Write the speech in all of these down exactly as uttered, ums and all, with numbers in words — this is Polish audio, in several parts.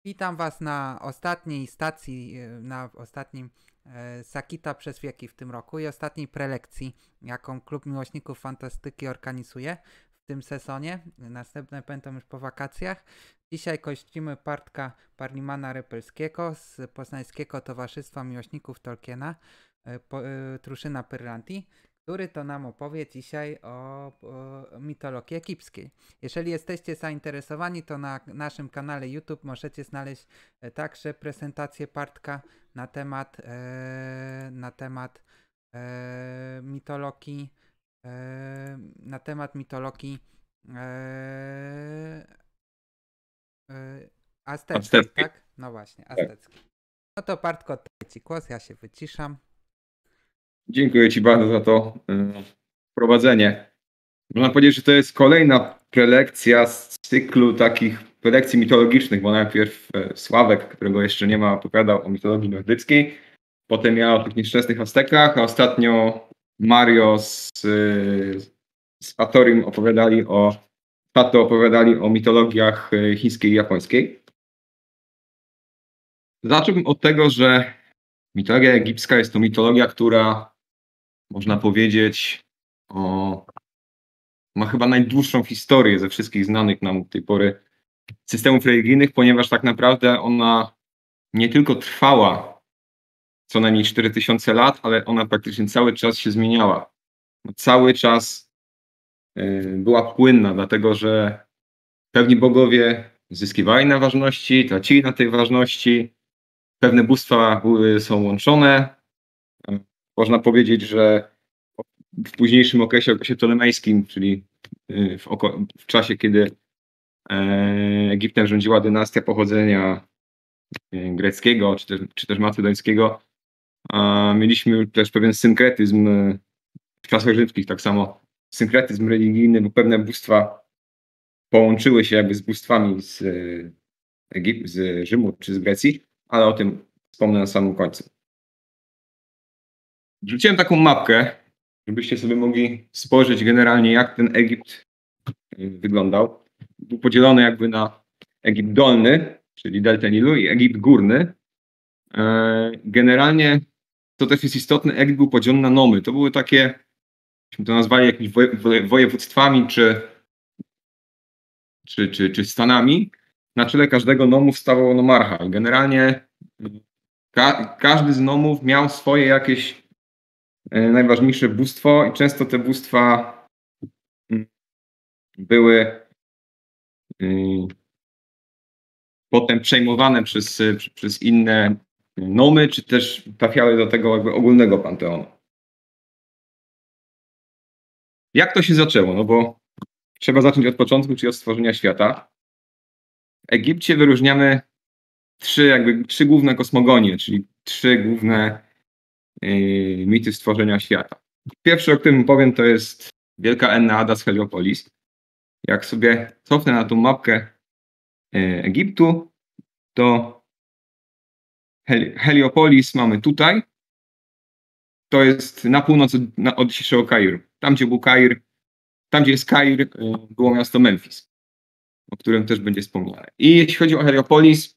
Witam Was na ostatniej stacji, e, na ostatnim e, Sakita przez wieki w tym roku i ostatniej prelekcji, jaką Klub Miłośników Fantastyki organizuje w tym sezonie. Następne będą już po wakacjach. Dzisiaj gościmy Bartka Parlimana-Rypelskiego z Poznańskiego Towarzystwa Miłośników Tolkiena, e, po, e, Truszyna Pyrranti, który to nam opowie dzisiaj o, o mitologii egipskiej. Jeżeli jesteście zainteresowani, to na naszym kanale YouTube możecie znaleźć e, także prezentację Bartka na temat e, na temat e, mitologii e, na temat mitologii e, e, azteckiej, Azteckiej. tak? No właśnie, azteckiej. No to Bartko, oddaję Ci głos, ja się wyciszam. Dziękuję Ci bardzo za to y, wprowadzenie. Można powiedzieć, że to jest kolejna prelekcja z cyklu takich prelekcji mitologicznych, bo najpierw e, Sławek, którego jeszcze nie ma, opowiadał o mitologii nordyckiej, potem ja o tych nieszczęsnych Aztekach, a ostatnio Mario z, y, z Atorim opowiadali o, Tato opowiadali o mitologiach y, chińskiej i japońskiej. Zacząłbym od tego, że mitologia egipska jest to mitologia, która można powiedzieć o, ma chyba najdłuższą historię ze wszystkich znanych nam do tej pory systemów religijnych, ponieważ tak naprawdę ona nie tylko trwała co najmniej cztery tysiące lat, ale ona praktycznie cały czas się zmieniała. Cały czas y, była płynna, dlatego że pewni bogowie zyskiwali na ważności, tracili na tej ważności, pewne bóstwa były, są łączone. Można powiedzieć, że w późniejszym okresie, okresie tolemejskim, czyli w, oko- w czasie, kiedy e, Egiptem rządziła dynastia pochodzenia e, greckiego, czy też, czy też macedońskiego, a mieliśmy też pewien synkretyzm e, w czasach rzymskich, tak samo synkretyzm religijny, bo pewne bóstwa połączyły się jakby z bóstwami z, e, Egip- z Rzymu czy z Grecji, ale o tym wspomnę na samym końcu. Wrzuciłem taką mapkę, żebyście sobie mogli spojrzeć generalnie, jak ten Egipt wyglądał. Był podzielony jakby na Egipt Dolny, czyli deltę Nilu, i Egipt Górny. Generalnie, to też jest istotne, Egipt był podzielony na nomy. To były takie, byśmy to nazwali jakimiś województwami czy, czy, czy, czy stanami. Na czele każdego nomu stawał nomarcha. I generalnie ka każdy z nomów miał swoje jakieś najważniejsze bóstwo i często te bóstwa były potem przejmowane przez, przez inne nomy, czy też trafiały do tego jakby ogólnego panteonu. Jak to się zaczęło? No bo trzeba zacząć od początku, czyli od stworzenia świata. W Egipcie wyróżniamy trzy, jakby, trzy główne kosmogonie, czyli trzy główne yy, mity stworzenia świata. Pierwszy, o którym powiem, to jest Wielka Enneada z Heliopolis. Jak sobie cofnę na tą mapkę yy, Egiptu, to Hel Heliopolis mamy tutaj. To jest na północ od, na, od dzisiejszego Kairu. Tam, gdzie był Kair, tam, gdzie jest Kair, było miasto Memphis, o którym też będzie wspomniane. I jeśli chodzi o Heliopolis,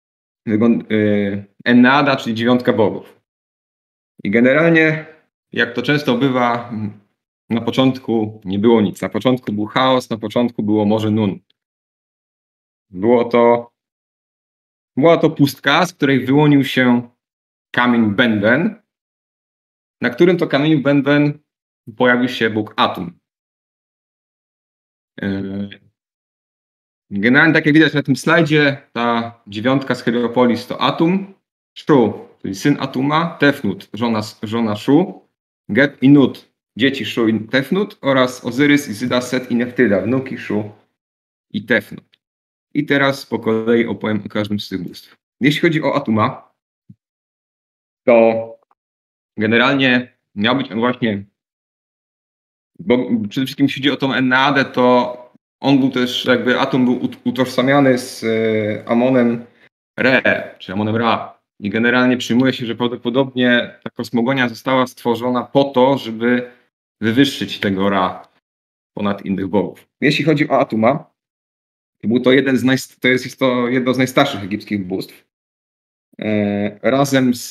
Enneada, czyli dziewiątka bogów. I generalnie, jak to często bywa, na początku nie było nic. Na początku był chaos, na początku było Morze Nun. Było to, była to pustka, z której wyłonił się kamień Benben, na którym to kamieniu Benben pojawił się Bóg Atum. Generalnie, tak jak widać na tym slajdzie, ta dziewiątka z Heliopolis to Atum, Shu, czyli syn Atuma, Tefnut, żona, żona Shu, Geb i Nut, dzieci Shu i Tefnut, oraz Ozyrys, Izyda, Set i Neftyda, wnuki Shu i Tefnut. I teraz po kolei opowiem o każdym z tych bóstw. Jeśli chodzi o Atuma, to generalnie miał być on właśnie, bo przede wszystkim jeśli chodzi o tą Enneadę, to on był też, jakby Atum był utożsamiany z Amonem Re, czy Amonem Ra. I generalnie przyjmuje się, że prawdopodobnie ta kosmogonia została stworzona po to, żeby wywyższyć tego Ra ponad innych bogów. Jeśli chodzi o Atuma, Był to jeden z naj, to jest, jest to jedno z najstarszych egipskich bóstw. E, razem z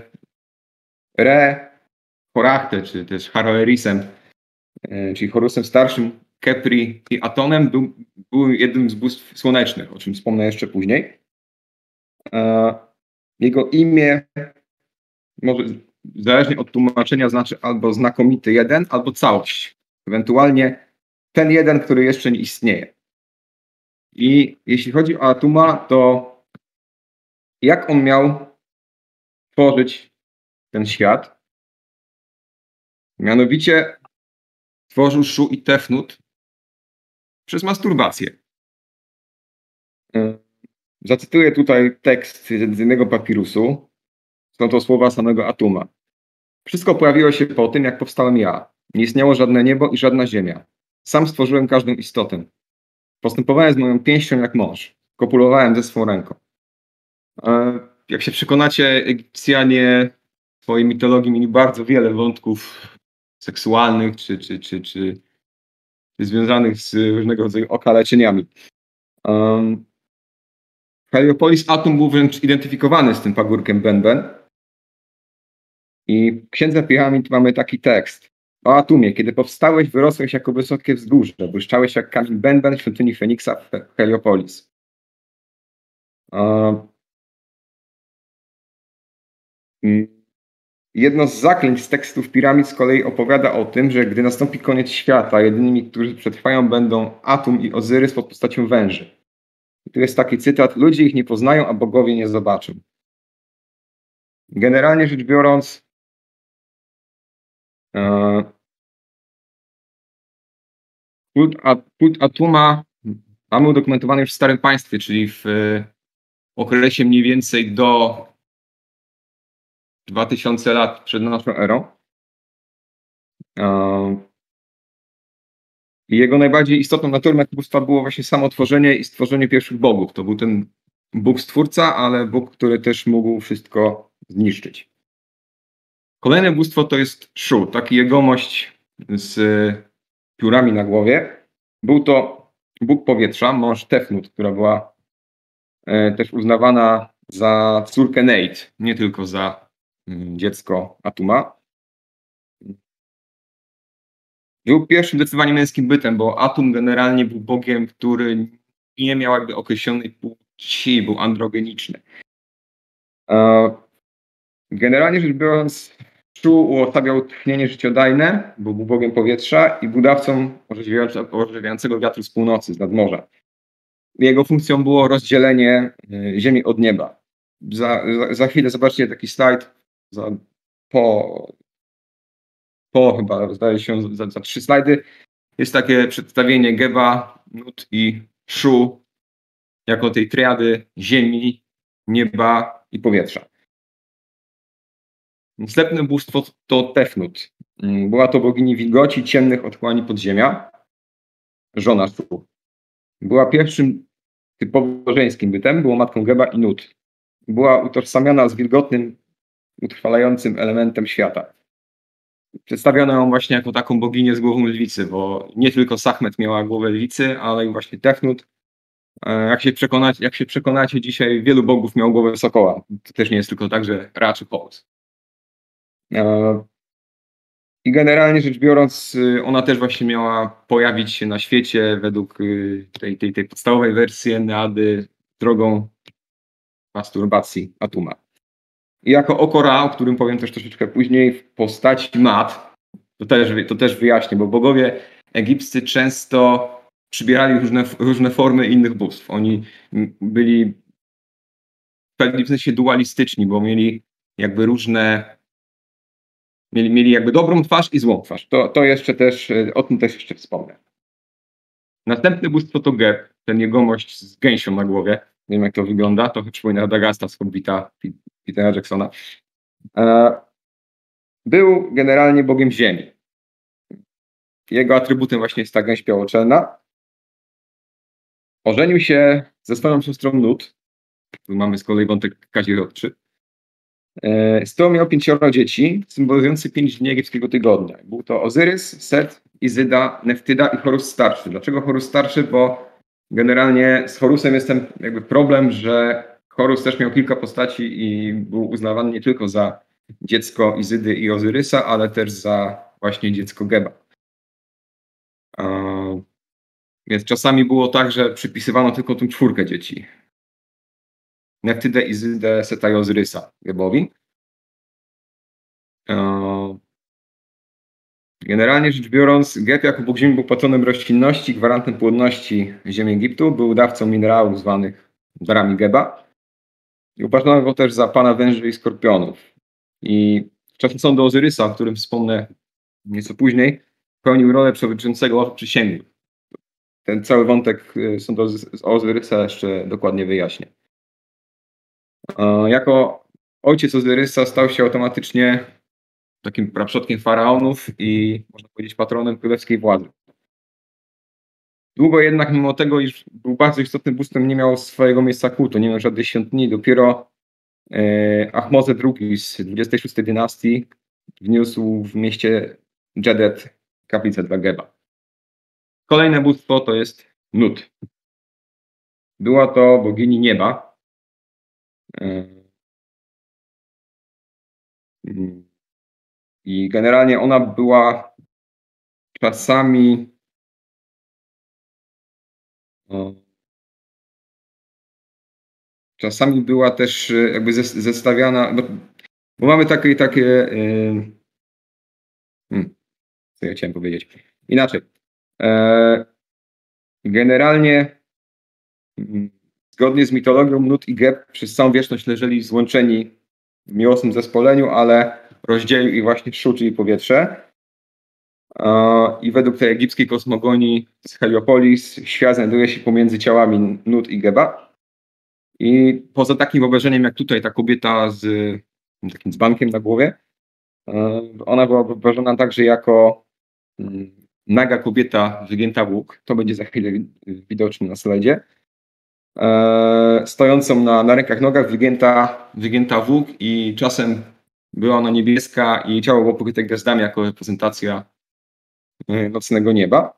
Re, Horachte, czy też Haroerisem, e, czyli Horusem Starszym, Kepri i Atonem, był, był jednym z bóstw słonecznych, o czym wspomnę jeszcze później. E, jego imię może zależnie od tłumaczenia znaczy albo znakomity jeden, albo całość. Ewentualnie ten jeden, który jeszcze nie istnieje. I jeśli chodzi o Atuma, to jak on miał tworzyć ten świat? Mianowicie tworzył Szu i Tefnut przez masturbację. Zacytuję tutaj tekst z jednego papirusu. Są to słowa samego Atuma. Wszystko pojawiło się po tym, jak powstałem ja. Nie istniało żadne niebo i żadna ziemia. Sam stworzyłem każdą istotę. Postępowałem z moją pięścią jak mąż. Kopulowałem ze swą ręką. Jak się przekonacie, Egipcjanie w swojej mitologii mieli bardzo wiele wątków seksualnych czy, czy, czy, czy, czy związanych z różnego rodzaju okaleczeniami. Um, Heliopolis Atum był wręcz identyfikowany z tym pagórkiem Benben. I w Księdze Piramid mamy taki tekst. O Atumie, kiedy powstałeś, wyrosłeś jako wysokie wzgórze, błyszczałeś jak kamień Benben w świątyni Feniksa w Heliopolis. Um, Jedno z zaklęć z tekstów piramid z kolei opowiada o tym, że gdy nastąpi koniec świata, jedynymi, którzy przetrwają, będą Atum i Ozyrys pod postacią węży. I tu jest taki cytat: ludzie ich nie poznają, a bogowie nie zobaczą. Generalnie rzecz biorąc, e, kult, a, kult Atuma mamy udokumentowany już w Starym Państwie, czyli w e, okresie mniej więcej do dwa tysiące lat przed naszą erą. I jego najbardziej istotną naturą jak bóstwa było właśnie samo tworzenie i stworzenie pierwszych bogów. To był ten Bóg stwórca, ale Bóg, który też mógł wszystko zniszczyć. Kolejne bóstwo to jest Szu, taki jegomość z piórami na głowie. Był to Bóg powietrza, mąż Tefnut, która była też uznawana za córkę Neit, nie tylko za dziecko Atuma. Był pierwszym zdecydowanie męskim bytem, bo Atum generalnie był bogiem, który nie miał jakby określonej płci, był androgeniczny. Generalnie rzecz biorąc, Szu uosabiał tchnienie życiodajne, bo był bogiem powietrza i był dawcą orzeźwiającego wiatru z północy, z nadmorza. Jego funkcją było rozdzielenie ziemi od nieba. Za, za, za chwilę zobaczcie taki slajd za, po, po chyba zdaje się za, za trzy slajdy. Jest takie przedstawienie Geba, Nut i Szu jako tej triady ziemi, nieba i powietrza. Następne bóstwo to Tefnut. Była to bogini wilgoci, ciemnych otchłani podziemia, żona Szu. Była pierwszym typowo żeńskim bytem, była matką Geba i Nut. Była utożsamiana z wilgotnym, utrwalającym elementem świata. Przedstawiono ją właśnie jako taką boginię z głową lwicy, bo nie tylko Sachmet miała głowę lwicy, ale i właśnie Tefnut. Jak się przekonacie, jak się przekonacie dzisiaj, wielu bogów miał głowę sokoła. To też nie jest tylko tak, że Ra czy Horus. I generalnie rzecz biorąc, ona też właśnie miała pojawić się na świecie według tej, tej, tej podstawowej wersji Eneady drogą masturbacji Atuma. I jako oko Ra, o którym powiem też troszeczkę później, w postaci mat, to też, to też wyjaśnię, bo bogowie egipscy często przybierali różne, różne formy innych bóstw. Oni byli w pewnym sensie dualistyczni, bo mieli jakby różne Mieli, mieli jakby dobrą twarz i złą twarz. To, to jeszcze też, o tym też jeszcze wspomnę. Następne bóstwo to Geb, ten jegomość z gęsią na głowie. Nie wiem, jak to wygląda. Trochę przypomina Radagasta z Hobbita Petera Jacksona. Był generalnie bogiem ziemi. Jego atrybutem właśnie jest ta gęś białoczelna. Ożenił się ze swoją siostrą Nut. Tu mamy z kolei wątek kazirodczy. Z którą miał pięcioro dzieci, symbolizujących pięć dni egipskiego tygodnia. Był to Ozyrys, Set, Izyda, Neftyda i Horus Starszy. Dlaczego Horus Starszy? Bo generalnie z Horusem jest ten jakby problem, że Horus też miał kilka postaci i był uznawany nie tylko za dziecko Izydy i Ozyrysa, ale też za właśnie dziecko Geba. Eee, Więc czasami było tak, że przypisywano tylko tą czwórkę dzieci. Neftydę, Izydę, Seta i Ozyrysa Gebowi. Eee, Generalnie rzecz biorąc, Geb jako bóg ziemi był patronem roślinności, gwarantem płodności ziemi Egiptu, był dawcą minerałów zwanych darami Geba i uważano go też za pana węży i skorpionów. I w czasie sądu Ozyrysa, o którym wspomnę nieco później, pełnił rolę przewodniczącego łoża przysięgłych. Ten cały wątek sądu Ozyrysa jeszcze dokładnie wyjaśnię. Jako ojciec Ozyrysa stał się automatycznie takim praprzodkiem faraonów i można powiedzieć patronem królewskiej władzy. Długo jednak, mimo tego, iż był bardzo istotnym bóstwem, nie miał swojego miejsca kultu, nie miał żadnej świątyni. Dopiero e, Ahmose drugi z dwudziestej szóstej dynastii wniósł w mieście Dżedet kaplicę dla Geba. Kolejne bóstwo to jest Nut. Była to bogini nieba. E, I generalnie ona była czasami o, czasami była też jakby zestawiana, bo, bo mamy takie, takie yy, hmm, co ja chciałem powiedzieć? Inaczej. E, generalnie yy, zgodnie z mitologią Nut i Geb przez całą wieczność leżeli złączeni w miłosnym zespoleniu, ale rozdzielił ich właśnie Szu, czyli powietrze. I według tej egipskiej kosmogonii z Heliopolis świat znajduje się pomiędzy ciałami Nut i Geba. I poza takim wyobrażeniem jak tutaj ta kobieta z takim dzbankiem na głowie, ona była wyobrażona także jako naga kobieta wygięta w łuk. To będzie za chwilę widoczne na slajdzie. Stojącą na, na rękach, nogach, wygięta, wygięta w łuk i czasem była ona niebieska i ciało było pokryte gwiazdami jako reprezentacja nocnego nieba.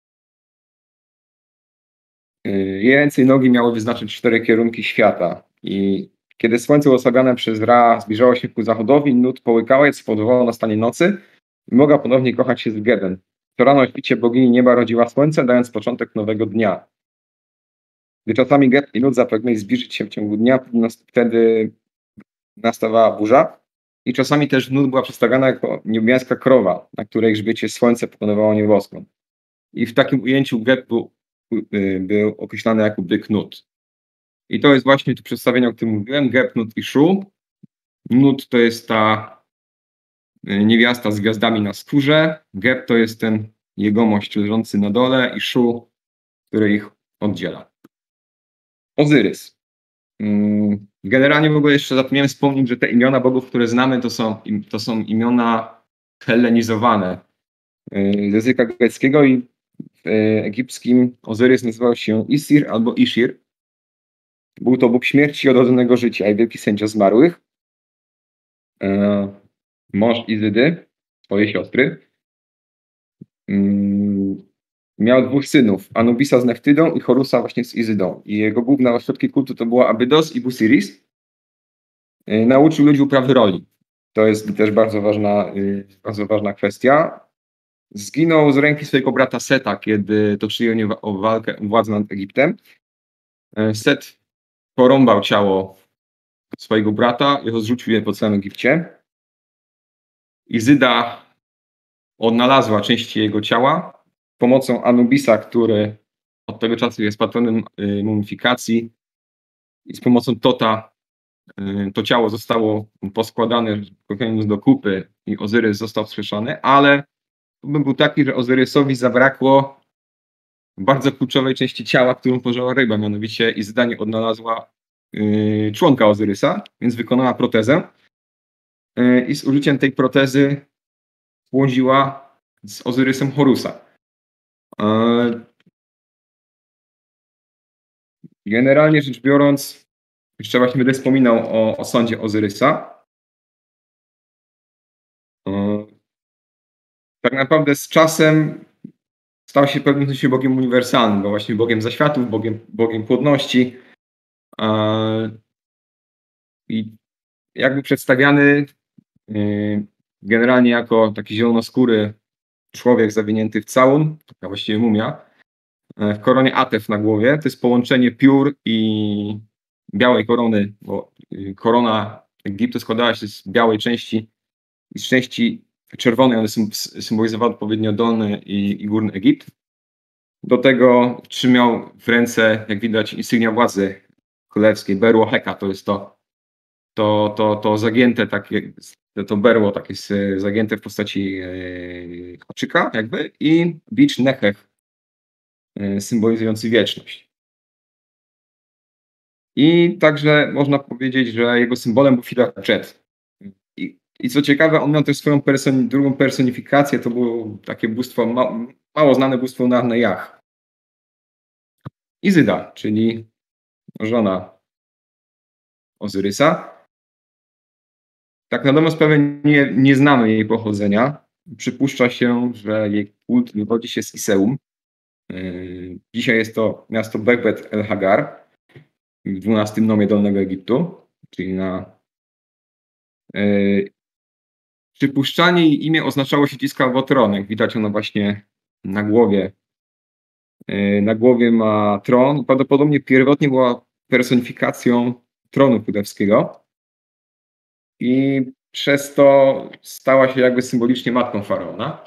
Jej ręce i nogi miały wyznaczyć cztery kierunki świata i kiedy słońce osłabione przez Ra zbliżało się ku zachodowi, Nut połykała je, co spowodowało nastanie nocy i mogła ponownie kochać się z Gebem. Co rano o świcie bogini nieba rodziła słońce, dając początek nowego dnia. Gdy czasami Geb i Nut zapragnęli zbliżyć się w ciągu dnia, wtedy nastawała burza i czasami też Nut była przedstawiana jako niebiańska krowa, na której grzbiecie słońce pokonywało nieboskłon. I w takim ujęciu Geb był, był określany jako byk Nut. I to jest właśnie to przedstawienie, o którym mówiłem, Geb, Nut i Szu. Nut to jest ta niewiasta z gwiazdami na skórze, Geb to jest ten jegomość leżący na dole i Szu, który ich oddziela. Ozyrys. Generalnie w ogóle jeszcze zapomniałem wspomnieć, że te imiona bogów, które znamy, to są, to są imiona hellenizowane z języka greckiego i w egipskim Ozyrys nazywał się Isir albo Ishir. Był to bóg śmierci i odrodzonego życia i wielki sędzia zmarłych. Mąż Izydy, swojej siostry. Miał dwóch synów, Anubisa z Neftydą i Horusa właśnie z Izydą. I jego główne ośrodki kultu to była Abydos i Busiris. Nauczył ludzi uprawy roli. To jest też bardzo ważna, bardzo ważna kwestia. Zginął z ręki swojego brata Seta, kiedy toczyli oni o walkę o władzę nad Egiptem. Set porąbał ciało swojego brata i rozrzucił je po całym Egipcie. Izyda odnalazła części jego ciała pomocą Anubisa, który od tego czasu jest patronem mumifikacji, i z pomocą Tota to ciało zostało poskładane do kupy i Ozyrys został wskrzeszony, ale problem był taki, że Ozyrysowi zabrakło bardzo kluczowej części ciała, którą pożarła ryba, mianowicie Izyda nie odnalazła yy, członka Ozyrysa, więc wykonała protezę yy, i z użyciem tej protezy spłodziła z Ozyrysem Horusa. Yy. Generalnie rzecz biorąc, jeszcze właśnie będę wspominał o, o sądzie Ozyrysa. Yy. Tak naprawdę z czasem stał się w pewnym sensie Bogiem uniwersalnym, bo właśnie Bogiem zaświatów, Bogiem, Bogiem płodności. I jakby przedstawiany generalnie jako taki zielonoskóry człowiek zawinięty w całun, taka właściwie mumia, w koronie Atef na głowie. To jest połączenie piór i białej korony, bo korona Egiptu składała się z białej części i z części czerwonej. One symbolizowały odpowiednio dolny i, i górny Egipt. Do tego trzymał w ręce, jak widać, insygnia władzy królewskiej, berło Heka, to jest to, to, to, to zagięte takie, to berło takie zagięte w postaci haczyka jakby i bicz Nechech, symbolizujący wieczność. I także można powiedzieć, że jego symbolem był filar Chet. I, I co ciekawe, on miał też swoją person, drugą personifikację, to było takie bóstwo, ma, mało znane bóstwo Narnejach. Izyda, czyli żona Ozyrysa. Tak na dobrą sprawę nie, nie znamy jej pochodzenia. Przypuszcza się, że jej kult wywodzi się z Iseum. Dzisiaj jest to miasto Bekbet el Hagar w dwunastym nomie Dolnego Egiptu, czyli na yy, przypuszczanie jej imię oznaczało siedzisko albo tron. Jak widać, ono właśnie na głowie yy, na głowie ma tron. Prawdopodobnie pierwotnie była personifikacją tronu królewskiego i przez to stała się jakby symbolicznie matką faraona.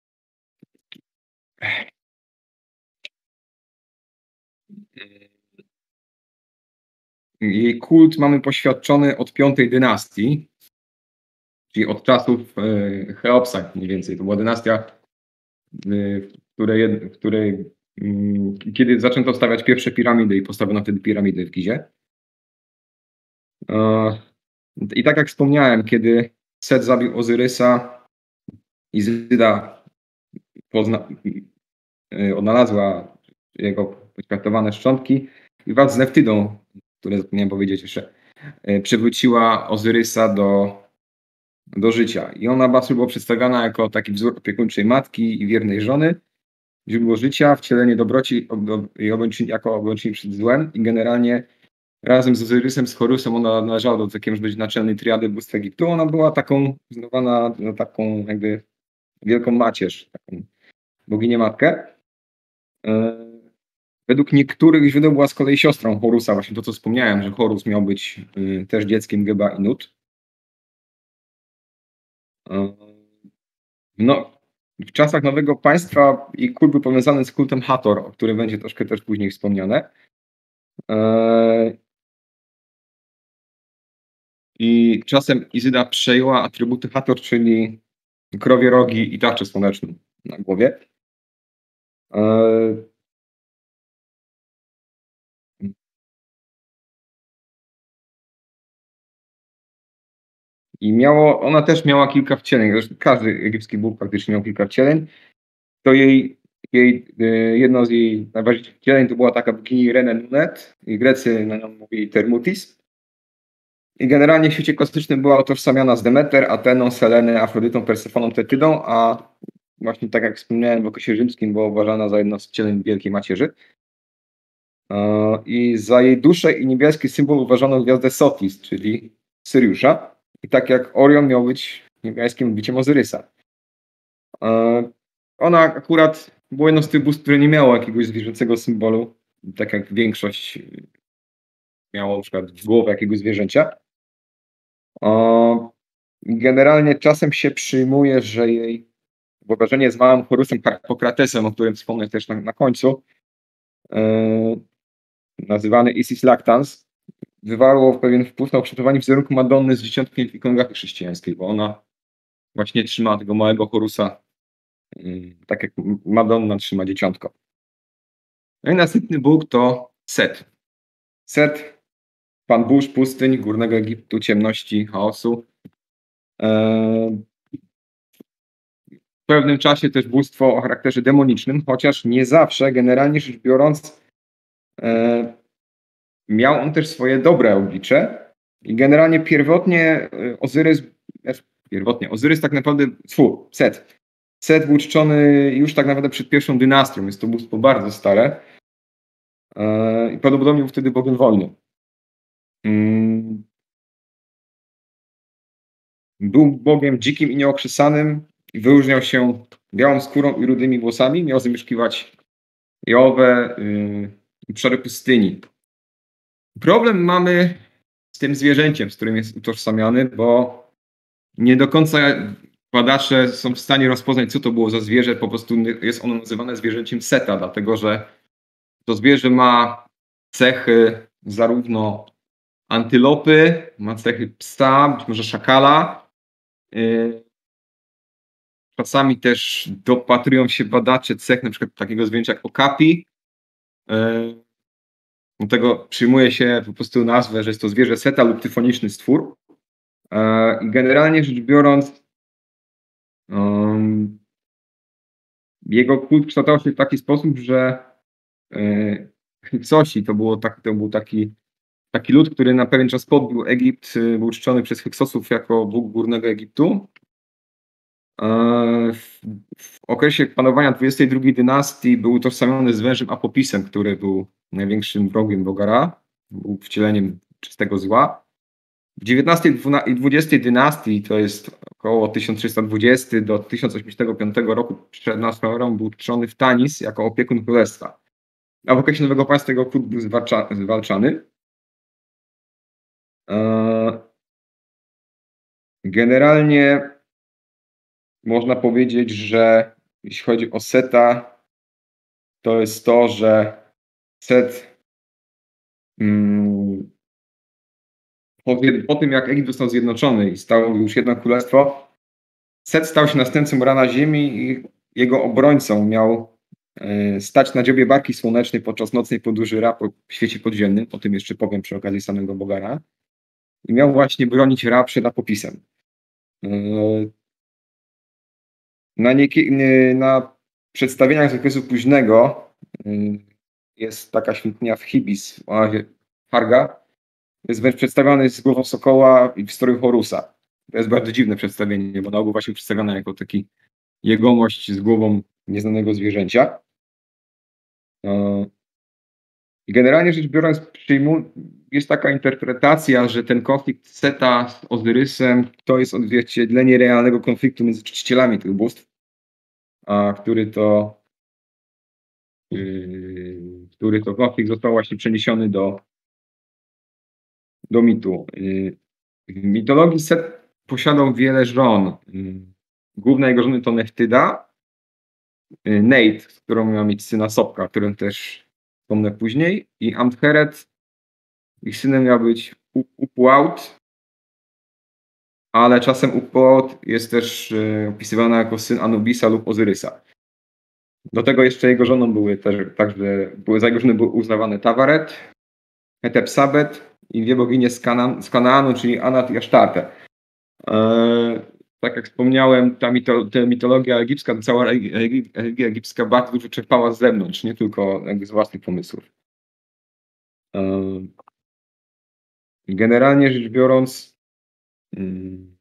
Jej kult mamy poświadczony od piątej dynastii, czyli od czasów Cheopsa mniej więcej. To była dynastia, w której, w której kiedy zaczęto stawiać pierwsze piramidy i postawiono wtedy piramidy w Gizie. I tak jak wspomniałem, kiedy Set zabił Ozyrysa, Izyda pozna, odnalazła jego poświatowane szczątki i wraz z Neftydą, które zapomniałem powiedzieć jeszcze, przywróciła Ozyrysa do, do życia. I ona Basur była przedstawiana jako taki wzór opiekuńczej matki i wiernej żony, źródło życia, wcielenie dobroci i obrończyni, jako obrończyni przed złem. I generalnie razem z Ozyrysem, z Horusem ona należała do takiej, może być naczelnej triady bóstw Egiptu. Ona była taką, uznawana za taką jakby wielką macierz, taką boginię matkę. Według niektórych źródeł była z kolei siostrą Horusa, właśnie to, co wspomniałem, że Horus miał być y, też dzieckiem Geba i Nut. Y, no, w czasach Nowego Państwa i kult był powiązany z kultem Hathor, o którym będzie troszkę też później wspomniane. Y, I czasem Izyda przejęła atrybuty Hathor, czyli krowie rogi i tarczę słoneczną na głowie. Y, I miało, ona też miała kilka wcieleń. Zresztą każdy egipski bóg praktycznie miał kilka wcieleń. To jej, jej, jedno z jej najważniejszych wcieleń to była taka bogini Rene Nunet. I Grecy na nią mówili Termutis. I generalnie w świecie klasycznym była utożsamiana z Demeter, Ateną, Seleną, Afrodytą, Persefoną, Tetydą, a właśnie tak jak wspomniałem, w okresie rzymskim była uważana za jedno z wcieleń Wielkiej Macierzy. I za jej duszę i niebieski symbol uważano gwiazdę Sotis, czyli Syriusza. I tak jak Orion miał być niebieskim odbiciem Ozyrysa. Ona akurat była jedną z tych bóstw, które nie miało jakiegoś zwierzęcego symbolu, tak jak większość miało na przykład głowę jakiegoś zwierzęcia. Generalnie czasem się przyjmuje, że jej wyobrażenie z małym Horusem Harpokratesem, o którym wspomnę też na, na końcu, nazywany Isis Lactans, wywarło pewien wpływ na ukształtowanie wizerunku Madonny z dzieciątkiem w ikonografii chrześcijańskiej, bo ona właśnie trzyma tego małego Horusa, tak jak Madonna trzyma dzieciątko. No i następny bóg to Set. Set, pan burz, pustyń, górnego Egiptu, ciemności, chaosu. W pewnym czasie też bóstwo o charakterze demonicznym, chociaż nie zawsze, generalnie rzecz biorąc, miał on też swoje dobre oblicze i generalnie pierwotnie Ozyrys, pierwotnie Ozyrys tak naprawdę, fu, Set, Set był czczony już tak naprawdę przed pierwszą dynastią. Jest to bóstwo bardzo stare. I prawdopodobnie był wtedy bogiem wojny. Mm. Był bogiem dzikim i nieokrzesanym i wyróżniał się białą skórą i rudymi włosami. Miał zamieszkiwać Jowę i obszary pustyni. Problem mamy z tym zwierzęciem, z którym jest utożsamiany, bo nie do końca badacze są w stanie rozpoznać, co to było za zwierzę. Po prostu jest ono nazywane zwierzęciem Seta, dlatego że to zwierzę ma cechy zarówno antylopy, ma cechy psa, być może szakala. Czasami też dopatrują się badacze cech na przykład takiego zwierzęcia jak okapi. Do tego przyjmuje się po prostu nazwę, że jest to zwierzę Seta lub tyfoniczny stwór. I generalnie rzecz biorąc, um, jego kult kształtował się w taki sposób, że Hyksosi to, było tak, to był taki, taki lud, który na pewien czas podbił Egipt, był czczony przez Hyksosów jako bóg górnego Egiptu. W, w okresie panowania dwudziestej drugiej dynastii był utożsamiony z wężem Apopisem, który był największym wrogiem boga Ra, był wcieleniem czystego zła. W dziewiętnastej i dwudziestej dynastii, to jest około tysiąc trzysta dwudziesty do tysiąc osiemdziesiątego piątego roku przed naszą erą, był czczony w Tanis jako opiekun królestwa. A w okresie Nowego Państwa jego kult był zwalcza, zwalczany. Generalnie można powiedzieć, że jeśli chodzi o Seta, to jest to, że Set mm, po, po tym, jak Egipt został zjednoczony i stało już jedno królestwo, Set stał się następcą Ra na ziemi i jego obrońcą miał y, stać na dziobie barki słonecznej podczas nocnej podróży Ra po świecie podziemnym. O tym jeszcze powiem przy okazji samego boga Ra. I miał właśnie bronić Ra przed Apopisem. Y, Na, niekie, na przedstawieniach z okresu późnego jest taka świątynia w Hibis, w oazie Harga. Jest wręcz przedstawiony z głową sokoła i w stroju Horusa. To jest bardzo dziwne przedstawienie, bo na ogół właśnie przedstawione jako taki jegomość z głową nieznanego zwierzęcia. Generalnie rzecz biorąc, jest taka interpretacja, że ten konflikt Seta z Ozyrysem to jest odzwierciedlenie realnego konfliktu między czcicielami tych bóstw, a który to, yy, który to konflikt został właśnie przeniesiony do, do mitu. Yy, w mitologii Set posiadał wiele żon. Yy, główna jego żony to Neftyda, yy, Neit, z którą miał mieć syna Sopka, o którym też wspomnę później, i Amtheret. Ich synem miał być Upuaut, ale czasem Upuaut jest też yy, opisywany jako syn Anubisa lub Ozyrysa. Do tego jeszcze jego żoną były też, także były, za jego żony były uznawane Tawaret, Hetepsabet i dwie boginie z, Kana, z Kanaanu, czyli Anat i Asztartę. Eee, tak jak wspomniałem, ta, mito, ta mitologia egipska, cała religia egipska bardzo dużo czerpała z zewnątrz, nie tylko jakby z własnych pomysłów. Eee, generalnie rzecz biorąc, hmm,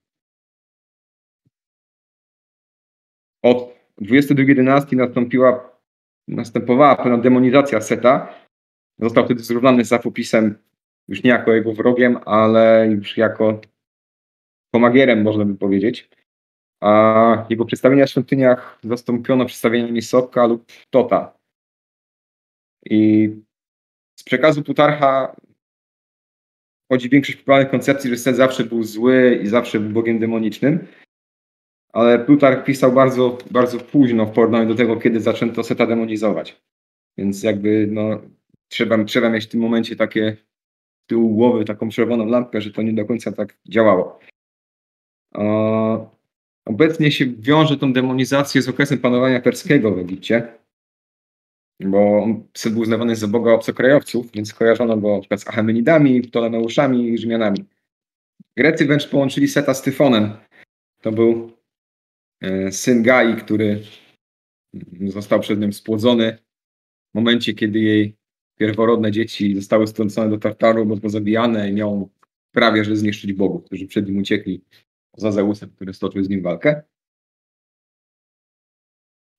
od dwudziestej drugiej dynastii nastąpiła, następowała pewna demonizacja Seta. Został wtedy zrównany z Apopisem już nie jako jego wrogiem, ale już jako pomagierem, można by powiedzieć. A jego przedstawienia w świątyniach zastąpiono przedstawieniami Sopka lub Tota. I z przekazu Plutarcha chodzi większość popularnych koncepcji, że Set zawsze był zły i zawsze był bogiem demonicznym. Ale Plutarch pisał bardzo, bardzo późno w porównaniu do tego, kiedy zaczęto Seta demonizować. Więc jakby no, trzeba, trzeba mieć w tym momencie takie z tyłu głowy taką czerwoną lampkę, że to nie do końca tak działało. E, obecnie się wiąże tą demonizację z okresem panowania perskiego w Egipcie, bo Set był uznawany za boga obcokrajowców, więc kojarzono go na przykład z Achemenidami, Ptolemeuszami i Rzymianami. Grecy wręcz połączyli Seta z Tyfonem. To był e, syn Gai, który został przed nim spłodzony w momencie, kiedy jej pierworodne dzieci zostały strącone do Tartaru, bo pozabijane i miał prawie że zniszczyć bogów, którzy przed nim uciekli za Zeusem, który stoczył z nim walkę.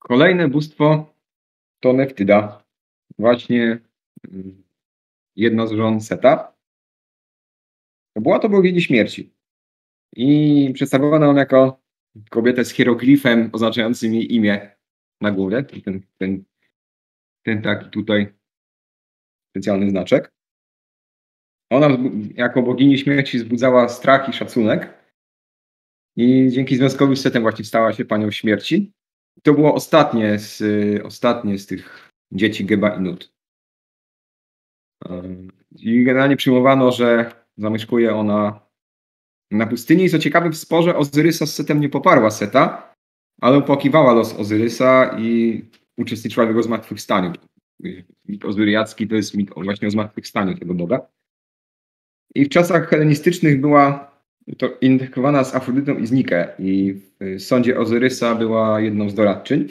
Kolejne bóstwo to Neftyda. Właśnie mm, jedno z żon Seta. Była to bogini śmierci. I przedstawiono ją jako kobietę z hieroglifem oznaczającym jej imię na górze. Ten, ten, ten taki tutaj specjalny znaczek. Ona jako bogini śmierci wzbudzała strach i szacunek. I dzięki związkowi z Setem właśnie stała się panią śmierci. To było ostatnie z, ostatnie z tych dzieci Geba i Nut. I generalnie przyjmowano, że zamieszkuje ona na pustyni. I co ciekawe, w sporze Ozyrysa z Setem nie poparła Seta, ale opłakiwała los Ozyrysa i uczestniczyła w jego zmartwychwstaniu. Mit ozyriacki to jest mit właśnie o zmartwychwstaniu tego boga. I w czasach helenistycznych była to identyfikowana z Afrodytą i z Nike. I w sądzie Ozyrysa była jedną z doradczyń.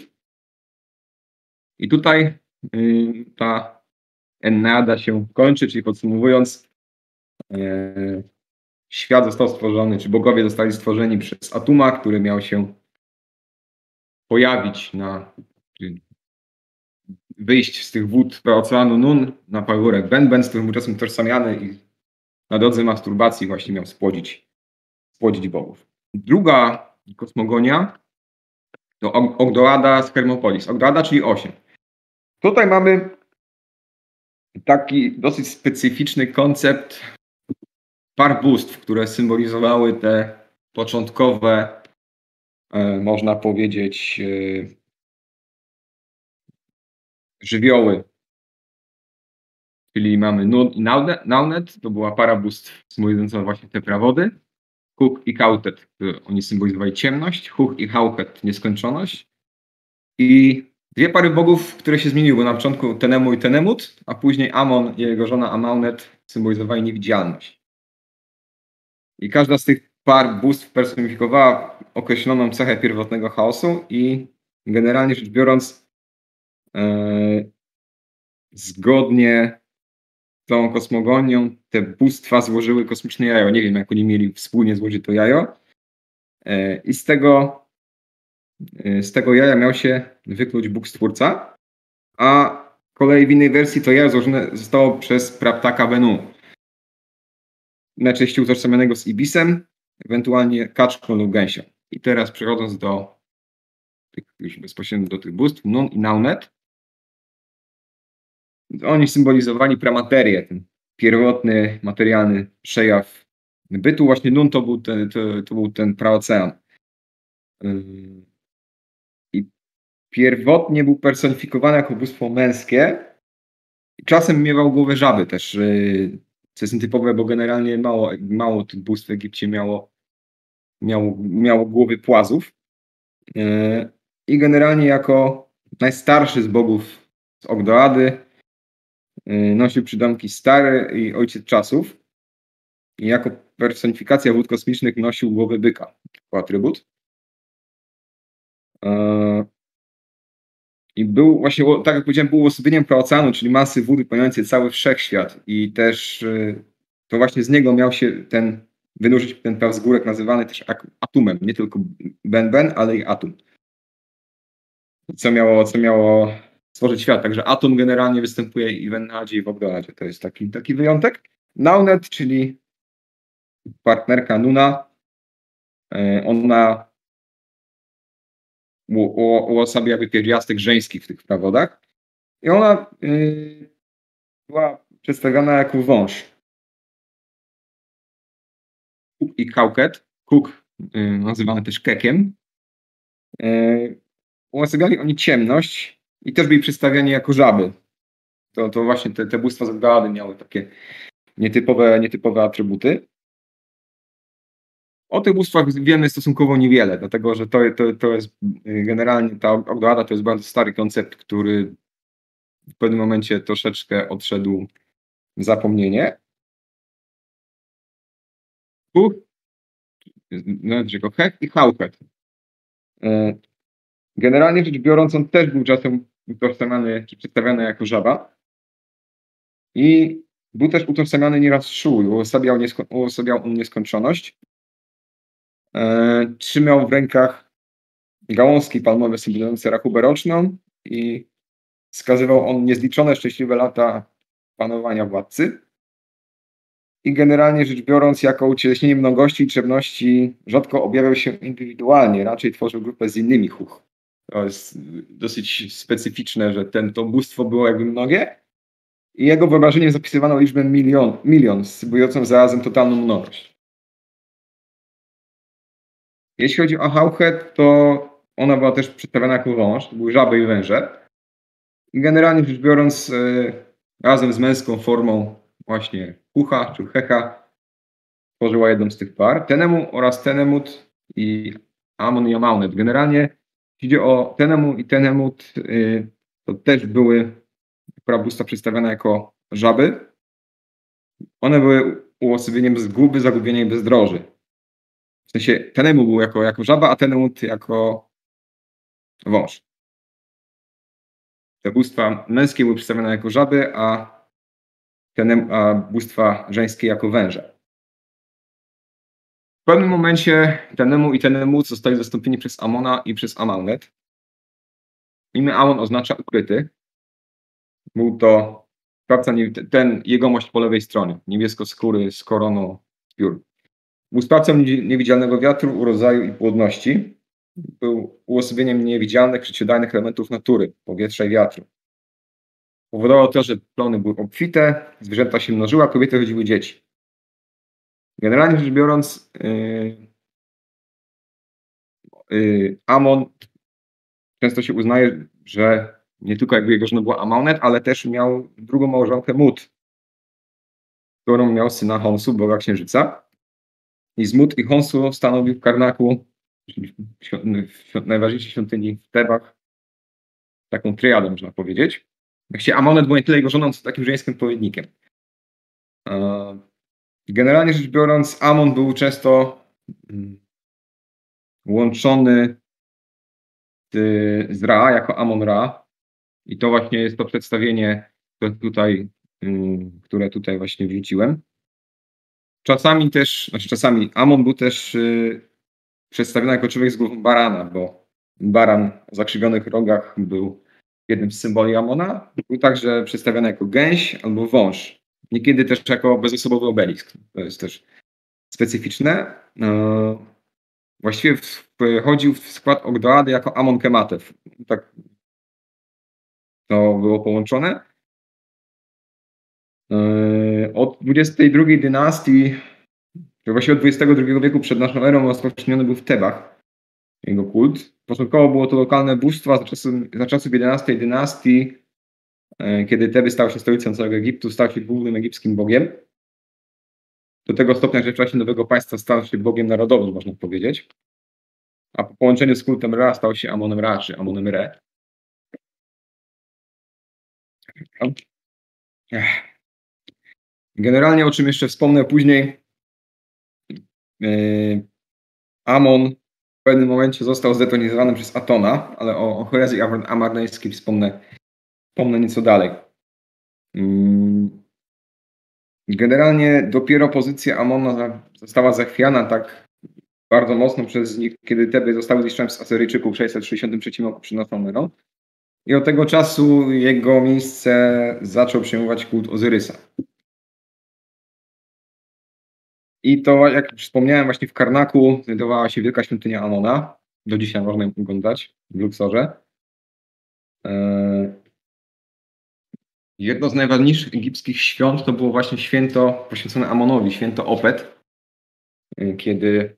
I tutaj yy, ta Enneada się kończy, czyli podsumowując, yy, świat został stworzony, czy bogowie zostali stworzeni przez Atuma, który miał się pojawić na, wyjść z tych wód oceanu Nun na pagórek Benben, z którym był czasem tożsamiany i na drodze masturbacji właśnie miał spłodzić, spłodzić bogów. Druga kosmogonia to Ogdoada z Hermopolis. Ogdoada, czyli osiem. Tutaj mamy taki dosyć specyficzny koncept par bóstw, które symbolizowały te początkowe, e, można powiedzieć, e, żywioły. Czyli mamy Nun i Naunet, to była para bóstw symbolizująca właśnie te prawody. Huk i Kautet, oni symbolizowali ciemność. Huk i Hauket, nieskończoność. I dwie pary bogów, które się zmieniły, na początku Tenemu i Tenemut, a później Amon i jego żona Amaunet symbolizowali niewidzialność. I każda z tych par bóstw personifikowała określoną cechę pierwotnego chaosu i generalnie rzecz biorąc e, zgodnie z tą kosmogonią te bóstwa złożyły kosmiczne jajo. Nie wiem, jak oni mieli wspólnie złożyć to jajo. E, I z tego z tego jaja miał się wykluć Bóg Stwórca, a z kolei w innej wersji to jajo złożone zostało przez praptaka Benu. Najczęściej utożsamianego z Ibisem, ewentualnie kaczką lub gęsią. I teraz przechodząc do tych, już bezpośrednio do tych bóstw, Nun i Naunet, oni symbolizowali pramaterię, ten pierwotny, materialny przejaw bytu. Właśnie Nun to był ten, to, to był ten praocean. I pierwotnie był personifikowany jako bóstwo męskie. I czasem miewał głowę żaby też, co jest nietypowe, bo generalnie mało, mało tych bóstw w Egipcie miało, miało, miało głowy płazów. I generalnie jako najstarszy z bogów z Ogdoady nosił przydomki stary i ojciec czasów. I jako personifikacja wód kosmicznych nosił głowę byka, jako atrybut. I był właśnie, tak jak powiedziałem, był uosobieniem praoceanu, czyli masy wód wypełniającej cały wszechświat. I też to właśnie z niego miał się ten wynurzyć ten prawzgórek nazywany też Atumem. Nie tylko Ben-Ben, ale i Atum. Co miało, co miało stworzyć świat. Także Atum generalnie występuje i w Enneadzie, i w Ogdoadzie. To jest taki, taki wyjątek. Naunet, czyli partnerka Nuna, ona uosabia pierwiastek żeński w tych prawodach. I ona yy, była przedstawiana jako wąż. Kuk i Kauket. Kuk, yy, nazywany też Kekiem. Yy, uosabiali oni ciemność i też byli przedstawiani jako żaby. To, to właśnie te, te bóstwa z Ogdoady miały takie nietypowe, nietypowe atrybuty. O tych bóstwach wiemy stosunkowo niewiele, dlatego że to, to, to jest generalnie ta Ogdoada to jest bardzo stary koncept, który w pewnym momencie troszeczkę odszedł w zapomnienie. Huk, jako Hek i Hauket. Generalnie rzecz biorąc, on też był czasem utożsamiany, czy przedstawiany jako żaba. I był też utożsamiany nieraz Szu, uosabiał, niesko, uosabiał on nieskończoność. E, trzymał w rękach gałązki palmowe symbolizujące rachubę roczną i wskazywał on niezliczone szczęśliwe lata panowania władcy. I generalnie rzecz biorąc, jako ucieleśnienie mnogości i trzebności rzadko objawiał się indywidualnie, raczej tworzył grupę z innymi chuch. To jest dosyć specyficzne, że ten, to bóstwo było jakby mnogie i jego wyobrażeniem zapisywano liczbę milion, milion, symbolizującą zarazem totalną mnogość. Jeśli chodzi o Hauchę, to ona była też przedstawiana jako wąż, to były żaby i węże. I generalnie rzecz biorąc, yy, razem z męską formą właśnie Hucha czy Hecha tworzyła jedną z tych par. Tenemu oraz Tenemut i Amon i Amaunet. Generalnie jeśli chodzi o Tenemu i Tenemut, yy, to też były prabóstwa przedstawiane jako żaby. One były uosobieniem zguby, zagubienia i bezdroży. W sensie Tenemu był jako, jako żaba, a Tenemut jako wąż. Te bóstwa męskie były przedstawione jako żaby, a, tenem, a bóstwa żeńskie jako węże. W pewnym momencie Tenemu i Tenemut zostali zastąpieni przez Amona i przez Amaunet. Imię Amon oznacza ukryty. Był to sprawca, ten jegomość po lewej stronie, niebieskoskóry z koroną z piór. Był sprawcą niewidzialnego wiatru, urodzaju i płodności. Był uosobieniem niewidzialnych, życiodajnych elementów natury, powietrza i wiatru. Powodowało to, że plony były obfite, zwierzęta się mnożyły, a kobiety rodziły dzieci. Generalnie rzecz biorąc, yy, yy, Amon często się uznaje, że nie tylko jakby jego żoną była Amaunet, ale też miał drugą małżonkę Mut, którą miał syna Honsu, boga księżyca. I z Mut i Honsu stanowił w Karnaku, czyli w najważniejszej świątyni w Tebach, taką triadę, można powiedzieć. Właściwie Amaunet był nie tyle jego żoną, co takim żeńskim odpowiednikiem. Generalnie rzecz biorąc, Amon był często łączony z Ra jako Amon-Ra. I to właśnie jest to przedstawienie, które tutaj, które tutaj właśnie wrzuciłem. Czasami też, znaczy czasami Amon był też przedstawiony jako człowiek z głową barana, bo baran o zakrzywionych rogach był jednym z symboli Amona. Był także przedstawiony jako gęś albo wąż. Niekiedy też jako bezosobowy obelisk. To jest też specyficzne. Właściwie wchodził w skład Ogdoady jako Amon Kematew. Tak to było połączone. Od dwudziestej drugiej dynastii, właściwie od dwudziestego drugiego wieku przed naszą erą rozpowszechniony był w Tebach jego kult. Początkowo było to lokalne bóstwo, za czasów, za czasów jedenastej dynastii, kiedy Teby stały się stolicą całego Egiptu, stał się głównym egipskim bogiem. Do tego stopnia, że w czasie nowego państwa stał się bogiem narodowym, można powiedzieć. A po połączeniu z kultem Ra stał się Amonem Ra, czy Amonem Re. Generalnie, o czym jeszcze wspomnę później, Amon w pewnym momencie został zdetonizowany przez Atona, ale o, o herezji amarneńskiej wspomnę, wspomnę nieco dalej. Generalnie dopiero pozycja Amona została zachwiana tak bardzo mocno przez nich, kiedy Teby zostały zniszczone przez Asyryjczyków w sześćset sześćdziesiątym trzecim roku przed naszą erą. I od tego czasu jego miejsce zaczął przejmować kult Ozyrysa. I to, jak już wspomniałem, właśnie w Karnaku znajdowała się wielka świątynia Amona. Do dzisiaj można ją oglądać w Luksorze. Jedno z najważniejszych egipskich świąt to było właśnie święto poświęcone Amonowi, święto Opet, kiedy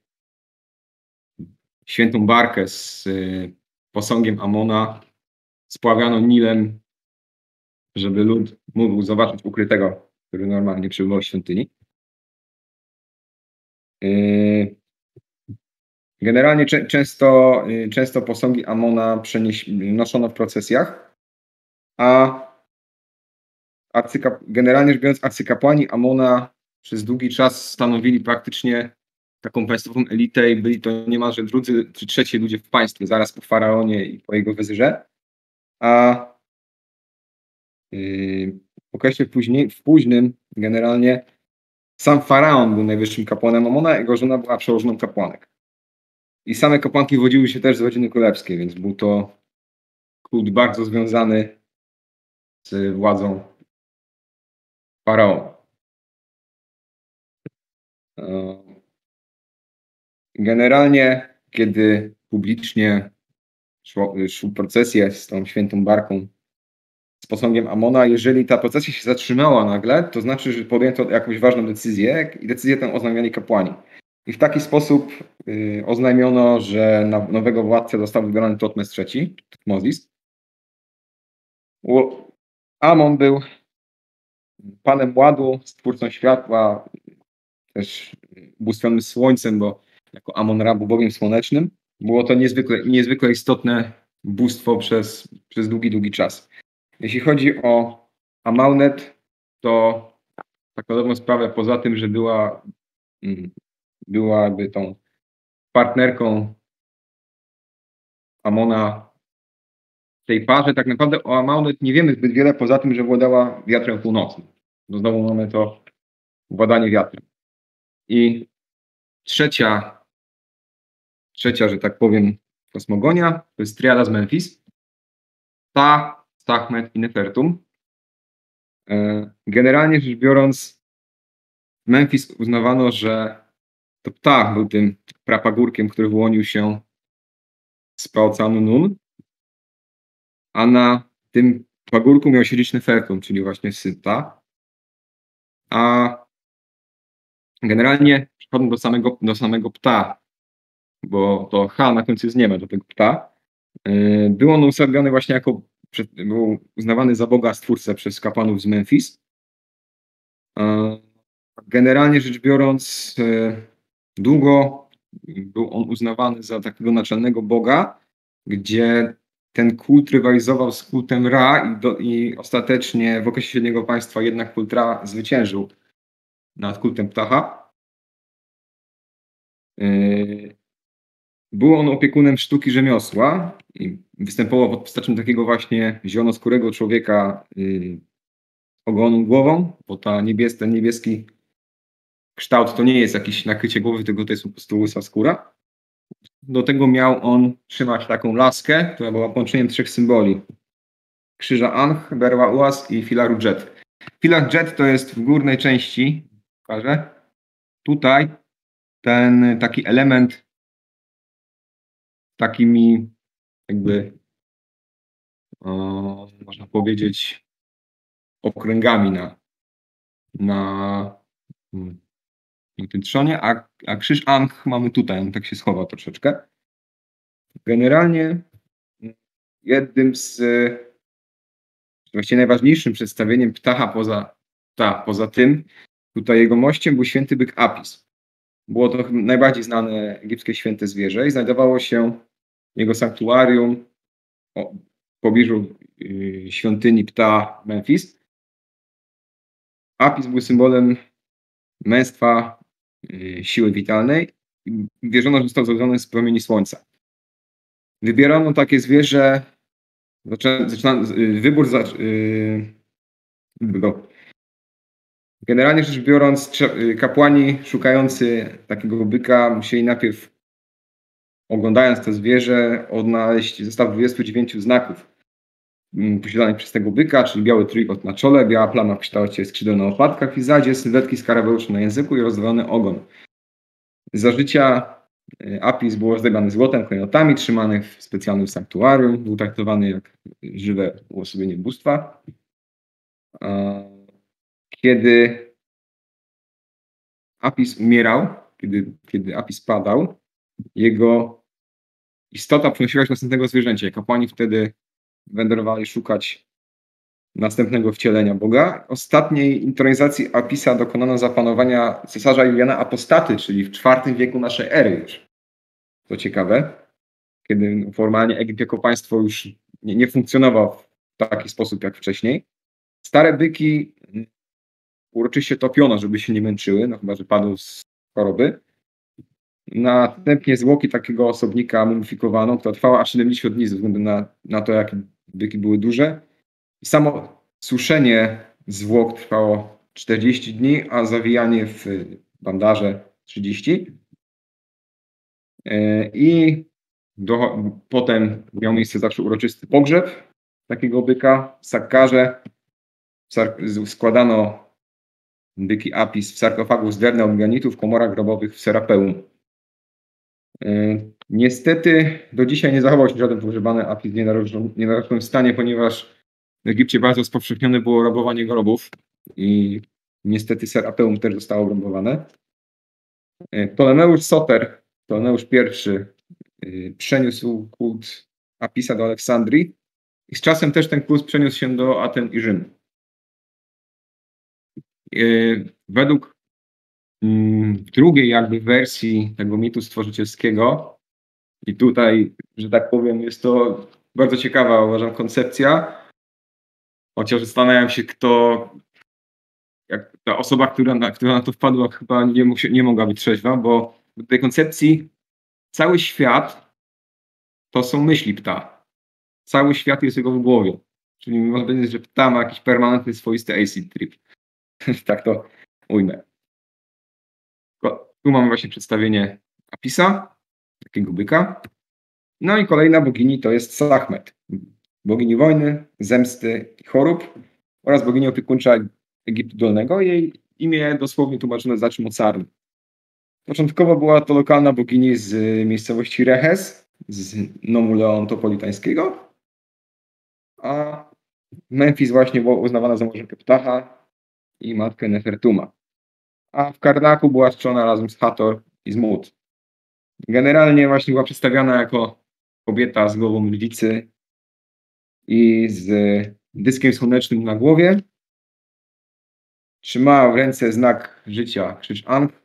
świętą barkę z posągiem Amona spławiano Nilem, żeby lud mógł zobaczyć ukrytego, który normalnie przebywał w świątyni. Generalnie często, często posągi Amona noszono w procesjach, a arcykap generalnie rzecz biorąc arcykapłani Amona przez długi czas stanowili praktycznie taką państwową elitę i byli to niemalże drudzy czy trzeci ludzie w państwie, zaraz po faraonie i po jego wezyrze. A yy, w okresie później, w późnym generalnie sam faraon był najwyższym kapłanem Amona, jego żona była przełożoną kapłanek. I same kapłanki wodziły się też z rodziny królewskiej, więc był to kult bardzo związany z władzą faraona. E, Generalnie, kiedy publicznie szło, szły procesje z tą świętą barką z posągiem Amona, jeżeli ta procesja się zatrzymała nagle, to znaczy, że podjęto jakąś ważną decyzję i decyzję tę oznajmiali kapłani. I w taki sposób y, oznajmiono, że na nowego władcę został wybrany Totmes trzeci, Tutmozis. U- Amon był panem ładu, stwórcą światła, też bóstwionym słońcem, bo jako Amon-Ra był bogiem słonecznym. Było to niezwykle, niezwykle istotne bóstwo przez, przez długi, długi czas. Jeśli chodzi o Amalnet, to tak na dobrą sprawę, poza tym, że była, mm, była jakby tą partnerką Amona w tej parze, tak naprawdę o Amalnet nie wiemy zbyt wiele, poza tym, że władała wiatrem północnym. No znowu mamy to władanie wiatrem. I trzecia, trzecia, że tak powiem, kosmogonia to jest triada z Memphis. Ta, Stachmet i Nefertum. E, Generalnie rzecz biorąc, w Memphis uznawano, że to Ptah był tym prapagórkiem, który wyłonił się z praoceanu Nun, a na tym pagórku miał siedzieć Nefertum, czyli właśnie syn Ptah. A generalnie przechodząc do samego, do samego Ptah, bo to H na końcu jest nie ma do tego Ptah, yy, był on usadowiony właśnie jako, był uznawany za Boga Stwórcę przez kapłanów z Memphis. Yy, Generalnie rzecz biorąc, yy, długo był on uznawany za takiego naczelnego Boga, gdzie ten kult rywalizował z kultem Ra i, do, i ostatecznie w okresie Średniego Państwa jednak kult Ra zwyciężył nad kultem Ptaha. Yy, Był on opiekunem sztuki rzemiosła i występował pod postacią takiego właśnie zielonoskórego człowieka yy, ogoną głową, bo ta niebies, ten niebieski kształt to nie jest jakieś nakrycie głowy, tylko to jest po prostu łysa skóra. Do tego miał on trzymać taką laskę, która była połączeniem trzech symboli. Krzyża Ankh, berła Uaz i filaru Dżet. Filar Dżet to jest w górnej części, pokażę, tutaj ten taki element takimi jakby o, można powiedzieć okręgami na, na, na tym trzonie, a, a krzyż Ankh mamy tutaj, on tak się schowa troszeczkę. Generalnie jednym z właściwie najważniejszym przedstawieniem Ptaha poza, ta, poza tym, tutaj jego mościem był święty byk Apis. Było to najbardziej znane egipskie święte zwierzę i znajdowało się jego sanktuarium w pobliżu yy, świątyni Ptah Memphis. Apis był symbolem męstwa, yy, siły witalnej i wierzono, że został zrodzony z promieni słońca. Wybierano takie zwierzę, zaczę, zaczyna, yy, wybór zac, yy, no. Generalnie rzecz biorąc, kapłani szukający takiego byka musieli najpierw, oglądając to zwierzę, odnaleźć zestaw dwudziestu dziewięciu znaków posiadanych przez tego byka, czyli biały trójkąt na czole, biała plama w kształcie skrzydeł na łopatkach i zadzie sylwetki skarabeuszy na języku i rozdwojony ogon. Za życia Apis był ozdabiany złotem, klejnotami, trzymany w specjalnym sanktuarium, był traktowany jak żywe uosobienie bóstwa. Kiedy Apis umierał, kiedy, kiedy Apis padał, jego istota przenosiła się do następnego zwierzęcia. Kapłani wtedy wędrowali szukać następnego wcielenia Boga. Ostatniej intronizacji Apisa dokonano za panowania cesarza Juliana Apostaty, czyli w czwartym wieku naszej ery już. To ciekawe, kiedy formalnie Egipt jako państwo już nie, nie funkcjonował w taki sposób jak wcześniej. Stare byki uroczyście topiono, żeby się nie męczyły, no chyba że padł z choroby. Następnie zwłoki takiego osobnika mumyfikowano, która trwała aż siedemdziesiąt dni ze względu na, na to, jakie byki były duże. I samo suszenie zwłok trwało czterdzieści dni, a zawijanie w bandaże trzydzieści. I do, potem miał miejsce zawsze uroczysty pogrzeb takiego byka w Sakkarze. Składano byki Apis w sarkofagu z drewna od granitu w komorach grobowych w Serapeum. Niestety do dzisiaj nie zachował się żaden pogrzebany Apis w nienarodzonym stanie, ponieważ w Egipcie bardzo spowszechnione było rabowanie grobów i niestety Serapeum też zostało rabowane. Ptolemeusz Soter, Ptolemeusz I przeniósł kult Apisa do Aleksandrii i z czasem też ten kult przeniósł się do Aten i Rzymu. Według drugiej jakby wersji tego mitu stworzycielskiego, i tutaj, że tak powiem, jest to bardzo ciekawa, uważam, koncepcja, chociaż zastanawiam się, kto, jak ta osoba, która na, która na to wpadła, chyba nie, mógł się, nie mogła być trzeźwa, bo w tej koncepcji cały świat to są myśli pta. Cały świat jest jego w głowie. Czyli można powiedzieć, że pta ma jakiś permanentny, swoisty acid trip. Tak to ujmę. Tu mamy właśnie przedstawienie Apisa, takiego byka. No i kolejna bogini to jest Sachmet. Bogini wojny, zemsty i chorób oraz bogini opiekuńcza Egiptu Dolnego. Jej imię dosłownie tłumaczone znaczy mocarny. Początkowo była to lokalna bogini z miejscowości Rehes, z nomu leontopolitańskiego, a Memfis właśnie była uznawana za małżonkę Ptaha i matkę Nefertuma. A w Karnaku była czczona razem z Hathor i z Mut. Generalnie właśnie była przedstawiana jako kobieta z głową lwicy i z dyskiem słonecznym na głowie. Trzymała w ręce znak życia, krzyż Ankh.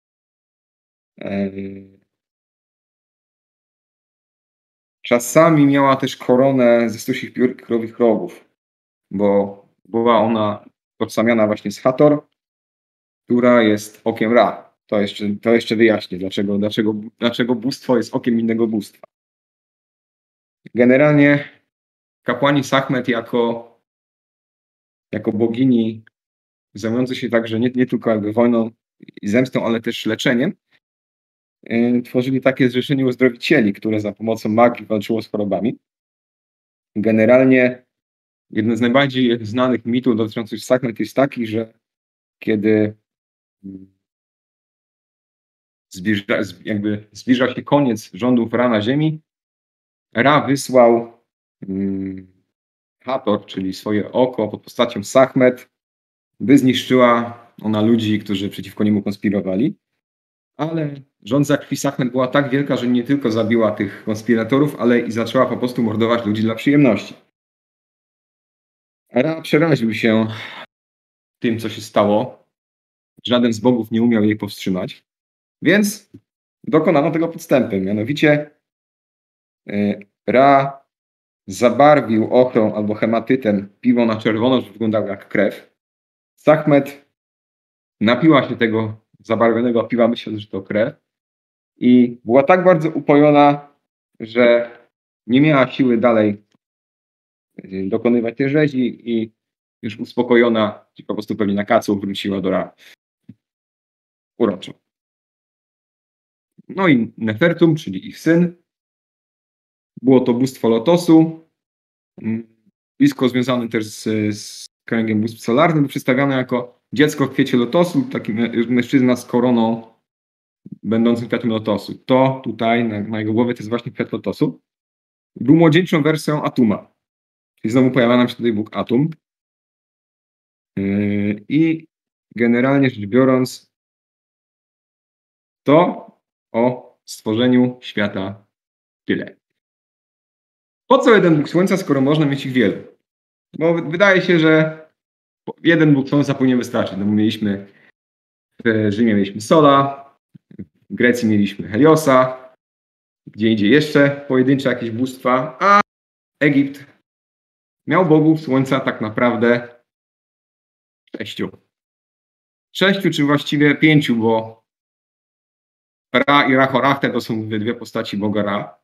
Czasami miała też koronę ze stusich piórowych rogów, bo była ona tożsamiana właśnie z Hathor, która jest okiem Ra. To jeszcze, to jeszcze wyjaśnię, dlaczego, dlaczego, dlaczego bóstwo jest okiem innego bóstwa. Generalnie kapłani Sachmet jako, jako bogini zajmujący się także nie, nie tylko jakby wojną i zemstą, ale też leczeniem, yy, tworzyli takie zrzeszenie uzdrowicieli, które za pomocą magii walczyło z chorobami. Generalnie jeden z najbardziej znanych mitów dotyczących Sachmet jest taki, że kiedy zbliża, jakby zbliża się koniec rządów Ra na ziemi, Ra wysłał hmm, Hathor, czyli swoje oko pod postacią Sachmet, by zniszczyła ona ludzi, którzy przeciwko niemu konspirowali. Ale żądza krwi Sachmet była tak wielka, że nie tylko zabiła tych konspiratorów, ale i zaczęła po prostu mordować ludzi dla przyjemności. Ra przeraził się tym, co się stało. Żaden z bogów nie umiał jej powstrzymać. Więc dokonano tego podstępem. Mianowicie Ra zabarwił ochrą albo hematytem piwo na czerwono, że wyglądało jak krew. Sachmet napiła się tego zabarwionego piwa, myśląc, że to krew. I była tak bardzo upojona, że nie miała siły dalej dokonywać tej rzezi i już uspokojona, po prostu pewnie na kacu wróciła do Ra. Uroczo. No i Nefertum, czyli ich syn. Było to bóstwo lotosu, blisko związane też z, z kręgiem bóstw solarnym, przedstawiane jako dziecko w kwiecie lotosu, taki mężczyzna z koroną będącym kwiatem lotosu. To tutaj na, na jego głowie to jest właśnie kwiat lotosu. Był młodzieńczą wersją Atuma. Czyli znowu pojawia nam się tutaj Bóg Atum. Yy, I generalnie rzecz biorąc, to o stworzeniu świata tyle. Po co jeden Bóg Słońca, skoro można mieć ich wielu? Bo wydaje się, że jeden Bóg Słońca powinien wystarczyć. No bo mieliśmy w Rzymie mieliśmy Sola, w Grecji mieliśmy Heliosa, gdzie indziej jeszcze pojedyncze jakieś bóstwa, a Egipt miał bogów Słońca tak naprawdę sześciu. Sześciu, czy właściwie pięciu, bo Ra i Ra-Horachte to są dwie postaci Boga Ra.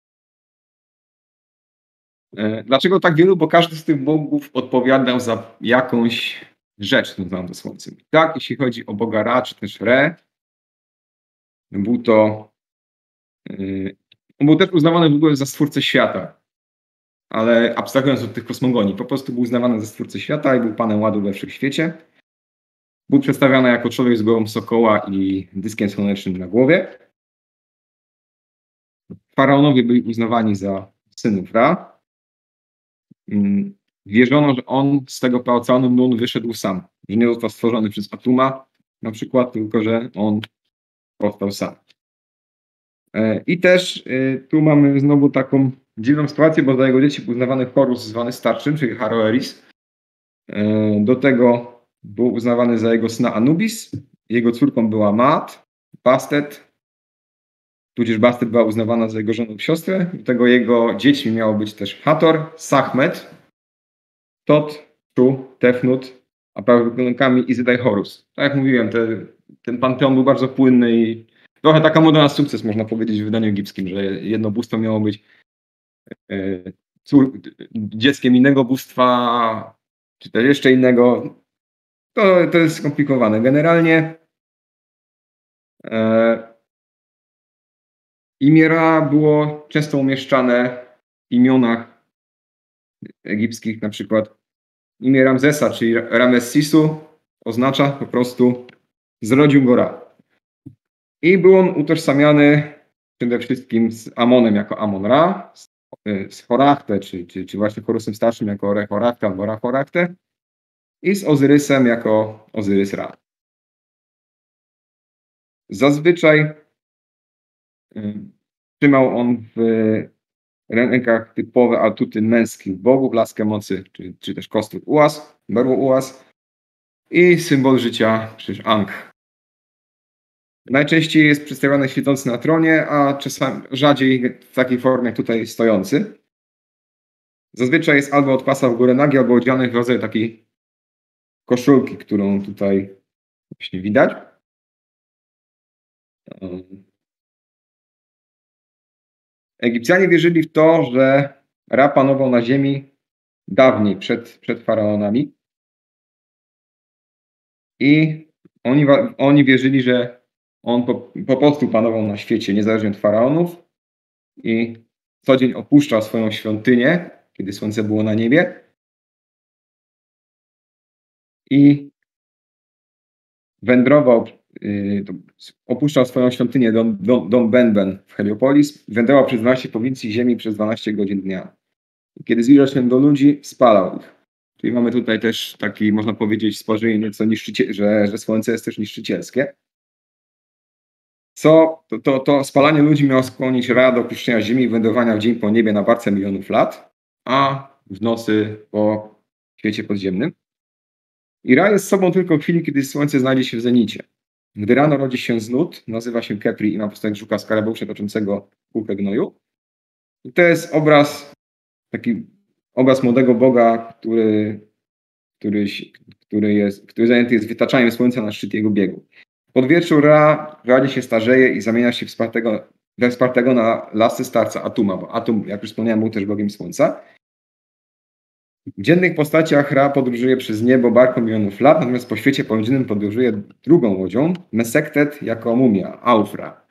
Dlaczego tak wielu? Bo każdy z tych bogów odpowiadał za jakąś rzecz związaną ze Słońcem. Tak, jeśli chodzi o Boga Ra, czy też Re, był to Yy, On był też uznawany w ogóle za stwórcę świata, ale abstrahując od tych kosmogonii, po prostu był uznawany za stwórcę świata i był panem ładu we wszechświecie. Był przedstawiany jako człowiek z głową sokoła i dyskiem słonecznym na głowie. Faraonowie byli uznawani za synów Ra. Yy, Wierzono, że on z tego pałacu Nun wyszedł sam, że nie został stworzony przez Atuma na przykład, tylko że on powstał sam. I też tu mamy znowu taką dziwną sytuację, bo za jego dzieci był uznawany Horus zwany starszym, czyli Haroeris. Do tego był uznawany za jego syna Anubis. Jego córką była Maat, Bastet, tudzież Bastet była uznawana za jego żonę siostrę. Do tego jego dziećmi miało być też Hathor, Sachmet, Tot, Shu, Tefnut, a prawnikami Izyda i Horus. Tak jak mówiłem, te, ten panteon był bardzo płynny i trochę taka moda na sukces, można powiedzieć, w wydaniu egipskim, że jedno bóstwo miało być e, cór, dzieckiem innego bóstwa, czy też jeszcze innego. To, to jest skomplikowane. Generalnie e, imię Ra było często umieszczane w imionach egipskich, na przykład imię Ramzesa, czyli Ramessisu, oznacza po prostu zrodził go Ra. I był on utożsamiany przede wszystkim z Amonem jako Amon-Ra, z, z Horachtę, czy, czy, czy właśnie Horusem Starszym jako Re-Horachtę albo Ra-Horachtę i z Ozyrysem jako Ozyrys-Ra. Zazwyczaj y, trzymał on w rękach typowe atuty męskich bogów, laskę mocy, czy, czy też kostróg Uas, berło Uas i symbol życia, przecież Ankh. Najczęściej jest przedstawiony siedzący na tronie, a czasami rzadziej w takiej formie jak tutaj stojący. Zazwyczaj jest albo od pasa w górę nagi, albo odziany w rodzaju takiej koszulki, którą tutaj właśnie widać. Egipcjanie wierzyli w to, że Ra panował na ziemi dawniej, przed, przed faraonami. I oni, oni wierzyli, że on po, po prostu panował na świecie, niezależnie od faraonów. I co dzień opuszczał swoją świątynię, kiedy słońce było na niebie. I wędrował, yy, opuszczał swoją świątynię Dom, Dom, Dom Benben w Heliopolis. Wędrował przez dwanaście prowincji ziemi przez dwanaście godzin dnia. I kiedy zbliżał się do ludzi, spalał ich. Czyli mamy tutaj też taki, można powiedzieć, spojrzenie nieco niszczycielskie, że, że słońce jest też niszczycielskie. Co to, to, to spalanie ludzi miało skłonić Ra do opuszczenia ziemi i wędrowania w dzień po niebie na barce milionów lat, a w nocy po świecie podziemnym. I Ra jest sobą tylko w chwili, kiedy słońce znajdzie się w zenicie. Gdy rano rodzi się z nut, nazywa się Kepri i ma postać żuka skarabeusza toczącego kółkę gnoju. I to jest obraz, taki obraz młodego Boga, który, który, który, jest, który zajęty jest wytaczaniem słońca na szczyt jego biegu. Pod wieczór Ra radi się starzeje i zamienia się w wspartego, we wspartego na lasy starca Atuma, bo Atum, jak już wspomniałem, był też bogiem słońca. W dziennych postaciach Ra podróżuje przez niebo barką milionów lat, natomiast po świecie podziemnym podróżuje drugą łodzią, Mesektet jako mumia, Aufra.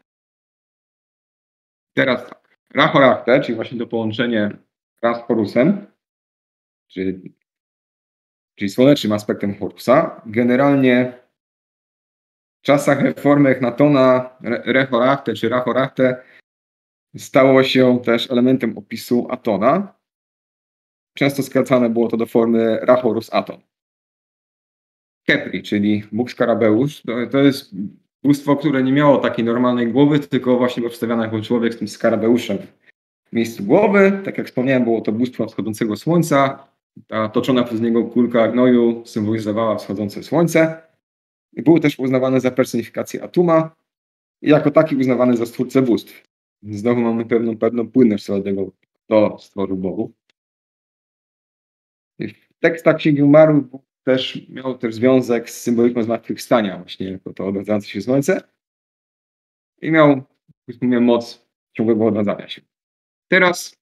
Teraz tak, Ra-Horachtę, czyli właśnie to połączenie Ra z Horusem, czyli, czyli słonecznym aspektem Horusa, generalnie w czasach reformy Echnatona Re-Horachtę czy Ra-Horachtę stało się też elementem opisu Atona. Często skracane było to do formy Ra-Horus Aton. Kepri, czyli Bóg Skarabeusz, to, to jest bóstwo, które nie miało takiej normalnej głowy, tylko właśnie było przedstawiane jako człowiek z tym skarabeuszem w miejscu głowy. Tak jak wspomniałem, było to bóstwo wschodzącego słońca. Ta toczona przez niego kulka gnoju symbolizowała wschodzące słońce. Był też uznawany za personifikację Atuma i jako taki uznawany za stwórcę bóstw. Znowu mamy pewną, pewną płynność co do tego, kto stworzył bogów. W tekstach Księgi Umarłych też miał też związek z symboliką zmartwychwstania, właśnie jako to odradzające się słońce. I miał, jak mówiłem, moc ciągłego odradzania się. Teraz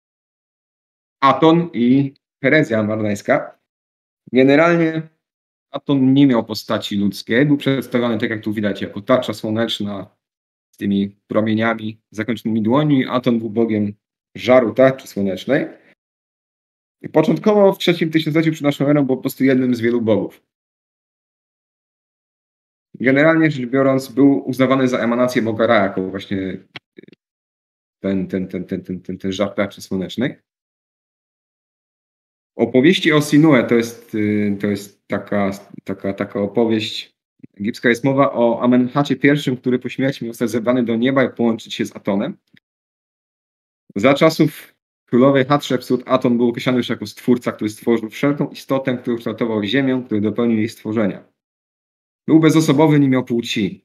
Aton i herezja mardańska. Generalnie Aton nie miał postaci ludzkiej. Był przedstawiony, tak jak tu widać, jako tarcza słoneczna tymi promieniami zakończonymi dłońmi. Aton był bogiem żaru tarczy słonecznej. I początkowo w trzecim tysiącleciu przed naszą erą był po prostu jednym z wielu bogów. Generalnie rzecz biorąc, był uznawany za emanację boga Ra, jako właśnie ten, ten, ten, ten, ten, ten, ten żar tarczy słonecznej. Opowieści o Sinue to jest, to jest taka, taka, taka opowieść egipska. Jest mowa o Amenhacie I, który po śmierci miał zostać zebrany do nieba i połączyć się z Atonem. Za czasów królowej Hatshepsut Aton był określany już jako stwórca, który stworzył wszelką istotę, który kształtował ziemię, który dopełnił jej stworzenia. Był bezosobowy, nie miał płci.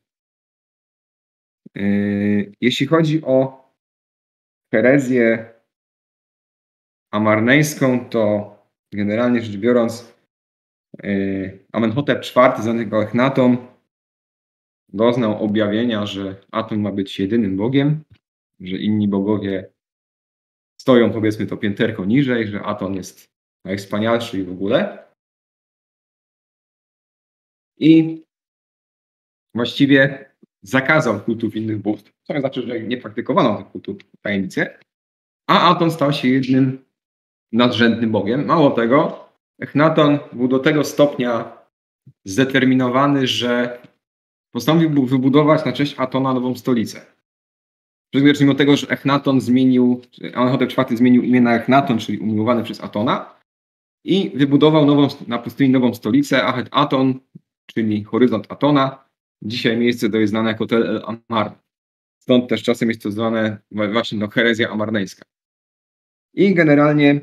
Jeśli chodzi o herezję amarneńską, to generalnie rzecz biorąc Amenhotep czwarty, zwany jako Echnaton, doznał objawienia, że Aton ma być jedynym bogiem, że inni bogowie stoją, powiedzmy, to pięterko niżej, że Aton jest najwspanialszy i w ogóle. I właściwie zakazał kultów innych bóstw, co znaczy, że nie praktykowano tych kultów tajemnicy, a Aton stał się jednym nadrzędnym bogiem. Mało tego, Echnaton był do tego stopnia zdeterminowany, że postanowił wybudować na cześć Atona nową stolicę. Mimo tego, że Echnaton zmienił, Amenhotep czwarty zmienił imię na Echnaton, czyli umiłowany przez Atona, i wybudował nową, na pustyni nową stolicę, Ahet Aton, czyli horyzont Atona. Dzisiaj miejsce to jest znane jako Tel El Amar. Stąd też czasem jest to zwane właśnie no, herezja amarneńska. I generalnie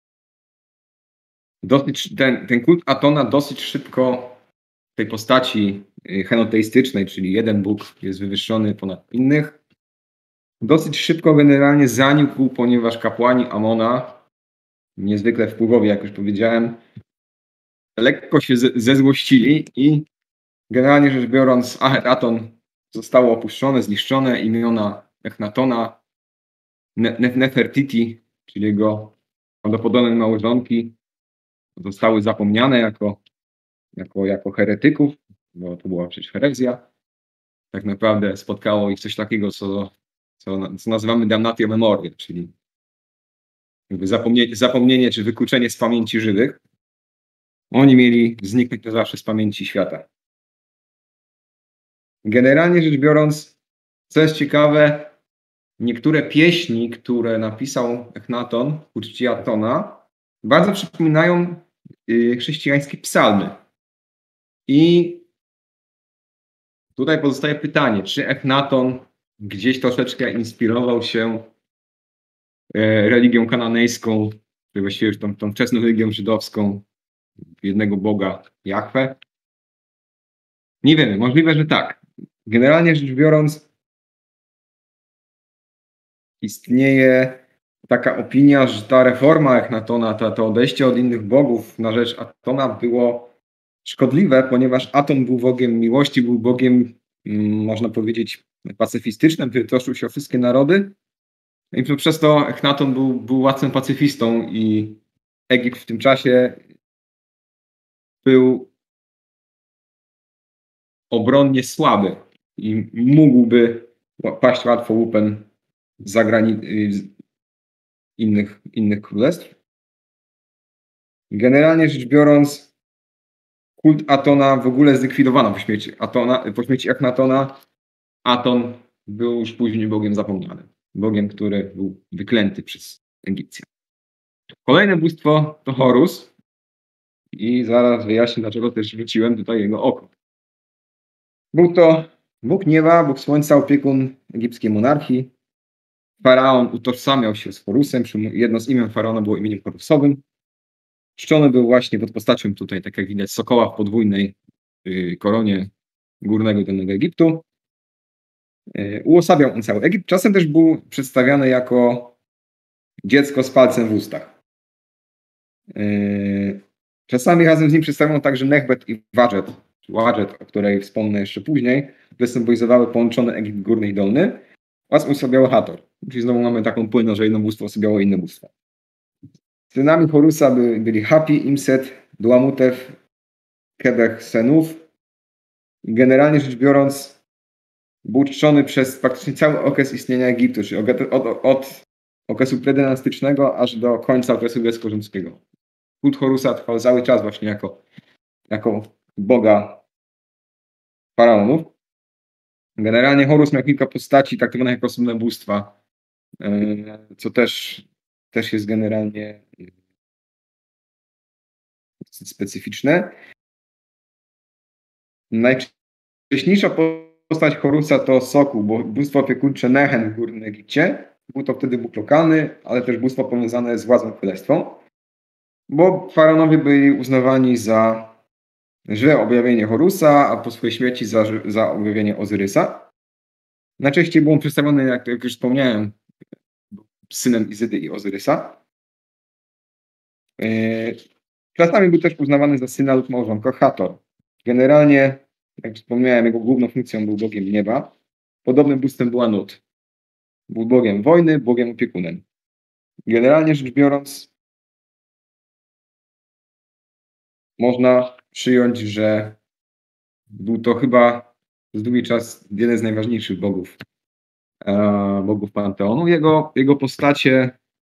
dosyć, ten, ten kult Atona dosyć szybko w tej postaci henoteistycznej, czyli jeden Bóg jest wywyższony ponad innych, dosyć szybko generalnie zanikł, ponieważ kapłani Amona, niezwykle wpływowi, jak już powiedziałem, lekko się zezłościli i generalnie rzecz biorąc Ahet Aton zostało opuszczone, zniszczone, imiona Echnatona, Nefertiti, czyli jego prawdopodobne małżonki, zostały zapomniane jako, jako, jako heretyków, bo to była przecież herezja. Tak naprawdę spotkało ich coś takiego, co, co, co nazywamy damnatio memoriae, czyli jakby zapomnienie, zapomnienie czy wykluczenie z pamięci żywych. Oni mieli zniknąć na zawsze z pamięci świata. Generalnie rzecz biorąc, co jest ciekawe, niektóre pieśni, które napisał Echnaton ku czci Atona, bardzo przypominają y, chrześcijańskie psalmy. I tutaj pozostaje pytanie, czy Echnaton gdzieś troszeczkę inspirował się e, religią kananejską, czy właściwie już tą, tą wczesną religią żydowską, jednego Boga, Jahwe? Nie wiemy, możliwe, że tak. Generalnie rzecz biorąc, istnieje taka opinia, że ta reforma Echnatona, ta, to odejście od innych bogów na rzecz Atona było szkodliwe, ponieważ Aton był bogiem miłości, był bogiem, można powiedzieć, pacyfistycznym, który troszczył się o wszystkie narody. I przez to Echnaton był, był łatwym pacyfistą i Egipt w tym czasie był obronnie słaby i mógłby paść łatwo łupem zagranic innych, innych królestw. Generalnie rzecz biorąc, kult Atona w ogóle zlikwidowano po śmierci, Atona, po śmierci Echnatona. Aton był już później bogiem zapomnianym. Bogiem, który był wyklęty przez Egipcjan. Kolejne bóstwo to Horus. I zaraz wyjaśnię, dlaczego też wróciłem tutaj jego oko. Był to Bóg nieba, Bóg słońca, opiekun egipskiej monarchii. Faraon utożsamiał się z Horusem. Jedno z imion faraona było imieniem Horusowym. Czczony był właśnie pod postacią tutaj, tak jak widać, sokoła w podwójnej koronie górnego i dolnego Egiptu. Uosabiał on cały Egipt. Czasem też był przedstawiany jako dziecko z palcem w ustach. Czasami razem z nim przedstawiano także Nechbet i Wadżet, Wadżet, o której wspomnę jeszcze później, które symbolizowały połączony Egipt górny i dolny, oraz uosabiały Hator. Czyli znowu mamy taką płynność, że jedno bóstwo uosabiało inne bóstwo. Synami Horusa by, byli Hapi, Imset, Duamutew, Kebech, Senuf. Generalnie rzecz biorąc, był czczony przez praktycznie cały okres istnienia Egiptu, czyli od, od, od okresu predynastycznego aż do końca okresu grecko-rzymskiego. Kult Horusa trwał cały czas właśnie jako, jako boga faraonów. Generalnie Horus miał kilka postaci traktowanych jako osobne bóstwa, co też, też jest generalnie specyficzne. Najwcześniejsza postać Horusa to Sokół, bo bóstwo opiekuńcze Nehen w Górnym Egipcie. Był to wtedy bóg lokalny, ale też bóstwo powiązane z władzą królestwą, bo faraonowie byli uznawani za żywe objawienie Horusa, a po swojej śmierci za, za objawienie Ozyrysa. Najczęściej był on przedstawiony, jak, jak już wspomniałem, synem Izydy i Ozyrysa. Yy, czasami był też uznawany za syna lub małżonka Hathor. Generalnie, jak wspomniałem, jego główną funkcją był bogiem nieba. Podobnym bóstwem była Nut. Był bogiem wojny, bogiem opiekunem. Generalnie rzecz biorąc, można przyjąć, że był to chyba z długi czas jeden z najważniejszych bogów, e, bogów Panteonu. Jego, jego postacie,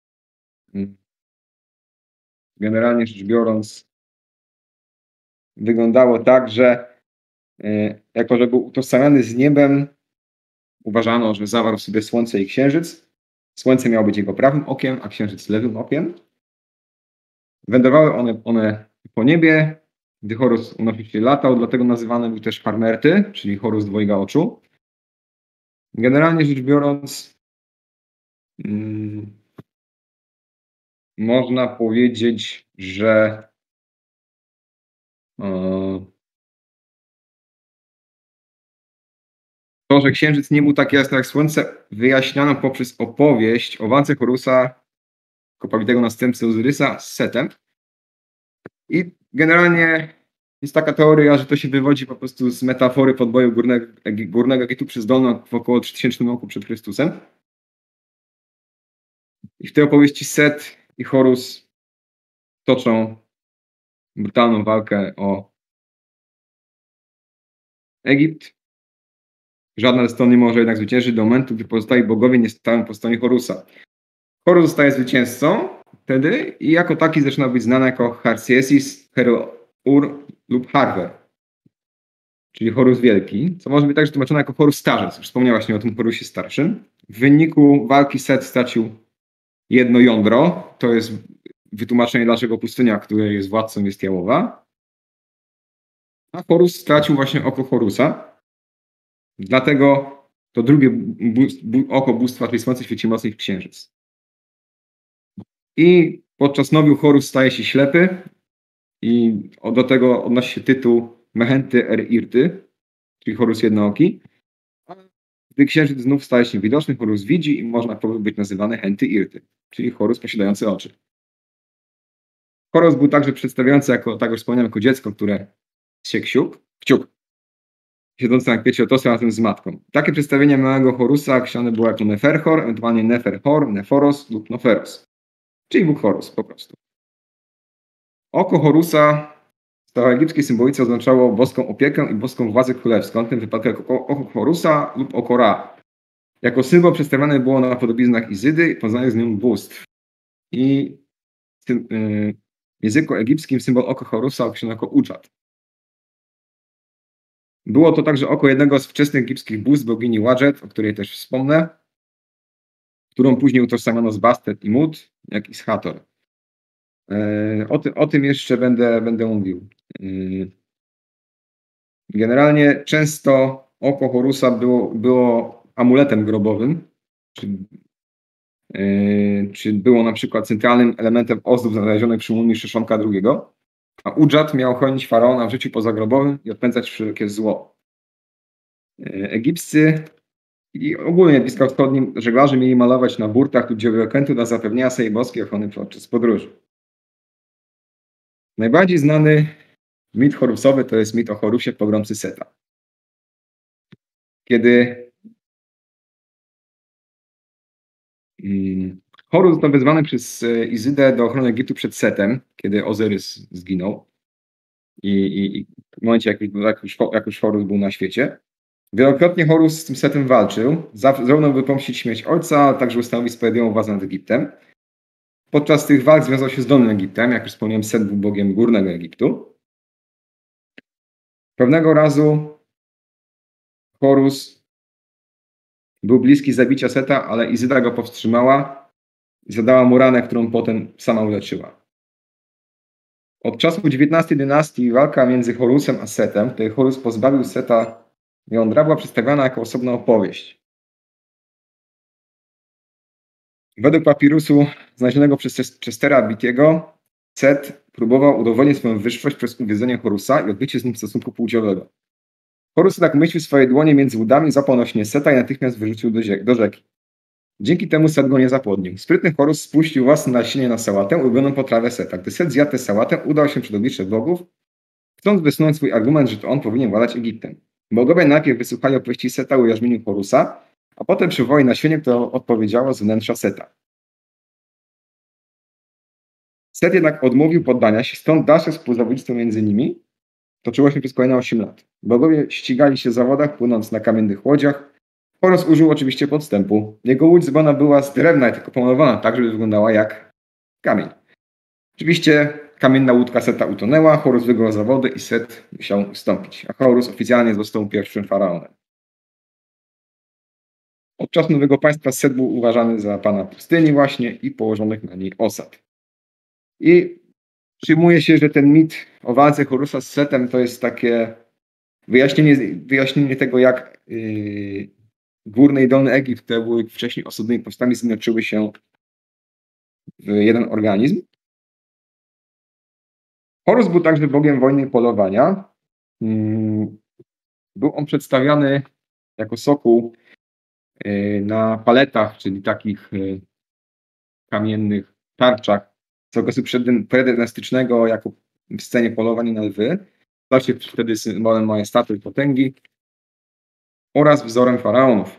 generalnie rzecz biorąc, wyglądało tak, że e, jako, że był utożsamiany z niebem, uważano, że zawarł w sobie słońce i księżyc. Słońce miało być jego prawym okiem, a księżyc lewym okiem. Wędrowały one, one po niebie, gdy Horus unosił się latał, dlatego nazywany był też Harmerty, czyli Horus dwojga oczu. Generalnie rzecz biorąc, hmm, można powiedzieć, że e, to, że księżyc nie był tak jasny jak słońce, wyjaśniano poprzez opowieść o walce Horusa, kopałitego następcy Ozyrysa, z Setem. I generalnie jest taka teoria, że to się wywodzi po prostu z metafory podboju górnego, górnego Egiptu przez Dolną w około trzytysięcznym roku przed Chrystusem. I w tej opowieści Set i Horus toczą brutalną walkę o Egipt. Żadna ze stron nie może jednak zwyciężyć do momentu, gdy pozostali bogowie nie stają po stronie Horusa. Horus zostaje zwycięzcą wtedy i jako taki zaczyna być znany jako Harsiesis, Hero-Ur lub Harver, czyli Horus Wielki, co może być także tłumaczone jako Horus Starzec. Już wspomniał właśnie o tym Horusie Starszym. W wyniku walki Set stracił jedno jądro. To jest wytłumaczenie, dlaczego pustynia, której jest władcą, jest jałowa. A Horus stracił właśnie oko Horusa. Dlatego to drugie bu- bu- oko bóstwa, czyli słońce, świeci mocniej w księżyc. I podczas nowiu Horus staje się ślepy i do tego odnosi się tytuł Mehenty er Irty, czyli Horus jednooki. A gdy księżyc znów staje się widoczny, Horus widzi i można być nazywany Henty Irty, czyli Horus posiadający oczy. Horus był także przedstawiający jako, tak jak wspomniałem, jako dziecko, które się ksiuk, kciuk, siedzące na kwiecie lotosu razem z matką. Takie przedstawienie małego Horusa określone było jako Neferhor, ewentualnie Neferhor, Neforos lub Noferos, czyli Bóg Horus po prostu. Oko Horusa w staroegipskiej symbolice oznaczało boską opiekę i boską władzę królewską, w tym wypadku jako oko Horusa lub oko Ra. Jako symbol przedstawiane było na podobiznach Izydy i poznanych z nią bóstw. I w tym yy, języku egipskim symbol oko Horusa określono jako Uczat. Było to także oko jednego z wczesnych egipskich bóstw, bogini Wadżet, o której też wspomnę, którą później utożsamiono z Bastet i Mut, jak i z Hathor. Yy, o, ty, o tym jeszcze będę, będę mówił. Yy. Generalnie często oko Horusa było, było amuletem grobowym, czy, yy, czy było na przykład centralnym elementem ozdób znalezionych przy mumii Szeszonka drugiego, a Udżat miał chronić faraona w życiu pozagrobowym i odpędzać wszelkie zło. Yy, egipscy i ogólnie bliskowschodni żeglarze mieli malować na burtach lub dzieły okrętu dla zapewnienia sobie boskiej ochrony podczas podróży. Najbardziej znany mit horusowy to jest mit o Horusie, pogromcy Seta. Kiedy hmm, Horus został wezwany przez Izydę do ochrony Egiptu przed Setem, kiedy Ozyrys zginął i, i, i w momencie, jak już, jak, już, jak już Horus był na świecie, Wielokrotnie Horus z tym Setem walczył, zarówno by pomścić śmierć ojca, ale także ustanowić sprawiedliwą władzę nad Egiptem. Podczas tych walk związał się z Dolnym Egiptem, jak już wspomniałem, Set był bogiem Górnego Egiptu. Pewnego razu Horus był bliski zabicia Seta, ale Izyda go powstrzymała i zadała mu ranę, którą potem sama uleczyła. Od czasów dziewiętnastej dynastii walka między Horusem a Setem, w której Horus pozbawił Seta jądra, była przedstawiana jako osobna opowieść. Według papirusu znalezionego przez Chestera Beatty'ego, Set próbował udowodnić swoją wyższość przez uwiedzenie Horusa i odbycie z nim stosunku płciowego. Horus tak myślił swoje dłonie między udami, zapał na śnie Seta i natychmiast wyrzucił do, do rzeki. Dzięki temu Set go nie zapłodnił. Sprytny Horus spuścił własne nasienie na sałatę, ulubioną potrawę Seta. Gdy Set zjadł tę sałatę, udał się przed oblicze bogów, chcąc wysunąć swój argument, że to on powinien władać Egiptem. Bogowie najpierw wysłuchali opowieści Seta o ujarzmieniu Horusa, a potem przywołali nasienie, które odpowiedziało z wnętrza Seta. Set jednak odmówił poddania się, stąd dalsze współzawodnictwo między nimi toczyło się przez kolejne osiem lat. Bogowie ścigali się w zawodach, płynąc na kamiennych łodziach. Horus użył oczywiście podstępu. Jego łódź zbana była z drewna i tylko pomalowana tak, żeby wyglądała jak kamień. Oczywiście kamienna łódka Seta utonęła, Horus wygrał zawody i Set musiał ustąpić, a Horus oficjalnie został pierwszym faraonem. Od czasu Nowego Państwa Set był uważany za pana pustyni właśnie i położonych na niej osad. I przyjmuje się, że ten mit o walce Horusa z Setem to jest takie wyjaśnienie, wyjaśnienie tego, jak yy, Górny i Dolny Egipt, które były wcześniej osobnymi powstami, zjednoczyły się w jeden organizm. Horus był także bogiem wojny i polowania. Yy, był on przedstawiany jako sokół yy, na paletach, czyli takich yy, kamiennych tarczach z okresu predynastycznego, jako w scenie polowania na lwy. Stał się wtedy symbolem majestatu i potęgi oraz wzorem faraonów.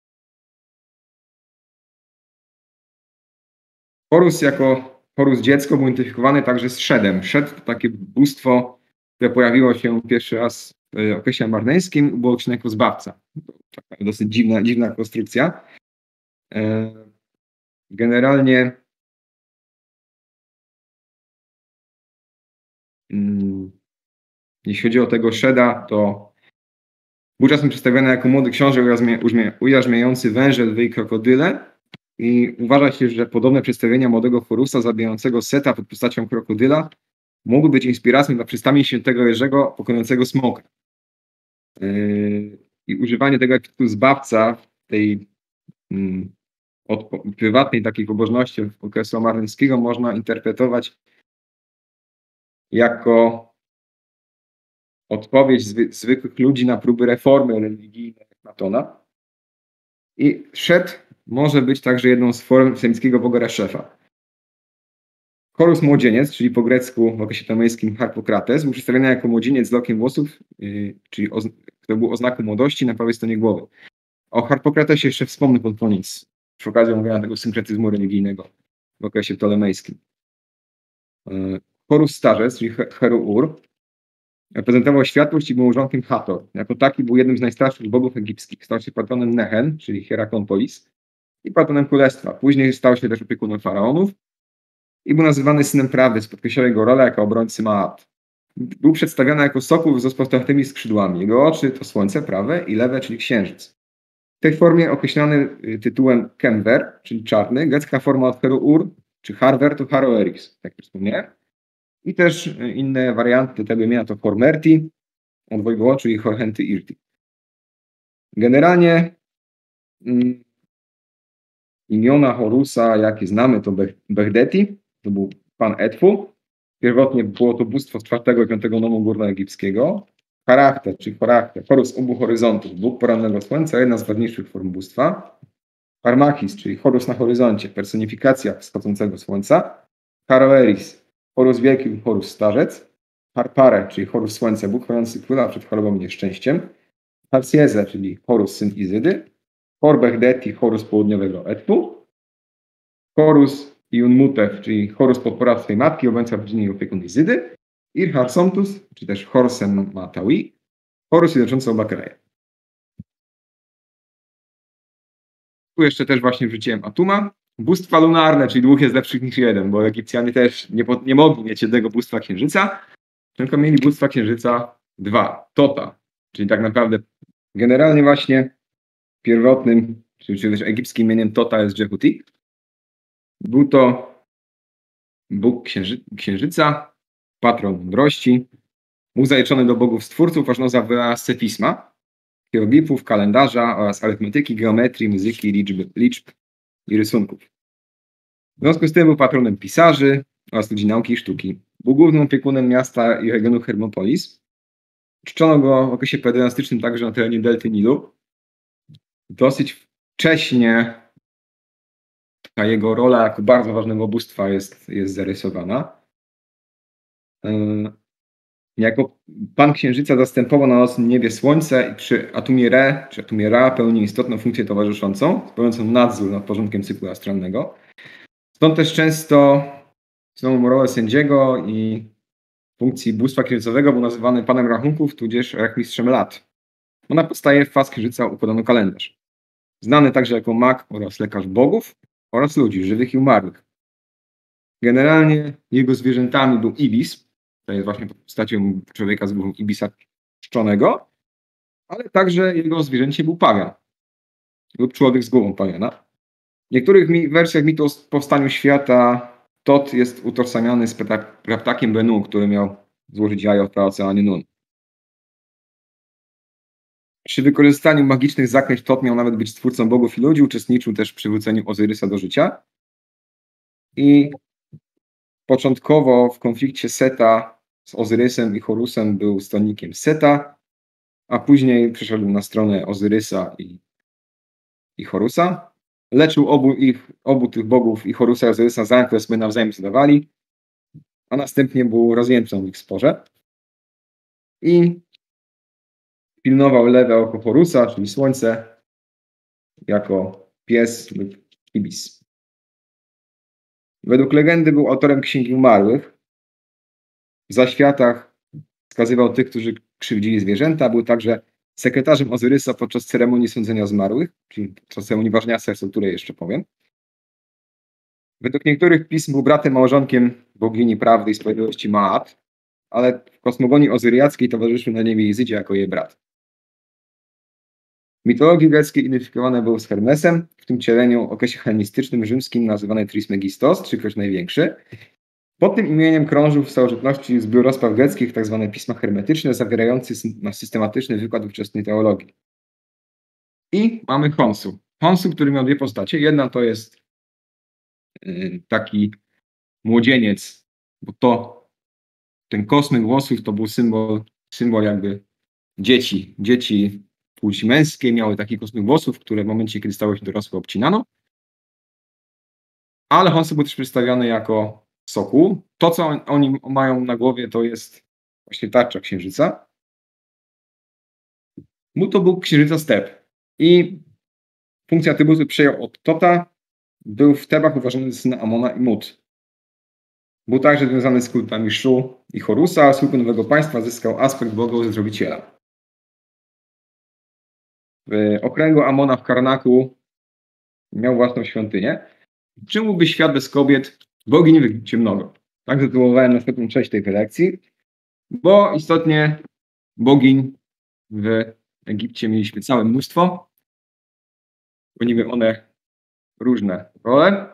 Horus jako Horus dziecko był identyfikowany także z Szedem. Szed to takie bóstwo, które pojawiło się pierwszy raz w okresie amarneńskim, było określone jako zbawca. Taka dosyć dziwna, dziwna konstrukcja. Generalnie jeśli chodzi o tego Szeda, to był czasem przedstawiony jako młody książę ujarzmiający węże, lwy i krokodyle. I uważa się, że podobne przedstawienia młodego Horusa zabijającego Seta pod postacią krokodyla mogły być inspiracją dla przystani świętego Jerzego pokonującego smoka. Yy, I używanie tego epitetu zbawca w tej yy, od, prywatnej takiej pobożności okresu amarneńskiego można interpretować jako odpowiedź zwy, zwykłych ludzi na próby reformy religijnej Platona. I Szed może być także jedną z form semickiego boga Reszefa. Horus młodzieniec, czyli po grecku w okresie ptolemejskim Harpokrates, był przedstawiony jako młodzieniec z lokiem włosów, yy, czyli to był oznaką młodości na prawej stronie głowy. O Harpokratesie jeszcze wspomnę pod koniec, przy okazji omówienia tego synkretyzmu religijnego w okresie ptolemejskim. Yy, Horus starzec, czyli Heru-Ur, reprezentował światłość i był małżonkiem Hathor. Jako taki był jednym z najstarszych bogów egipskich. Stał się patronem Nehen, czyli Hierakonpolis, i patronem królestwa. Później stał się też opiekunem faraonów i był nazywany synem prawdy, podkreślał jego rolę jako obrońcy Maat. Był przedstawiany jako sokół z rozpostartymi skrzydłami. Jego oczy to słońce prawe i lewe, czyli księżyc. W tej formie określany tytułem Kemwer, czyli czarny, grecka forma od Heru-Ur, czy Harver to Haroeris, tak jak wspomniałem. I też inne warianty tego imienia to Hormerti, od dwojga oczu, i Horhenty Irti. Generalnie mm, imiona Horusa, jakie znamy, to Behdeti, to był pan Edfu. Pierwotnie było to bóstwo z czwartego i piątego nomu górnoegipskiego. Charakter, czyli charakter, Horus obu horyzontów, bóg porannego słońca, jedna z ważniejszych form bóstwa. Harmachis, czyli Horus na horyzoncie, personifikacja wschodzącego słońca. Haroeris, Horus wielki, Horus starzec. Harpare, czyli Horus słońca, bóg chroniący króla przed chorobą i nieszczęściem. Harsieze, czyli Horus syn Izydy. Horbehdeti, Horus południowego Edfu. Horus Iunmutef, czyli Horus podpora swojej matki, obrońca rodziny i opiekun Izydy. Irharsomtus, czy też Horsem Matawi. Horus jednoczący oba kraje. Tu jeszcze też właśnie wrzuciłem Atuma. Bóstwa lunarne, czyli dwóch jest lepszych niż jeden, bo Egipcjanie też nie, po, nie mogli mieć jednego bóstwa księżyca, tylko mieli bóstwa księżyca dwa. Tota, czyli tak naprawdę generalnie właśnie pierwotnym, czyli też egipskim imieniem Tota jest Dżehuti. Był to bóg księży księżyca, patron mądrości, był zaliczony do bogów stwórców aż za wyrazce pisma, hieroglifów, kalendarza oraz arytmetyki, geometrii, muzyki, liczby, liczb i rysunków. W związku z tym był patronem pisarzy oraz ludzi nauki i sztuki. Był głównym opiekunem miasta i regionu Hermopolis. Czczono go w okresie predynastycznym także na terenie delty Nilu. Dosyć wcześnie ta jego rola jako bardzo ważnego bóstwa jest, jest zarysowana. Yy, jako pan księżyca zastępował na nocnym niebie słońce i przy atomie Re, czy atomie Ra pełni istotną funkcję towarzyszącą, spełniającą nadzór nad porządkiem cyklu astralnego. Stąd też często znowu rolę sędziego i funkcji bóstwa księżycowego był nazywany panem rachunków, tudzież rachmistrzem lat. Ona powstaje w faz księżyca układano kalendarz. Znany także jako mag oraz lekarz bogów oraz ludzi, żywych i umarłych. Generalnie jego zwierzętami był ibis, to jest właśnie postacią człowieka z głową ibisa czczonego, ale także jego zwierzęciem był pawian lub człowiek z głową pawiana. W niektórych mi wersjach mitu o powstaniu świata Tot jest utożsamiany z praptakiem Benu, który miał złożyć jajo w praoceanie Nun. Przy wykorzystaniu magicznych zaklęć Tot miał nawet być stwórcą bogów i ludzi, uczestniczył też w przywróceniu Ozyrysa do życia. I początkowo w konflikcie Seta z Ozyrysem i Horusem był stronnikiem Seta, a później przeszedł na stronę Ozyrysa i, i Horusa. Leczył obu, ich, obu tych bogów, i Horusa i Ozyrysa, za które sobie nawzajem zadawali, a następnie był rozjemcą w ich sporze. I pilnował lewe oko Horusa, czyli słońce, jako pies lub ibis. Według legendy był autorem Księgi Umarłych. W zaświatach wskazywał tych, którzy krzywdzili zwierzęta. Był także sekretarzem Ozyrysa podczas ceremonii sądzenia zmarłych, czyli podczas ceremonii ważniactwa, o której jeszcze powiem. Według niektórych pism był bratem małżonkiem bogini prawdy i sprawiedliwości Maat, ale w kosmogonii ozyriackiej towarzyszył na niebie Izydzie jako jej brat. W mitologii greckiej identyfikowany był z Hermesem, w tym cieleniu w okresie hellenistycznym rzymskim nazywany Trismegistos, trzykroć największy. Pod tym imieniem krążył w starożytności zbiór rozpraw greckich, tzw. pisma hermetyczne, zawierający systematyczny wykład ówczesnej teologii. I mamy Honsu. Honsu, który miał dwie postacie. Jedna to jest yy, taki młodzieniec, bo to ten kosmyk włosów to był symbol, symbol jakby dzieci. Dzieci płci męskiej miały taki kosmyk włosów, które w momencie, kiedy stały się dorosłe, obcinano. Ale Honsu był też przedstawiany jako sokół. To, co oni mają na głowie, to jest właśnie tarcza księżyca. Był to bóg księżyca Step. I funkcję atrybutu przejął od Tota. Był w Tebach uważany za syna Amona i Mut. Był także związany z kultami Szu i Horusa, a z kultu nowego państwa zyskał aspekt boga Zdrowiciela. W okręgu Amona w Karnaku miał własną świątynię. Czym byłby świat bez kobiet? Bogiń w Egipcie mnogo. Tak zatytułowałem następną część tej prelekcji, bo istotnie bogiń w Egipcie mieliśmy całe mnóstwo. Pełniły one różne role.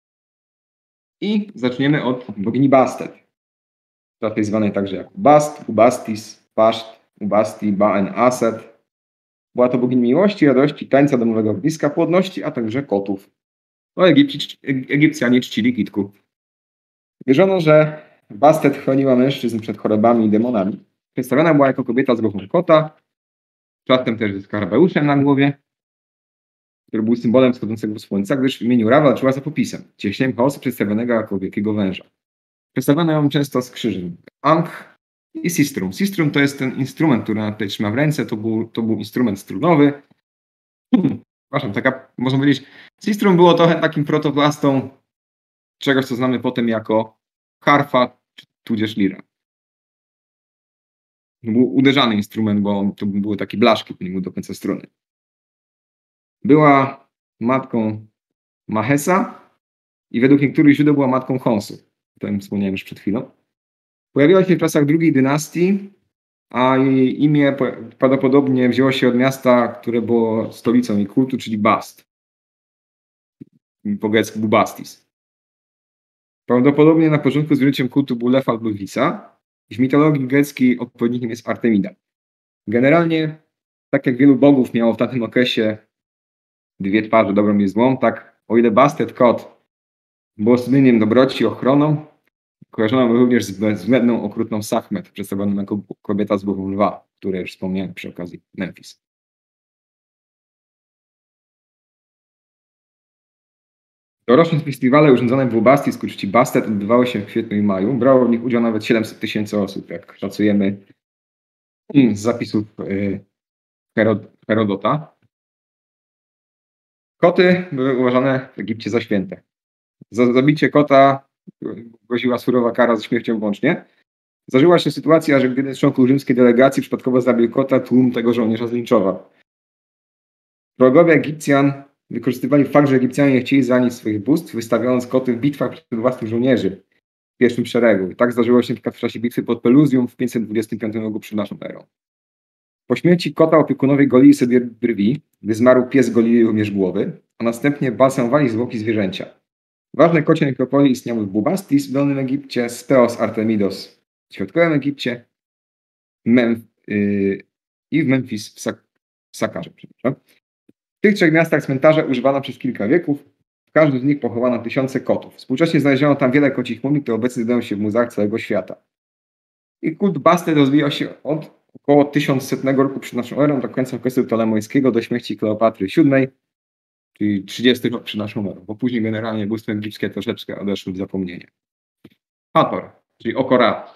I zaczniemy od bogini Bastet, tej zwanej także jako Bast, Ubastis, Pasht, Ubasti, Ba'en Aset. Była to bogini miłości, radości, tańca, domowego ogniska, płodności, a także kotów. No, Egipci, Egipcjanie czcili kitku. Wierzono, że Bastet chroniła mężczyzn przed chorobami i demonami. Przedstawiona była jako kobieta z głową kota, czasem też ze skarabeuszem na głowie, który był symbolem wschodzącego słońca, gdyż w imieniu Ra walczyła za popisem, cieśniem chaosu przedstawionego jako wielkiego węża. Przedstawiono ją często z krzyżem. Ankh i Sistrum. Sistrum to jest ten instrument, który ona tutaj trzyma w ręce, to był, to był instrument strunowy. Hmm, przepraszam, taka, można powiedzieć, Sistrum było trochę takim protoplastą czegoś, co znamy potem jako harfa, tudzież lira. To był uderzany instrument, bo to były takie blaszki, nie były do końca struny. Była matką Mahesa i według niektórych źródeł była matką Honsu. O tym wspomniałem już przed chwilą. Pojawiła się w czasach drugiej dynastii, a jej imię prawdopodobnie wzięło się od miasta, które było stolicą jej kultu, czyli Bast. Po grecku Bubastis. Prawdopodobnie na początku zwierzęciem kultu był lew albo lwica. W mitologii greckiej odpowiednikiem jest Artemida. Generalnie, tak jak wielu bogów miało w tamtym okresie dwie twarze, dobrą i złą, tak o ile Bastet kot było synonimem dobroci, ochroną, kojarzono również z bezwzględną, okrutną Sachmet, przedstawioną jako kobieta z głową lwa, które już wspomniałem przy okazji Memphis. Doroczne festiwale urządzone w Bubastis ku czci Bastet odbywały się w kwietniu i maju. Brało w nich udział nawet siedemset tysięcy osób, jak szacujemy z zapisów Herodota. Koty były uważane w Egipcie za święte. Za zabicie kota groziła surowa kara ze śmiercią włącznie. Zdarzyła się sytuacja, że gdy członków rzymskiej delegacji przypadkowo zabił kota, tłum tego żołnierza zlinczował. Wrogowie Egipcjan wykorzystywali fakt, że Egipcjanie nie chcieli zranić swoich bóstw, wystawiając koty w bitwach przed własnych żołnierzy w pierwszym szeregu. I tak zdarzyło się np. w czasie bitwy pod Peluzium w pięćset dwudziestym piątym roku przed naszą erą. Po śmierci kota opiekunowie golili sobie brwi, gdy zmarł pies golili również głowy, a następnie balsamowali zwłoki zwierzęcia. Ważne kocie nekropolie istniały w Bubastis w Dolnym Egipcie, Speos Artemidos w Środkowym Egipcie Mem yy, i w Memphis w, Sak w Sakarze. W tych trzech miastach cmentarze używano przez kilka wieków. W każdym z nich pochowano tysiące kotów. Współcześnie znaleziono tam wiele kocich mumii, które obecnie znajdują się w muzeach całego świata. I kult Bastet rozwijał się od około tysiącsetnego roku przed naszą erą do końca okresu ptolemojskiego do śmierci Kleopatry siódmej, czyli trzydziesty rok przed naszą erą, bo później generalnie bóstwo egipskie troszeczkę odeszły w zapomnienie. Hathor, czyli oko Ra.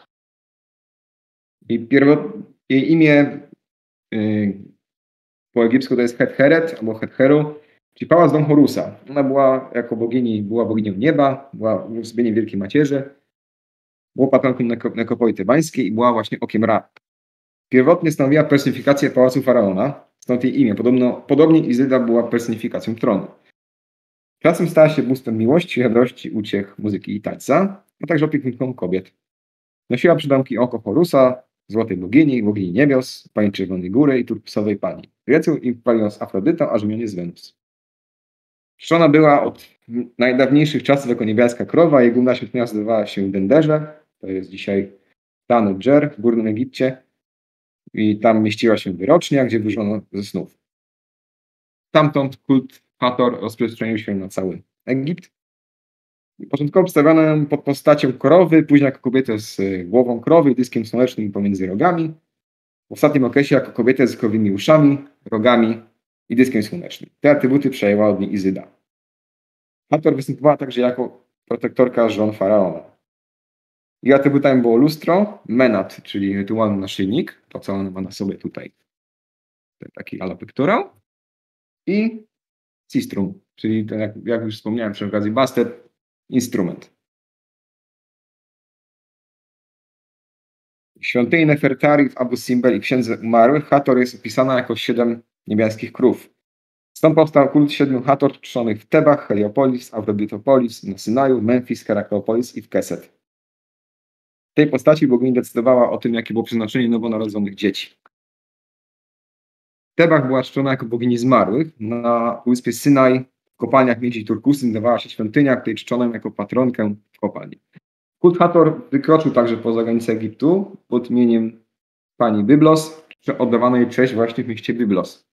Jej, jej imię yy, po egipsku to jest Het-Heret albo Het-Heru, czyli pałac dom Horusa. Ona była jako bogini, była boginią nieba, była uosobieniem Wielkiej Macierzy, była patronką nekropolii tebańskiej i była właśnie okiem Ra. Pierwotnie stanowiła personifikację pałacu faraona, stąd jej imię. Podobno, podobnie Izyda była personifikacją tronu. Czasem stała się bóstwem miłości, radości, uciech, muzyki i tańca, a także opiekunką kobiet. Nosiła przydomki oko Horusa, złotej bogini, bogini niebios, pani Czerwonej Góry i turkusowej pani. Grecy imperią z Afrodytą, a Rzymianie z Wenus. Czczona była od najdawniejszych czasów jako niebieska krowa. Jej główna świątynia znajdowała się w Denderze, to jest dzisiaj Tan Dżer w Górnym Egipcie. I tam mieściła się wyrocznia, gdzie wyżono ze snów. Stamtąd kult Hathor rozprzestrzenił się na cały Egipt. Początkowo przedstawiono ją pod postacią krowy, później jako kobietę z głową krowy i dyskiem słonecznym pomiędzy rogami. W ostatnim okresie jako kobietę z krowymi uszami, rogami i dyskiem słonecznym. Te atrybuty przejęła od niej Izyda. Hathor występowała także jako protektorka żon faraona. Jej atrybutami było lustro, menat, czyli rytualny naszyjnik, to co on ma na sobie tutaj, taki ala pektorał, i sistrum, czyli ten, jak, jak już wspomniałem przy okazji Bastet, instrument. W świątyni Nefertari w Abu Simbel i Księdze Umarłych Hathor jest opisana jako siedem niebieskich krów. Stąd powstał kult siedmiu Hathor czczonych w Tebach, Heliopolis, Aphroditopolis, na Synaju, Memphis, Herakleopolis i w Keset. W tej postaci bogini decydowała o tym, jakie było przeznaczenie nowonarodzonych dzieci. W Tebach była czczona jako bogini zmarłych. Na wyspie Synaj w kopalniach miedzi i turkusy znajdowała się świątynia, której czczono jako patronkę w kopalni. Kult Hathor wykroczył także poza granice Egiptu pod imieniem pani Byblos, oddawano jej cześć właśnie w mieście Byblos.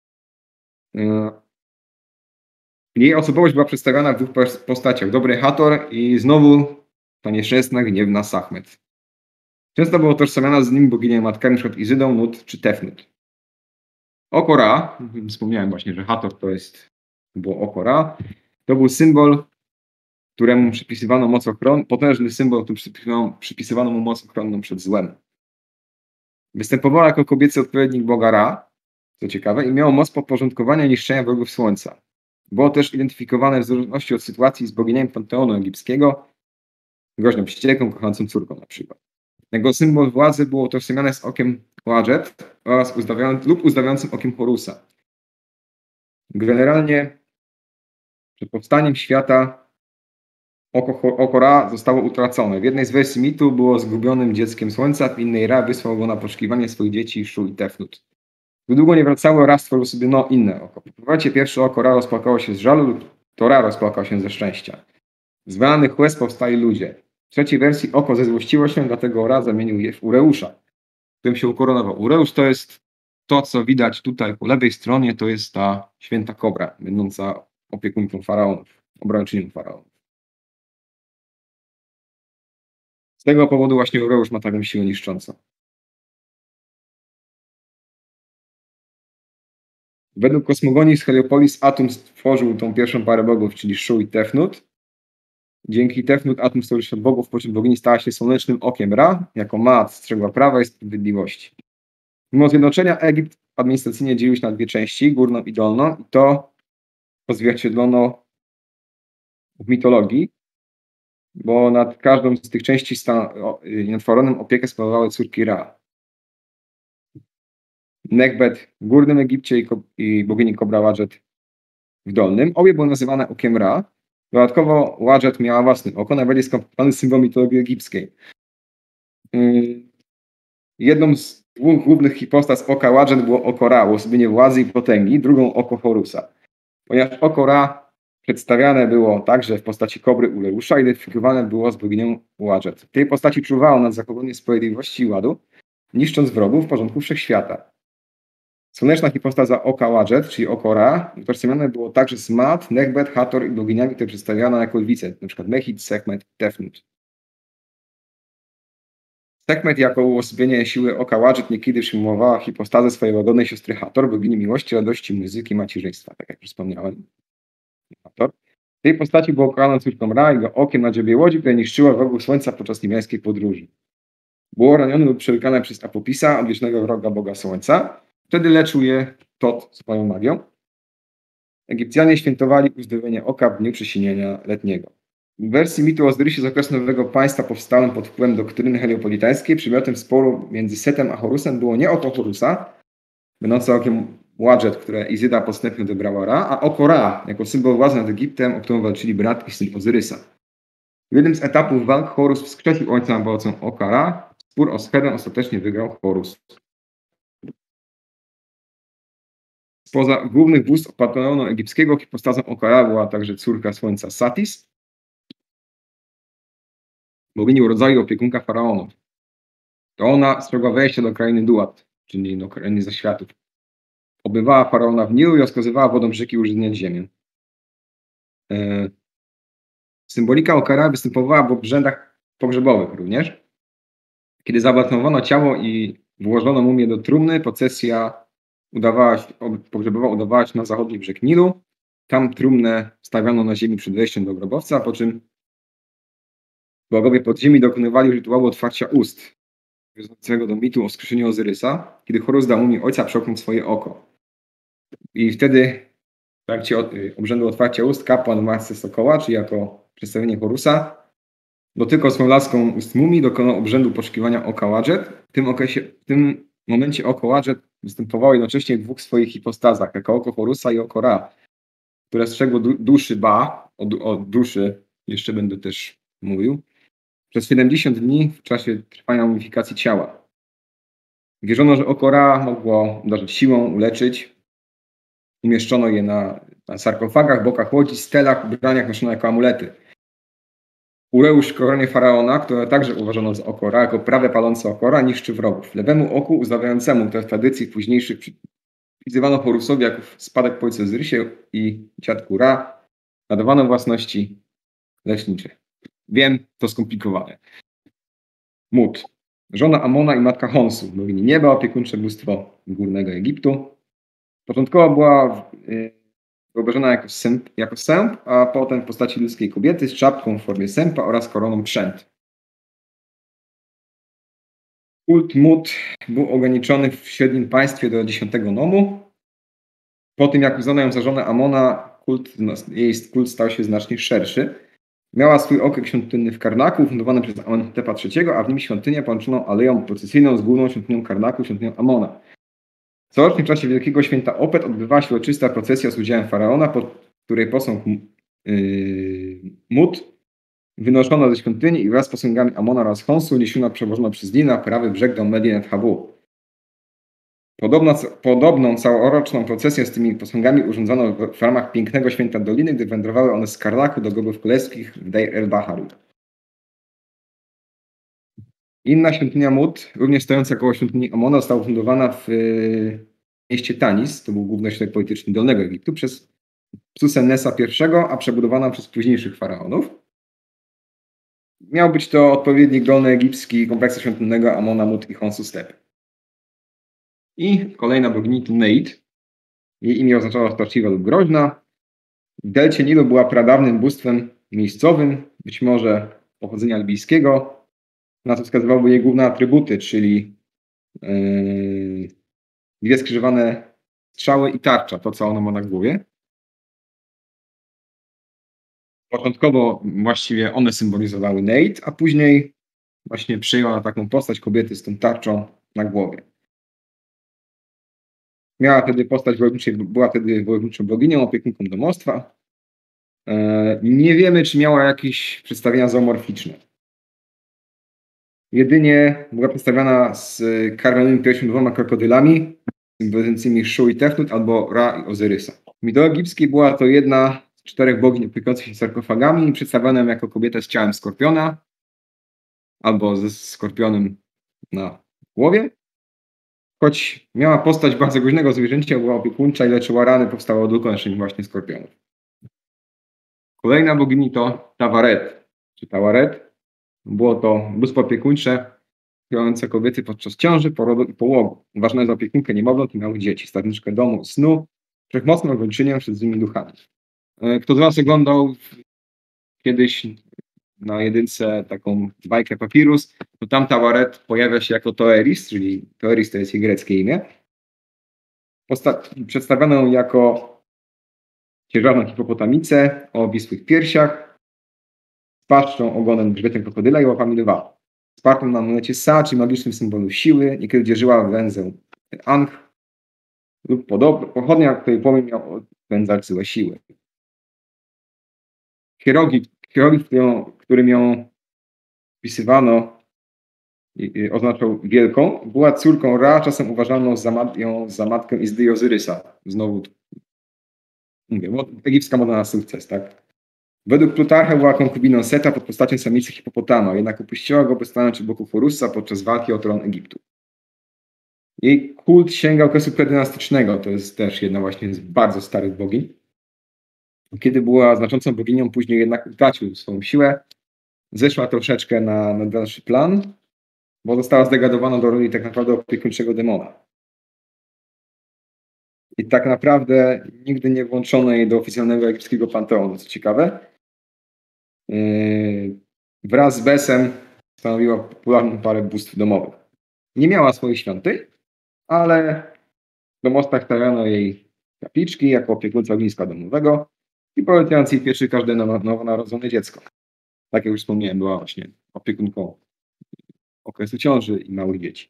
Jej osobowość była przedstawiana w dwóch postaciach. Dobry Hathor i znowu ta nieszczęsna, gniewna Sachmet. Często była utożsamiana z nim boginią matkami, np. Izydą, Nut czy Tefnut. Oko Ra, wspomniałem właśnie, że Hathor to jest, było oko Ra, to był symbol, któremu przypisywano moc ochronną, potężny symbol, którym przypisywano, przypisywano mu moc ochronną przed złem. Występowała jako kobiecy odpowiednik boga Ra, co ciekawe, i miało moc podporządkowania i niszczenia wrogów słońca. Było też identyfikowane w zależności od sytuacji z boginiami panteonu egipskiego, groźną ścieką, kochającą córką na przykład. Jego symbol władzy było utożsamiane z okiem Wadżet oraz uzdawiając, lub uzdawiającym okiem Horusa. Generalnie Przed powstaniem świata oko, oko Ra zostało utracone. W jednej z wersji mitu było zgubionym dzieckiem słońca, w innej Ra wysłał go na poszukiwanie swoich dzieci Shu i Tefnut. Gdy długo nie wracało, Ra stworzył sobie no inne oko. Po powrocie pierwsze oko Ra rozpłakało się z żalu lub to Ra rozpłakał się ze szczęścia. Z wylanych łez powstali ludzie. W trzeciej wersji oko zezłościło się, dlatego Ra zamienił je w Ureusza, którym się ukoronował. Ureusz to jest to, co widać tutaj po lewej stronie, to jest ta święta kobra, będąca opiekunką faraonów, obrończynią faraonów. Z tego powodu właśnie Ureusz ma taką siłę niszczącą. Według kosmogonii z Heliopolis Atum stworzył tą pierwszą parę bogów, czyli Shu i Tefnut. Dzięki Tefnut Atum stworzył się od bogów, po czym bogini stała się słonecznym okiem Ra, jako Maat strzegła prawa i sprawiedliwości. Mimo zjednoczenia Egipt administracyjnie dzielił się na dwie części, górną i dolną, i to odzwierciedlono w mitologii, bo nad każdą z tych części nad faraonem opiekę sprawowały córki Ra. Nekbet w górnym Egipcie i, i bogini Kobra Wadżet w dolnym. Obie były nazywane okiem Ra. Dodatkowo Wadżet miała własne oko, najbardziej skomplikowany symbol mitologii egipskiej. Yy, jedną z dwóch głównych hipostas oka Wadżet było oko Ra, uosobienie władzy i potęgi, drugą oko Horusa. Ponieważ oko Ra przedstawiane było także w postaci kobry Ureusza, identyfikowane było z boginią Wadżet. W tej postaci czuwało nad zachowaniem sprawiedliwości i ładu, niszcząc wrogów w porządku wszechświata. Słoneczna hipostaza oka Wadżet, czyli oko Ra, utożsamiane było także z Maat, Nekbet, Hator i boginiami, które przedstawiano jako lwice, np. Mechit, Sekhmet, Tefnut. Sekhmet jako uosobienie siły oka Wadżet niekiedy przyjmowała hipostazę swojej łagodnej siostry Hator, bogini miłości, radości, muzyki, macierzyństwa, tak jak już wspomniałem. Hator. W tej postaci było kochaną córką Ra i go okiem na dziobie łodzi, która niszczyła wrogów słońca podczas niebiańskiej podróży. Było ranione lub przełykane przez Apopisa, odwiecznego wroga boga słońca. Wtedy leczył je Tot swoją magią. Egipcjanie świętowali uzdrowienie oka w dniu przesinienia letniego. W wersji mitu o Ozyrysie z okresu Nowego Państwa powstałym pod wpływem doktryny heliopolitańskiej przedmiotem sporu między Setem a Horusem było nie oko Horusa, będące okiem Wadżet, które Izyda podstępnie odebrała Ra, a oko Ra, jako symbol władzy nad Egiptem, o którą walczyli brat i syn Ozyrysa. W jednym z etapów walk Horus wskrzesił ojca na pomocą oka Ra. Spór o schedę ostatecznie wygrał Horus. Spoza głównych bóstw panteonu egipskiego hipostazą oka Ra była także córka słońca Satis, bogini urodzaju i opiekunka faraonów. To ona strzegła wejścia do krainy Duat, czyli do krainy zaświatów. Obywała faraona w Nilu i rozkazywała wodą rzeki użytniać ziemię. E... Symbolika oka Ra występowała w obrzędach pogrzebowych również. Kiedy zabatnowano ciało i włożono mumię do trumny, procesja udawała się, pogrzebowa udawała się na zachodni brzeg Nilu. Tam trumnę stawiano na ziemi przed wejściem do grobowca, po czym bogowie podziemi dokonywali rytuału otwarcia ust, wiążącego do mitu o wskrzeszeniu Ozyrysa, kiedy Horus dał mumii ojca przełknąć swoje oko. I wtedy w trakcie obrzędu otwarcia ust kapłan w masce sokoła, czyli jako przedstawienie Horusa, dotykał swoją laską ust mumii, dokonał obrzędu poszukiwania oka Wadżet. W tym, okresie, w tym momencie oko Wadżet występowało jednocześnie w dwóch swoich hipostazach, jako oko Horusa i oko Ra, które strzegło du duszy Ba, o, o duszy jeszcze będę też mówił, przez siedemdziesiąt dni w czasie trwania mumifikacji ciała. Wierzono, że oko Ra mogło darzyć siłą, uleczyć. Umieszczono je na, na sarkofagach, bokach łodzi, stelach, ubraniach, noszono jako amulety. Ureusz w koronie faraona, które także uważano za oko Ra, jako prawe palące oko Ra, niszczy wrogów. Lewemu oku uznawiającemu, które w tradycji późniejszych przypisywano Horusowi jako spadek po ojcu Ozyrysie i dziadku Ra, nadawano własności lecznicze. Wiem, to skomplikowane. Mut. Żona Amona i matka Honsu, bogini nieba, opiekuńcze bóstwo górnego Egiptu. Początkowo była wyobrażona jako sęp, jako sęp, a potem w postaci ludzkiej kobiety z czapką w formie sępa oraz koroną trzęt. Kult Mut był ograniczony w średnim państwie do dziesiątego nomu. Po tym, jak uznano ją za żonę Amona, kult, jej kult stał się znacznie szerszy. Miała swój okręg świątynny w Karnaku, fundowany przez Amenhotepa trzeciego, a w nim świątynię połączoną aleją procesyjną z główną świątynią Karnaku, świątynią Amona. Corocznie w czasie Wielkiego Święta Opet odbywała się uroczysta procesja z udziałem faraona, pod której posąg yy, Mut wynoszono ze świątyni i wraz z posągami Amona oraz Honsu niesiono przewożono przez Nil na prawy brzeg do Medinat Habu. Podobno, podobną całoroczną procesję z tymi posągami urządzono w, w ramach pięknego święta Doliny, gdy wędrowały one z Karnaku do grobów królewskich w Deir el-Baharu. Inna świątynia Mut, również stojąca koło świątyni Amona, została ufundowana w y, mieście Tanis, to był główny ośrodek polityczny Dolnego Egiptu, przez Psusennesa I, a przebudowana przez późniejszych faraonów. Miał być to odpowiednik dolnoegipski kompleksu świątynnego Amona, Mut i Honsu Stepy. I kolejna bogini to Neit. Jej imię oznaczało straszliwa lub groźna. W delcie Nilu była pradawnym bóstwem miejscowym, być może pochodzenia libijskiego. Na to wskazywały jej główne atrybuty, czyli yy, dwie skrzyżowane strzały i tarcza, to co ona ma na głowie. Początkowo właściwie one symbolizowały Neit, a później właśnie przyjęła taką postać kobiety z tą tarczą na głowie. Miała wtedy postać wojowniczej, była wtedy wojowniczą boginią, opiekunką domostwa. Nie wiemy, czy miała jakieś przedstawienia zoomorficzne. Jedynie była przedstawiana z karmionymi piersią dwoma krokodylami, symbolizującymi Szu i Tefnut, albo Ra i Ozyrysa. W mitologii egipskiej była to jedna z czterech bogiń opiekujących się sarkofagami i przedstawiana jako kobieta z ciałem skorpiona, albo ze skorpionem na głowie. Choć miała postać bardzo groźnego zwierzęcia, była opiekuńcza i leczyła rany powstałe od ukończeń właśnie skorpionów. Kolejna bogini to Tawaret, czy Tawaret. Było to bóstwo opiekuńcze, wspierające kobiety podczas ciąży, porodu i połogu. Ważna jest opiekunkę niemowląt i małych dzieci, stawniczkę domu, snu, wszechmocną obrończynię przed złymi duchami. Kto z Was oglądał kiedyś na jedynce taką bajkę Papirus, to tam Tawaret pojawia się jako Toeris, czyli Toeris to jest jej greckie imię. Posta- przedstawiono ją jako ciężarną hipopotamicę o obwisłych piersiach, z paszczą, ogonem, grzbietem krokodyla i łapami lwa. Spartą na monecie Sa, czy magicznym symbolu siły, niekiedy dzierżyła węzeł Ankh lub podobno, pochodnia, której płomień miał odpędzać złe siły. Hieroglif, hieroglif którym ją wpisywano, oznaczał wielką, była córką Ra, czasem uważano za mat- ją za matkę Izdy i Ozyrysa. Znowu mówię, egipska moda na sukces, tak? Według Plutarcha była konkubiną Seta pod postacią samicy hipopotama, jednak opuściła go, by stanąć u boku Horusa podczas walki o tron Egiptu. Jej kult sięga okresu predynastycznego, to jest też jedna właśnie z bardzo starych bogiń. Kiedy była znaczącą boginią, później jednak utracił swoją siłę, zeszła troszeczkę na, na dalszy plan, bo została zdegradowana do roli tak naprawdę opiekuńczego demona. I tak naprawdę nigdy nie włączono jej do oficjalnego egipskiego panteonu, co ciekawe. Yy, wraz z Besem stanowiła popularną parę bóstw domowych. Nie miała swoich świątyń, ale w domostach stawiano jej kapliczki jako opiekuńca ogniska domowego i polecając jej pieczy każde nowonarodzone dziecko. Tak jak już wspomniałem, była właśnie opiekunką okresu ciąży i małych dzieci.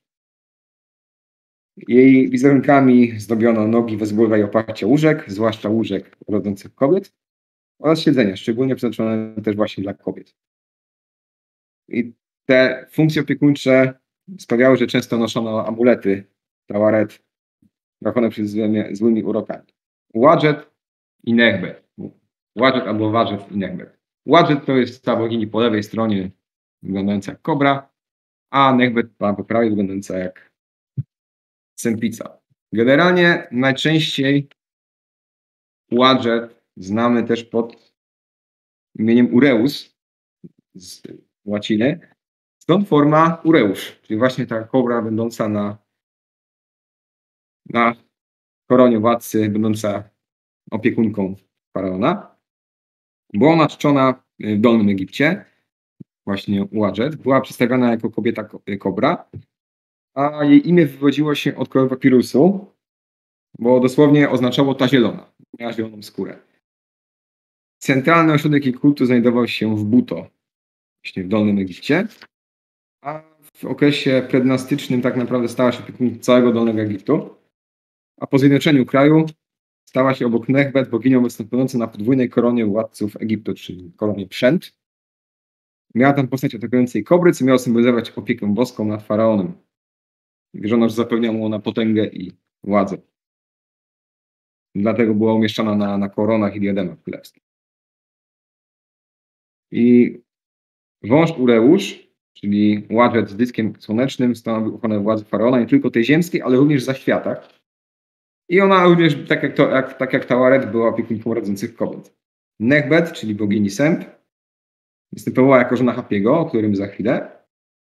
Jej wizerunkami zdobiono nogi, wezgłowia i oparcia łóżek, zwłaszcza łóżek rodzących kobiet, oraz siedzenia, szczególnie przeznaczone też właśnie dla kobiet. I te funkcje opiekuńcze sprawiały, że często noszono amulety, tawaret, rachone przez złymi, złymi urokami. Wadżet i Nechbet. Wadżet albo Wadżet i Nechbet. Wadżet to jest ta bogini po lewej stronie, wyglądająca jak kobra, a Nechbet po prawej wyglądająca jak sępica. Generalnie najczęściej Wadżet znamy też pod imieniem Ureus z łaciny. Stąd forma Ureusz, czyli właśnie ta kobra będąca na, na koronie władcy, będąca opiekunką faraona. Była ona czczona w Dolnym Egipcie, właśnie Wadżet. Była przedstawiana jako kobieta kobra, a jej imię wywodziło się od koloru papirusu, bo dosłownie oznaczało ta zielona. Miała zieloną skórę. Centralny ośrodek jej kultu znajdował się w Buto, właśnie w Dolnym Egipcie, a w okresie predynastycznym tak naprawdę stała się opiekunką całego Dolnego Egiptu, a po zjednoczeniu kraju stała się obok Nechbet boginią występującą na podwójnej koronie władców Egiptu, czyli koronie Pszent. Miała tam postać atakującej kobry, co miało symbolizować opiekę boską nad faraonem. Wierzono, że zapewnia mu ona potęgę i władzę. Dlatego była umieszczana na, na koronach i diademach królewskich. I wąż Ureusz, czyli ładżet z dyskiem słonecznym, stanowił ochronę władzy faraona nie tylko tej ziemskiej, ale również w zaświatach. I ona również, tak jak, to, jak, tak jak Tawaret, była opiekunką rodzących kobiet. Nechbet, czyli bogini sęp, występowała jako żona Hapiego, o którym za chwilę.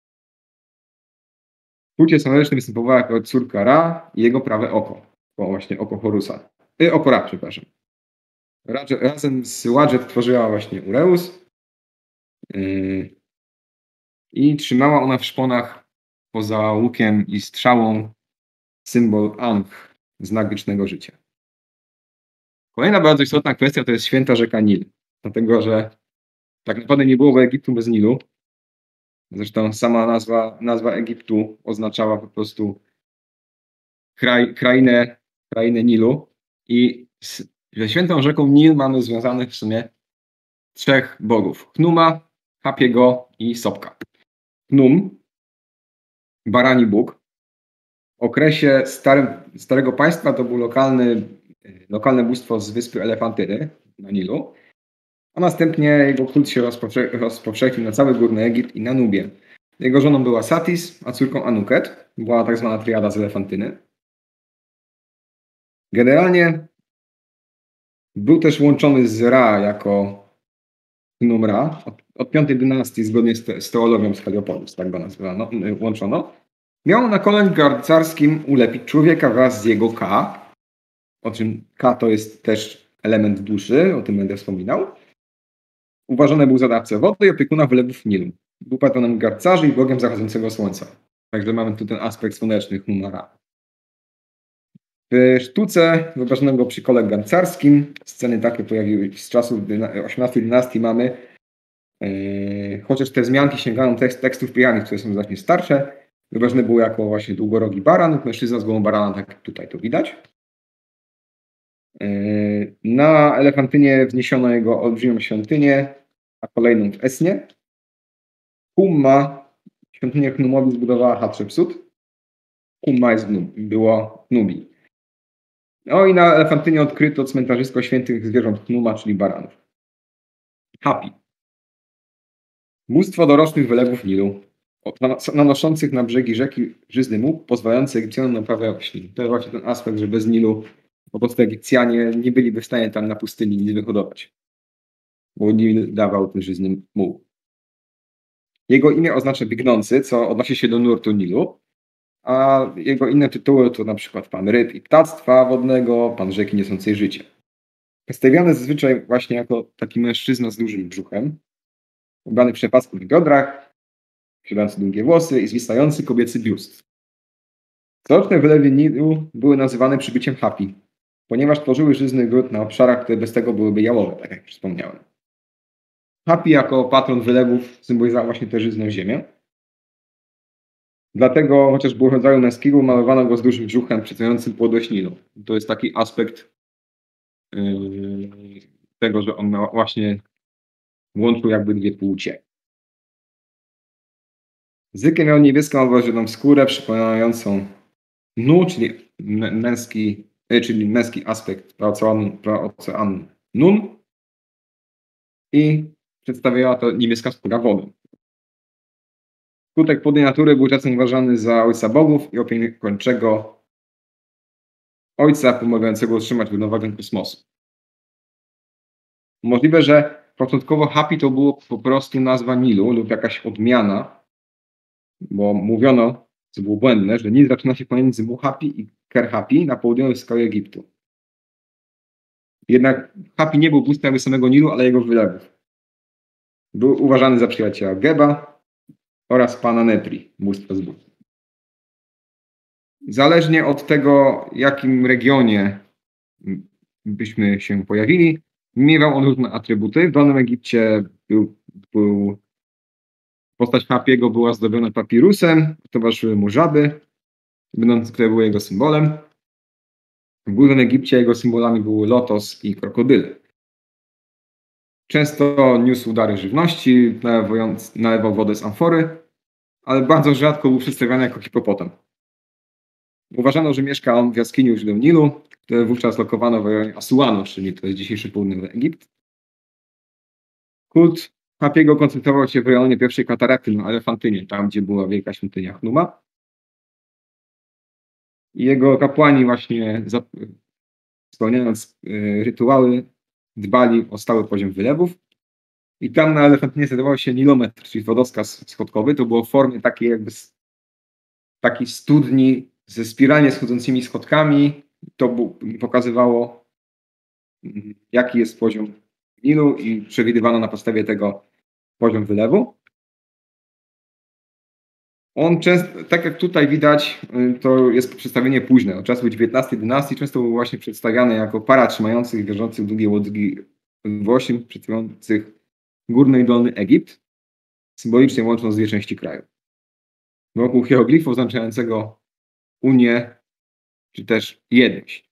W kulcie słonecznym występowała jako córka Ra i jego prawe oko. O, właśnie oko Horusa. Y, oko Ra, przepraszam. Radże, razem z Ładżet tworzyła właśnie Ureus. Yy, I trzymała ona w szponach poza łukiem i strzałą symbol Ankh, znak wiecznego życia. Kolejna bardzo istotna kwestia to jest święta rzeka Nil. Dlatego, że tak naprawdę nie byłoby Egiptu bez Nilu. Zresztą sama nazwa, nazwa Egiptu oznaczała po prostu kraj, krainę, krainę Nilu. I z, ze świętą rzeką Nil mamy związanych w sumie trzech bogów. Chnuma, Hapiego i Sopka. Chnum, barani bóg. W okresie starym, Starego Państwa to był lokalny, lokalne bóstwo z wyspy Elefantyny na Nilu. A następnie jego kult się rozpowsze rozpowszechnił na cały Górny Egipt i na Nubię. Jego żoną była Satis, a córką Anuket. Była tak zwana triada z Elefantyny. Generalnie był też łączony z Ra jako Chnum Ra. Od, od piątej dynastii, zgodnie z, te, z teologią z Heliopolis, tak go nazywano, łączono. Miał na kole garcarskim ulepić człowieka wraz z jego Ka. O czym Ka to jest też element duszy, o tym będę wspominał. Uważany był za dawcę wody i opiekuna wylewów Nilu. Był patronem garcarzy i bogiem zachodzącego słońca. Także mamy tu ten aspekt słoneczny Chnuma Ra. W sztuce wyobrażonego przy kole garcarskim sceny takie pojawiły się z czasów osiemnastej dynastii mamy. Yy, chociaż te wzmianki sięgają tekst, tekstów pijanych, które są znacznie starsze. Wyobrażony był jako właśnie długorogi baran, mężczyzna z głową barana, tak jak tutaj to widać. Yy, na Elefantynie wzniesiono jego olbrzymią świątynię, a kolejną w Esnie. Humma, świątynię Chnumowi zbudowała Hatshepsut. Humma jest Nub, było Nubii. No i na Elefantynie odkryto cmentarzysko świętych zwierząt Chnuma, czyli baranów. Hapi. Bóstwo dorocznych wylewów Nilu, nanoszących na brzegi rzeki żyzny muł, pozwalający Egipcjanom na uprawę roślin. To jest właśnie ten aspekt, że bez Nilu po prostu Egipcjanie nie byliby w stanie tam na pustyni nic wyhodować. Bo Nil dawał ten żyzny muł. Jego imię oznacza biegnący, co odnosi się do nurtu Nilu, a jego inne tytuły to na przykład pan ryb i ptactwa wodnego, pan rzeki niosącej życie. Przedstawiany zazwyczaj właśnie jako taki mężczyzna z dużym brzuchem, ubrany w przepasku w biodrach, posiadający długie włosy i zwisający kobiecy biust. Coroczne wylewy Nilu były nazywane przybyciem Hapi, ponieważ tworzyły żyzny gród na obszarach, które bez tego byłyby jałowe, tak jak już wspomniałem. Hapi jako patron wylewów symbolizował właśnie tę żyzną ziemię. Dlatego, chociaż był rodzaju męskiego, malowano go z dużym brzuchem przedstawiającym płodność Nilu. To jest taki aspekt yy, tego, że on miał właśnie łączył jakby dwie płcie. Zykę miał niebieską obważyną skórę przypominającą Nu, czyli męski, czyli męski aspekt praoceanu, praoceanu Nun. I przedstawiała to niebieska skóra wody. Skutek płodnej natury był czasem uważany za ojca bogów i opiekuńczego ojca pomagającego utrzymać równowagę kosmosu. Możliwe, że początkowo Hapi to było po prostu nazwa Nilu lub jakaś odmiana, bo mówiono, co było błędne, że Nil zaczyna się pomiędzy Muhapi i Kerhapi na południowej skale Egiptu. Jednak Hapi nie był bóstwem samego Nilu, ale jego wylewów. Był uważany za przyjaciela Geba oraz pana Netri, bóstwa z bóstw. Zależnie od tego, w jakim regionie byśmy się pojawili, miewał on różne atrybuty. W Dolnym Egipcie był, był postać Hapiego była zdobiona papirusem, towarzyszyły mu żaby, będące, które były jego symbolem. W Górnym Egipcie jego symbolami były lotos i krokodyle. Często niósł dary żywności, nalewając, nalewał wodę z amfory, ale bardzo rzadko był przedstawiany jako hipopotam. Uważano, że mieszka on w jaskini u źródeł Nilu, które wówczas lokowano w rejonie Asuanu, czyli to jest dzisiejszy południowy Egipt. Kult Hapiego koncentrował się w rejonie pierwszej katarakty na Elefantynie, tam gdzie była wielka świątynia Chnuma. I jego kapłani właśnie spełniając y, rytuały dbali o stały poziom wylewów. I tam na Elefantynie znajdował się nilometr, czyli wodoskaz schodkowy. To było w formie takiej jakby takiej studni ze spiralnie schodzącymi schodkami. To bu- pokazywało, mm, jaki jest poziom Nilu i przewidywano na podstawie tego poziom wylewu. On często, tak jak tutaj widać, y, to jest przedstawienie późne, od czasów dziewiętnastej dynastii. Często był właśnie przedstawiany jako para trzymających, wierzących długie łodzi w osiem, przedstawiających Górny i Dolny Egipt, symbolicznie łącząc dwie części kraju. Wokół hieroglifu oznaczającego Unię, czy też jedność.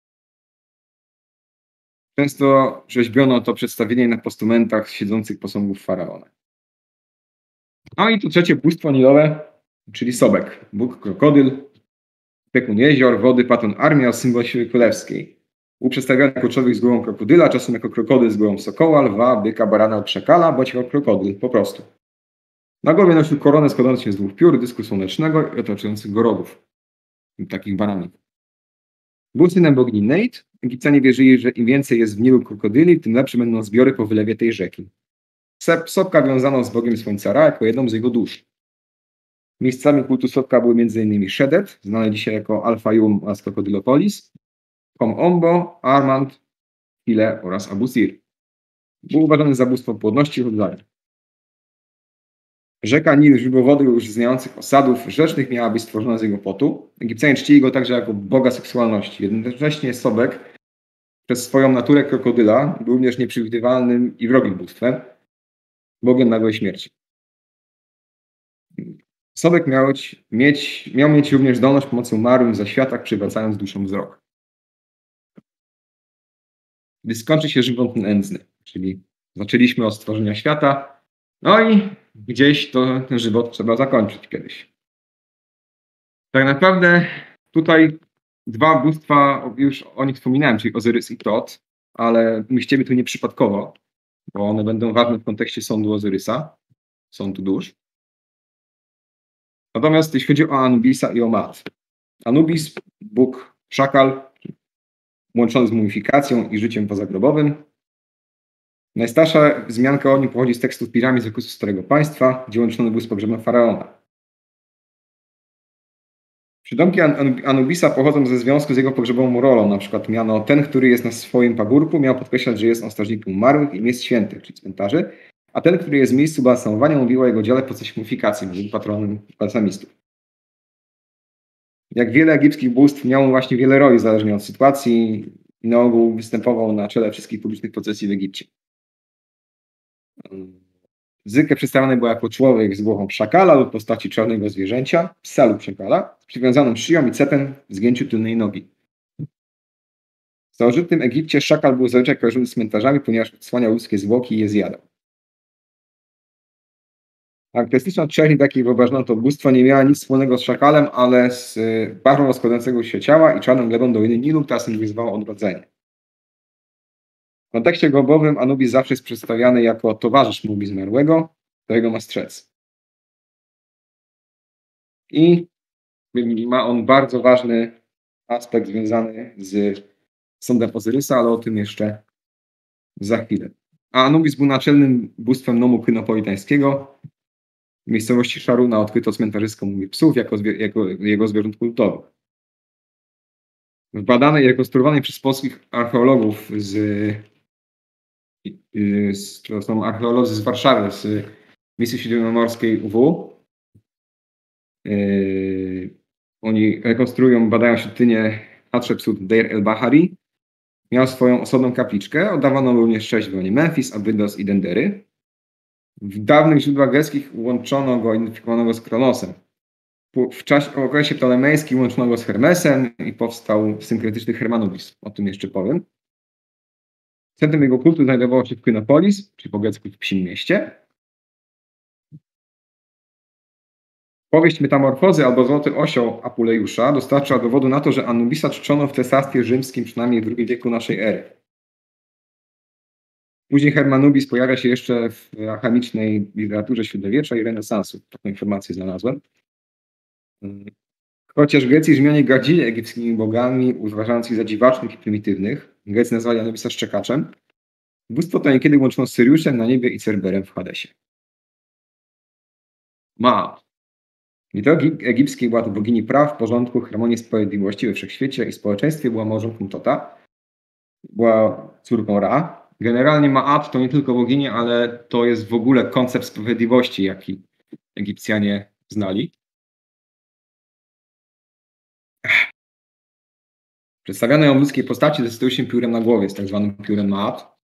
Często rzeźbiono to przedstawienie na postumentach siedzących posągów faraona. No i to trzecie bóstwo nilowe, czyli Sobek, bóg krokodyl, opiekun jezior, wody, patron armii oraz symbol siły królewskiej. Był przedstawiany jako człowiek z głową krokodyla, czasem jako krokodyl z głową sokoła, lwa, byka, barana lub szakala, bądź jako krokodyl, po prostu. Na głowie nosił koronę składającą się z dwóch piór, dysku słonecznego i otaczających go rogów, takich baranów. Był synem bogini Neit. Egipcjanie wierzyli, że im więcej jest w Nilu krokodyli, tym lepsze będą zbiory po wylewie tej rzeki. Sobka wiązano z bogiem słońca Ra jako jedną z jego dusz. Miejscami kultu Sobka były m.in. Szedet, znany dzisiaj jako Al-Fayum oraz Krokodylopolis, Kom Ombo, Armand, Hile oraz Abu Sir. Był uważany za bóstwo płodności i rodzaju. Rzeka Nil, źródło wody już znających osadów rzecznych, miała być stworzona z jego potu. Egipcjanie czcili go także jako boga seksualności. Jednocześnie Sobek przez swoją naturę krokodyla był również nieprzewidywalnym i wrogim bóstwem, bogiem nagłej śmierci. Sobek miał mieć, miał mieć również zdolność pomocy umarłym w zaświatach, przywracając duszom wzrok. Gdy skończy się żywot nędzny, czyli zaczęliśmy od stworzenia świata, no i gdzieś to ten żywot trzeba zakończyć kiedyś. Tak naprawdę tutaj dwa bóstwa, już o nich wspominałem, czyli Ozyrys i Tot, ale umieścimy tu nieprzypadkowo, bo one będą ważne w kontekście sądu Ozyrysa, sądu dusz. Natomiast jeśli chodzi o Anubisa i o Mat. Anubis, bóg szakal, łączony z mumifikacją i życiem pozagrobowym. Najstarsza wzmianka o nim pochodzi z tekstów piramid z okresu Starego Państwa, gdzie łączony był z pogrzebem faraona. Przydomki Anubisa pochodzą ze związku z jego pogrzebową rolą, na przykład miano ten, który jest na swoim pagórku, miał podkreślać, że jest on strażnikiem umarłych i miejsc świętych, czyli cmentarzy, a ten, który jest w miejscu balsamowania, mówił o jego dziele podczas mumifikacji, był patronem balsamistów. Jak wiele egipskich bóstw miał on właśnie wiele roli, zależnie od sytuacji i na ogół występował na czele wszystkich publicznych procesji w Egipcie. Zwykle przedstawiany był jako człowiek z głową szakala lub postaci czarnego zwierzęcia, psa lub szakala, z przywiązaną szyją i cepem w zgięciu tylnej nogi. W starożytnym Egipcie szakal był zazwyczaj kojarzony z cmentarzami, ponieważ odsłaniał ludzkie zwłoki i je zjadał. Charakterystyczna cechą takiej wyobrażono to bóstwo nie miała nic wspólnego z szakalem, ale z barwą rozkładającego się ciała i czarną glebą doliny Nilu, która symbolizowała odrodzenie. W kontekście grobowym Anubis zawsze jest przedstawiany jako towarzysz mówi zmarłego, którego ma strzec. I ma on bardzo ważny aspekt związany z sądem Ozyrysa, ale o tym jeszcze za chwilę. A Anubis był naczelnym bóstwem nomu kynopolitańskiego. W miejscowości Szaruna odkryto cmentarzyską mówię psów jako, jako jego zwierząt kultowych. W badanej i rekonstruowanej przez polskich archeologów z, z to są archeolodzy z Warszawy, z Misji Śródziemnomorskiej U W. Yy, oni rekonstruują, badają świątynię Hatshepsut Deir el-Bahari. Miał swoją osobną kapliczkę. Oddawano również sześć broni Memfis, Abydos i Dendery. W dawnych źródłach greckich łączono go, identyfikowano go z Kronosem. w czasie, w okresie ptolemejskim łączono go z Hermesem i powstał synkretyczny Hermanubis. O tym jeszcze powiem. Centrum jego kultu znajdowało się w Kynopolis, czyli po grecku w Psim Mieście. Powieść Metamorfozy albo Złoty Osioł Apuleiusza dostarcza dowodu na to, że Anubisa czczono w cesarstwie rzymskim przynajmniej w drugim wieku naszej ery. Później Hermanubis pojawia się jeszcze w alchemicznej literaturze średniowiecza i renesansu. Taką informację znalazłem. Chociaż Grecy i Rzymianie gardzili egipskimi bogami, uważając ich za dziwacznych i prymitywnych, Grecy nazwali Anubisa szczekaczem. Bóstwo to niekiedy łączono z Syriuszem na niebie i Cerberem w Hadesie. Ma. Mitologii egipskiej była to bogini praw, porządku, harmonii, sprawiedliwości we wszechświecie i społeczeństwie, była małżonką Tota. Była córką Ra. Generalnie Maat to nie tylko bogini, ale to jest w ogóle koncept sprawiedliwości, jaki Egipcjanie znali. Przedstawiane ją w ludzkiej postaci ze się piórem na głowie, z tak zwanym piórem Maat.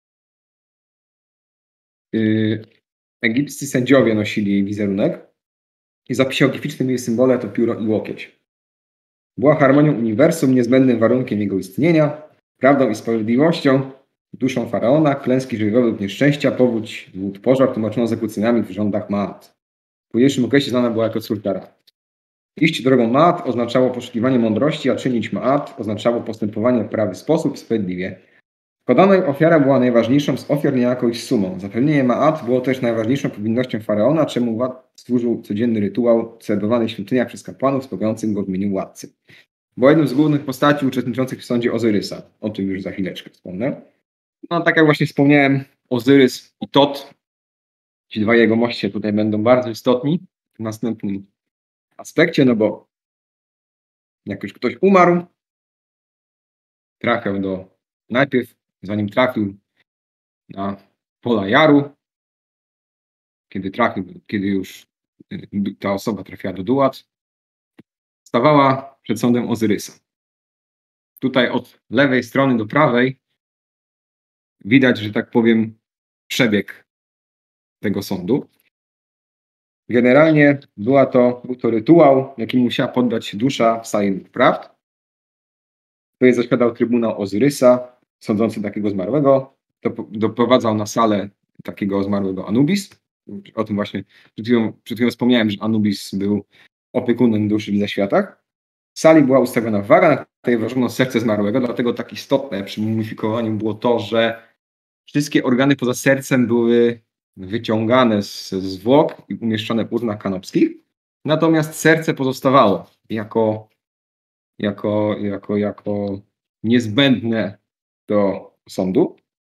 Yy, egipscy sędziowie nosili jej wizerunek i za psiograficznym jej symbole to pióro i łokieć. Była harmonią uniwersum, niezbędnym warunkiem jego istnienia, prawdą i sprawiedliwością, duszą faraona, klęski żywiołowe lub nieszczęścia, powódź, głód, pożar tłumaczono egzekucjami w rządach Maat. W późniejszym okresie znana była jako córka Ra. Iść drogą Maat oznaczało poszukiwanie mądrości, a czynić Maat oznaczało postępowanie w prawy sposób, sprawiedliwie. Składana ofiara była najważniejszą z ofiar niejako ich sumą. Zapewnienie Maat było też najważniejszą powinnością faraona, czemu władz służył codzienny rytuał celebrowany w świątyniach przez kapłanów spełniających go w imieniu władcy. Była jedną z głównych postaci uczestniczących w sądzie Ozyrysa. O tym już za chwileczkę wspomnę. No tak jak właśnie wspomniałem, Ozyrys i Tot, ci dwaj jegomości tutaj będą bardzo istotni w następnym aspekcie, no bo jak już ktoś umarł, trafiał do, najpierw zanim trafił na pola jaru, kiedy trafił, kiedy już ta osoba trafiła do Duat, stawała przed sądem Ozyrysa. Tutaj od lewej strony do prawej widać, że tak powiem, przebieg tego sądu. Generalnie była to, był to rytuał, jakim musiała poddać się dusza w sali lub prawd. Tutaj zasiadał trybunał Ozyrysa, sądzący takiego zmarłego. To doprowadzał na salę takiego zmarłego Anubis. O tym właśnie przed chwilą, przed chwilą wspomniałem, że Anubis był opiekunem duszy w zaświatach. W sali była ustawiona waga, na której ważono serce zmarłego, dlatego tak istotne przy mumifikowaniu było to, że wszystkie organy poza sercem były wyciągane z zwłok i umieszczone w urnach kanopskich, natomiast serce pozostawało jako, jako, jako, jako niezbędne do sądu.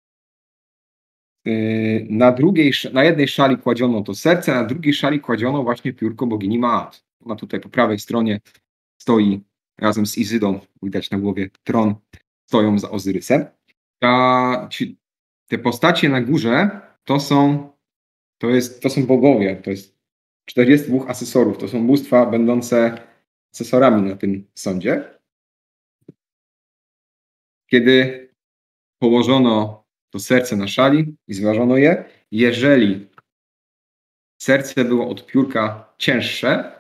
Na, drugiej, na jednej szali kładziono to serce, na drugiej szali kładziono właśnie piórko bogini Maat. Ona tutaj po prawej stronie stoi razem z Izydą, widać na głowie tron, stoją za Ozyrysem. Ta, ci, te postacie na górze to są, to, jest, to są bogowie, to jest czterdziestu dwóch asesorów, to są bóstwa będące asesorami na tym sądzie. Kiedy położono to serce na szali i zważono je, jeżeli serce było od piórka cięższe,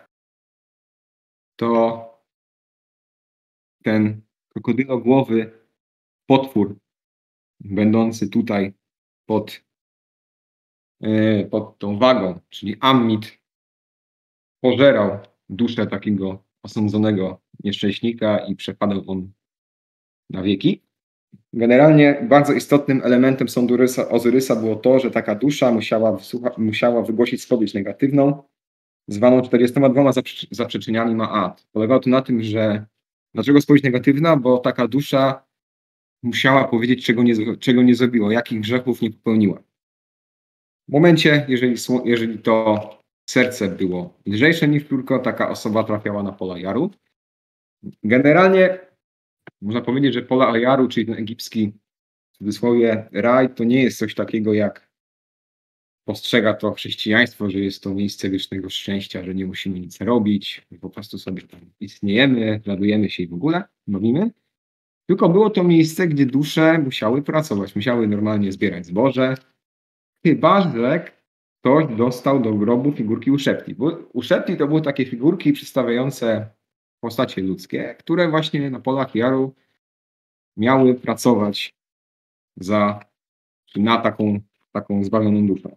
to ten krokodylogłowy potwór będący tutaj pod, yy, pod tą wagą, czyli Ammit, pożerał duszę takiego osądzonego nieszczęśnika i przepadał on na wieki. Generalnie bardzo istotnym elementem sądu Ozyrysa było to, że taka dusza musiała, musiała wygłosić spowiedź negatywną, zwaną czterdziestoma dwoma zaprzeczeniami Maat. Polegało to na tym, że dlaczego spowiedź negatywna? Bo taka dusza musiała powiedzieć, czego nie, czego nie zrobiła, jakich grzechów nie popełniła. W momencie, jeżeli, jeżeli to serce było lżejsze niż piórko, taka osoba trafiała na pola jaru. Generalnie można powiedzieć, że pola jaru, czyli ten egipski, w cudzysłowie, raj, to nie jest coś takiego, jak postrzega to chrześcijaństwo, że jest to miejsce wiecznego szczęścia, że nie musimy nic robić, po prostu sobie tam istniejemy, radujemy się i w ogóle bawimy. Tylko było to miejsce, gdzie dusze musiały pracować, musiały normalnie zbierać zboże, chyba że ktoś dostał do grobu figurki Uszepti. Bo Uszepti to były takie figurki przedstawiające postacie ludzkie, które właśnie na polach jaru miały pracować za, na taką, taką zbawioną duszę.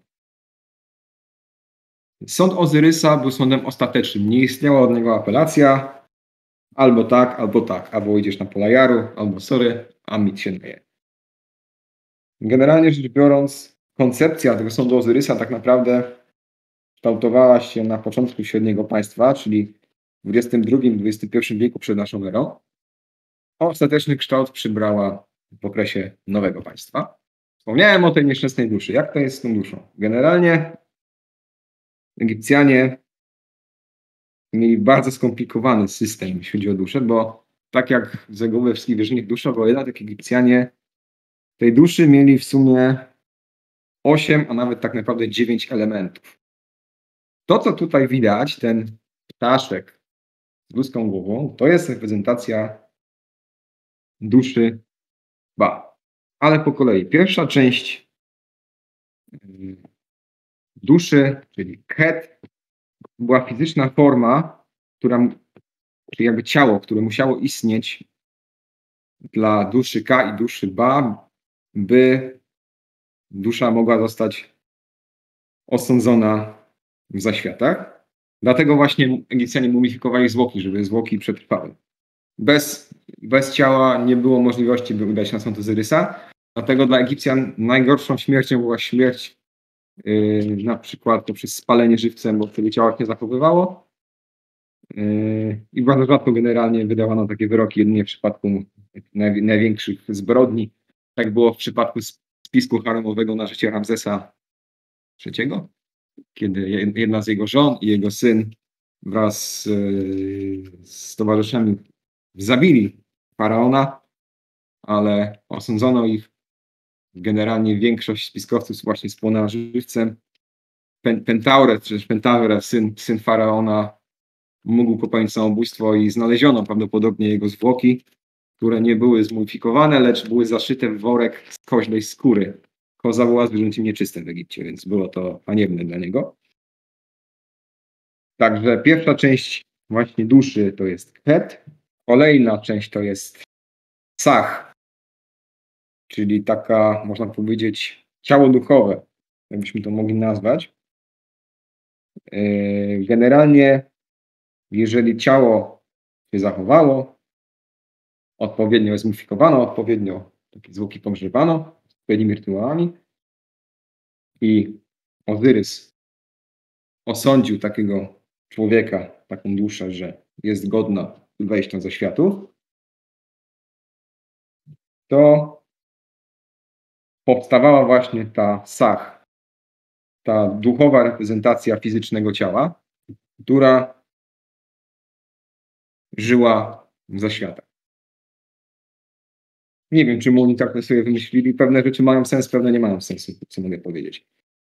Sąd Ozyrysa był sądem ostatecznym. Nie istniała od niego apelacja. Albo tak, albo tak. Albo idziesz na pola jaru, albo sorry, a mit się naje. Generalnie rzecz biorąc, koncepcja tego sądu Ozyrysa tak naprawdę kształtowała się na początku średniego państwa, czyli w dwudziestym drugim dwudziestym pierwszym wieku przed naszą erą. Ostateczny kształt przybrała w okresie nowego państwa. Wspomniałem o tej nieszczęsnej duszy. Jak to jest z tą duszą? Generalnie Egipcjanie mieli bardzo skomplikowany system, jeśli chodzi o duszę, bo tak jak w zagłówkowskich wierzeniach dusza była jedna, tak Egipcjanie tej duszy mieli w sumie osiem, a nawet tak naprawdę dziewięć elementów. To, co tutaj widać, ten ptaszek z ludzką głową, to jest reprezentacja duszy Ba. Ale po kolei. Pierwsza część duszy, czyli Ket, była fizyczna forma, która, czyli jakby ciało, które musiało istnieć dla duszy Ka i duszy Ba, by dusza mogła zostać osądzona w zaświatach. Dlatego właśnie Egipcjanie mumifikowali zwłoki, żeby zwłoki przetrwały. Bez, bez ciała nie było możliwości, by udać się na sąd Ozyrysa. Dlatego dla Egipcjan najgorszą śmiercią była śmierć yy, na przykład poprzez spalenie żywcem, bo wtedy ciała się nie zachowywało. Yy, I bardzo rzadko generalnie wydawano takie wyroki, jedynie w przypadku naj, największych zbrodni. Tak było w przypadku spisku haremowego na życie Ramzesa trzeciego, kiedy jedna z jego żon i jego syn wraz z, z towarzyszami zabili faraona, ale osądzono ich. Generalnie większość spiskowców właśnie spłonęła żywcem. Pentaure, czy też Pentaure, syn, syn faraona, mógł popełnić samobójstwo i znaleziono prawdopodobnie jego zwłoki, które nie były zmumifikowane, lecz były zaszyte w worek z koźlej skóry. Koza była zwierzęciem nieczystym w Egipcie, więc było to haniebne dla niego. Także pierwsza część właśnie duszy to jest Ket. Kolejna część to jest Sach, czyli taka, można powiedzieć, ciało duchowe, jakbyśmy to mogli nazwać. Generalnie, jeżeli ciało się zachowało, odpowiednio je zmumifikowano, odpowiednio takie zwłoki pogrzebano odpowiednimi rytuałami i Ozyrys osądził takiego człowieka, taką duszę, że jest godna wejścia ze światu, to powstawała właśnie ta Sach, ta duchowa reprezentacja fizycznego ciała, która żyła w zaświatach. Nie wiem, czemu oni tak sobie wymyślili. Pewne rzeczy mają sens, pewne nie mają sensu, co mogę powiedzieć.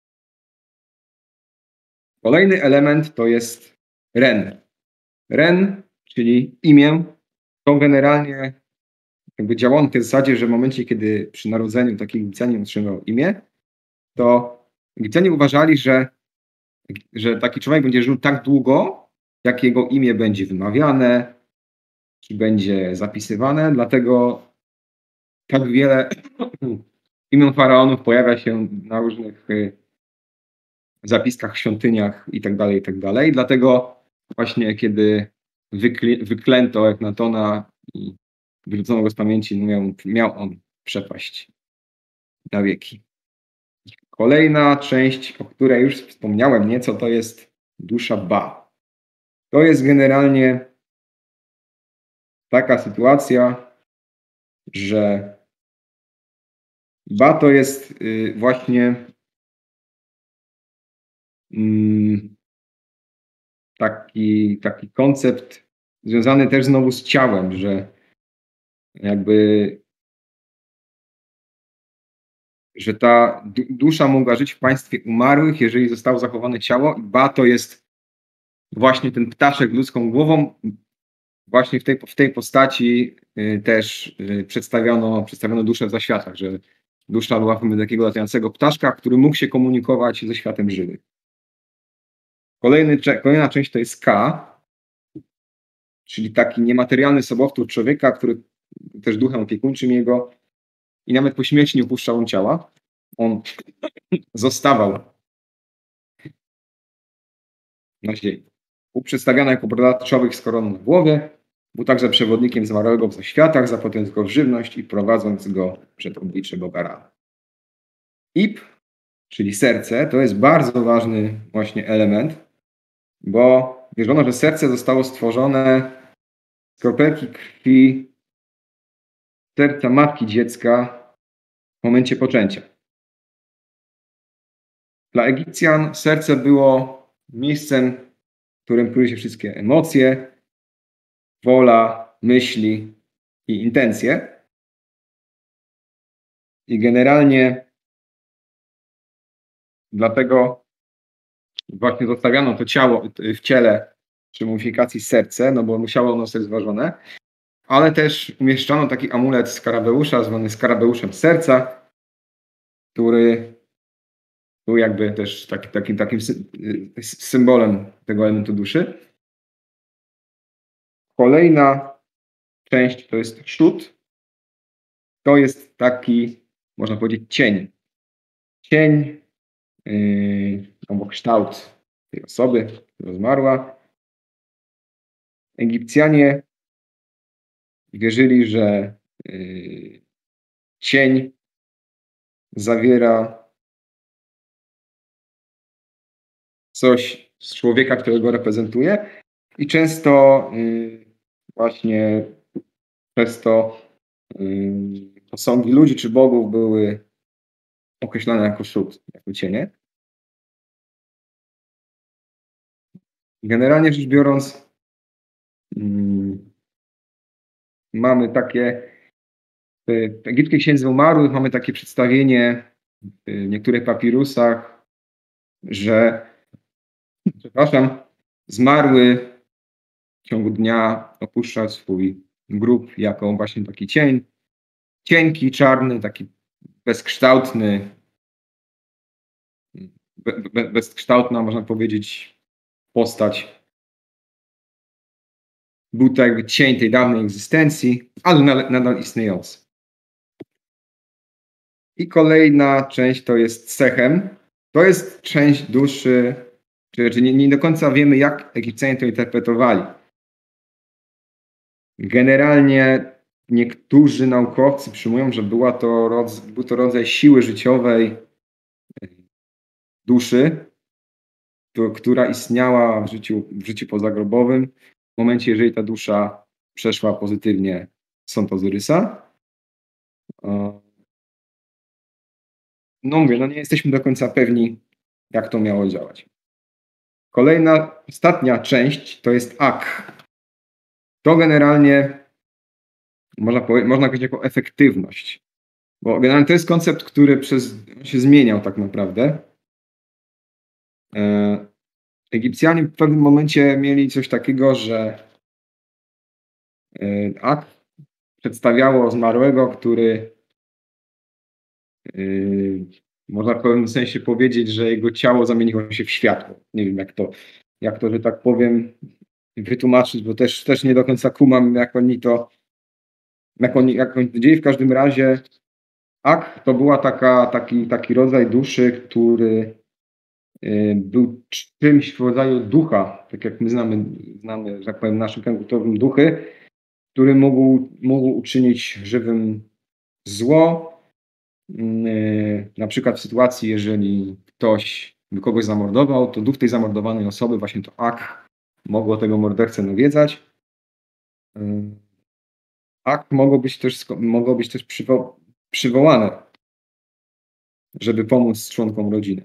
Kolejny element to jest Ren. Ren, czyli imię, to generalnie jakby działało na tej zasadzie, że w momencie, kiedy przy narodzeniu taki Egipcjanin otrzymał imię, to Egipcjanie uważali, że, że taki człowiek będzie żył tak długo, jak jego imię będzie wymawiane, czy będzie zapisywane, dlatego tak wiele imion faraonów pojawia się na różnych zapiskach, świątyniach i tak dalej, i tak dalej. Dlatego właśnie kiedy wykli, wyklęto Echnatona i wyrzucono go z pamięci, miał, miał on przepaść na wieki. Kolejna część, o której już wspomniałem nieco, to jest dusza Ba. To jest generalnie taka sytuacja, że Ba to jest właśnie taki, taki koncept związany też znowu z ciałem, że jakby że ta dusza mogła żyć w państwie umarłych, jeżeli zostało zachowane ciało. I Ba to jest właśnie ten ptaszek ludzką głową. Właśnie w tej, w tej postaci też przedstawiono, przedstawiono duszę w zaświatach, że Dusza była w takiego latającego ptaszka, który mógł się komunikować ze światem żywych. Kolejny, kolejna część to jest K, czyli taki niematerialny sobowtór człowieka, który też duchem opiekuńczym jego i nawet po śmierci nie opuszczał on ciała. On zostawał na ziemi. Był przedstawiany jako brodacz człowiek z koroną na głowie. Był także przewodnikiem zmarłego w zaświatach, zapłacając go w żywność i prowadząc go przed oblicze Boga Ra. Ib, czyli serce, to jest bardzo ważny właśnie element, bo wierzono, że serce zostało stworzone z kropelki krwi serca matki dziecka w momencie poczęcia. Dla Egipcjan serce było miejscem, w którym kryły się wszystkie emocje, wola, myśli i intencje. I generalnie dlatego właśnie zostawiano to ciało w ciele przy mumifikacji serce, no bo musiało ono zostać zważone, ale też umieszczano taki amulet skarabeusza, zwany skarabeuszem serca, który był jakby też taki, taki, takim symbolem tego elementu duszy. Kolejna część to jest szut. To jest taki, można powiedzieć, cień. Cień yy, albo kształt tej osoby, która zmarła. Egipcjanie wierzyli, że yy, cień zawiera coś z człowieka, którego reprezentuje i często yy, właśnie przez to yy, posągi ludzi czy bogów były określane jako szut, jako cienie. Generalnie rzecz biorąc, yy, mamy takie w egipskiej księdze umarłych mamy takie przedstawienie w niektórych papirusach, że przepraszam, zmarły w ciągu dnia opuszcza swój grób jako właśnie taki cień. Cienki, czarny, taki bezkształtny, be, be, bezkształtna, można powiedzieć, postać. Był to jakby cień tej dawnej egzystencji, ale nadal, nadal istniejący. I kolejna część to jest Sechem. To jest część duszy, czy, czy nie, nie do końca wiemy, jak Egipcjanie to interpretowali. Generalnie niektórzy naukowcy przyjmują, że była to rodz, był to rodzaj siły życiowej duszy, to, która istniała w życiu, w życiu pozagrobowym w momencie, jeżeli ta dusza przeszła pozytywnie sąd Ozyrysa. No mówię, no nie jesteśmy do końca pewni, jak to miało działać. Kolejna, ostatnia część to jest Ak. To generalnie można powiedzieć, można powiedzieć jako efektywność. Bo generalnie to jest koncept, który przez, się zmieniał tak naprawdę. E, Egipcjanie w pewnym momencie mieli coś takiego, że e, Ak przedstawiało zmarłego, który e, można w pewnym sensie powiedzieć, że jego ciało zamieniło się w światło. Nie wiem, jak to, jak to, że tak powiem, wytłumaczyć, bo też, też nie do końca kumam, jak oni to, jak oni, jak oni to dzieje. W każdym razie Ak to była taka, taki, taki rodzaj duszy, który y, był czymś w rodzaju ducha, tak jak my znamy, znamy, że tak powiem, w naszym kręgu kulturowym duchy, który mógł, mógł uczynić żywym zło. Yy, na przykład w sytuacji, jeżeli ktoś by kogoś zamordował, to duch tej zamordowanej osoby, właśnie to Ak, mogło tego mordercę nawiedzać. Yy, Ak mogło być też, mogło być też przywo przywołane, żeby pomóc członkom rodziny.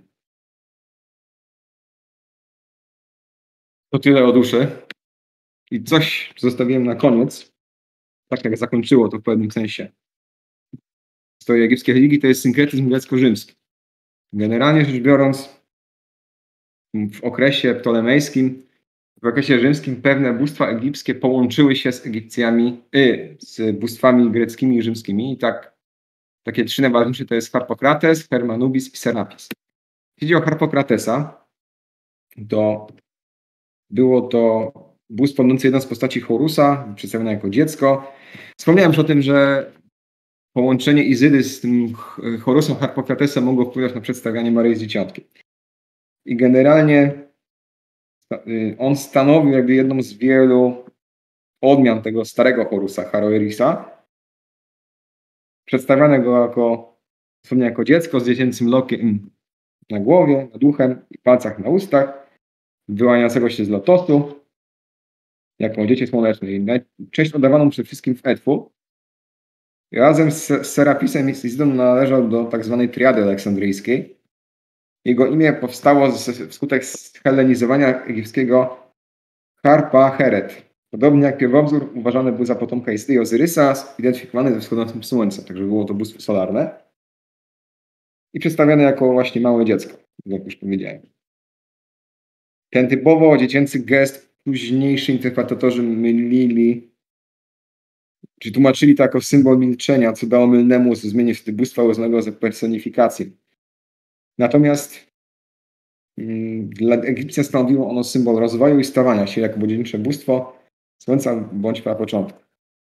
To tyle o duszy. I coś zostawiłem na koniec, tak jak zakończyło to w pewnym sensie historię egipskiej religii, to jest synkretyzm grecko-rzymski. Generalnie rzecz biorąc, w okresie ptolemejskim, w okresie rzymskim pewne bóstwa egipskie połączyły się z Egipcjami, y, z bóstwami greckimi i rzymskimi i tak takie trzy najważniejsze to jest Harpokrates, Hermanubis i Serapis. Jeśli chodzi o Harpokratesa, to było to bóstwo będące jedną z postaci Horusa, przedstawione jako dziecko. Wspomniałem już o tym, że połączenie Izydy z tym Horusem Harpokratesem mogło wpływać na przedstawianie Maryi z Dzieciątkiem. I generalnie on stanowił jakby jedną z wielu odmian tego starego Horusa, Haroerisa, przedstawianego jako, jako dziecko z dziecięcym lokiem na głowie, nad uchem i palcach na ustach, wyłaniającego się z lotosu, jako dziecię słoneczne. I najczęściej oddawaną przede wszystkim w Edfu. Razem z, z Serapisem i z Izydą należał do tak zwanej triady aleksandryjskiej. Jego imię powstało z, wskutek helenizowania egipskiego Harpa Heret. Podobnie jak pierwowzór uważany był za potomka Izydy i Ozyrysa, zidentyfikowany ze wschodzącym słońca, także było to bóstwo solarne. I przedstawiane jako właśnie małe dziecko, jak już powiedziałem. Ten typowo dziecięcy gest późniejsi interpretatorzy mylili, czy tłumaczyli to jako symbol milczenia, co dało mylnemu zrozumienie wtedy bóstwa uznanego za personifikację. Natomiast mm, dla Egipcjan stanowiło ono symbol rozwoju i stawania się jako młodzieńcze bóstwo słońca bądź prapoczątku.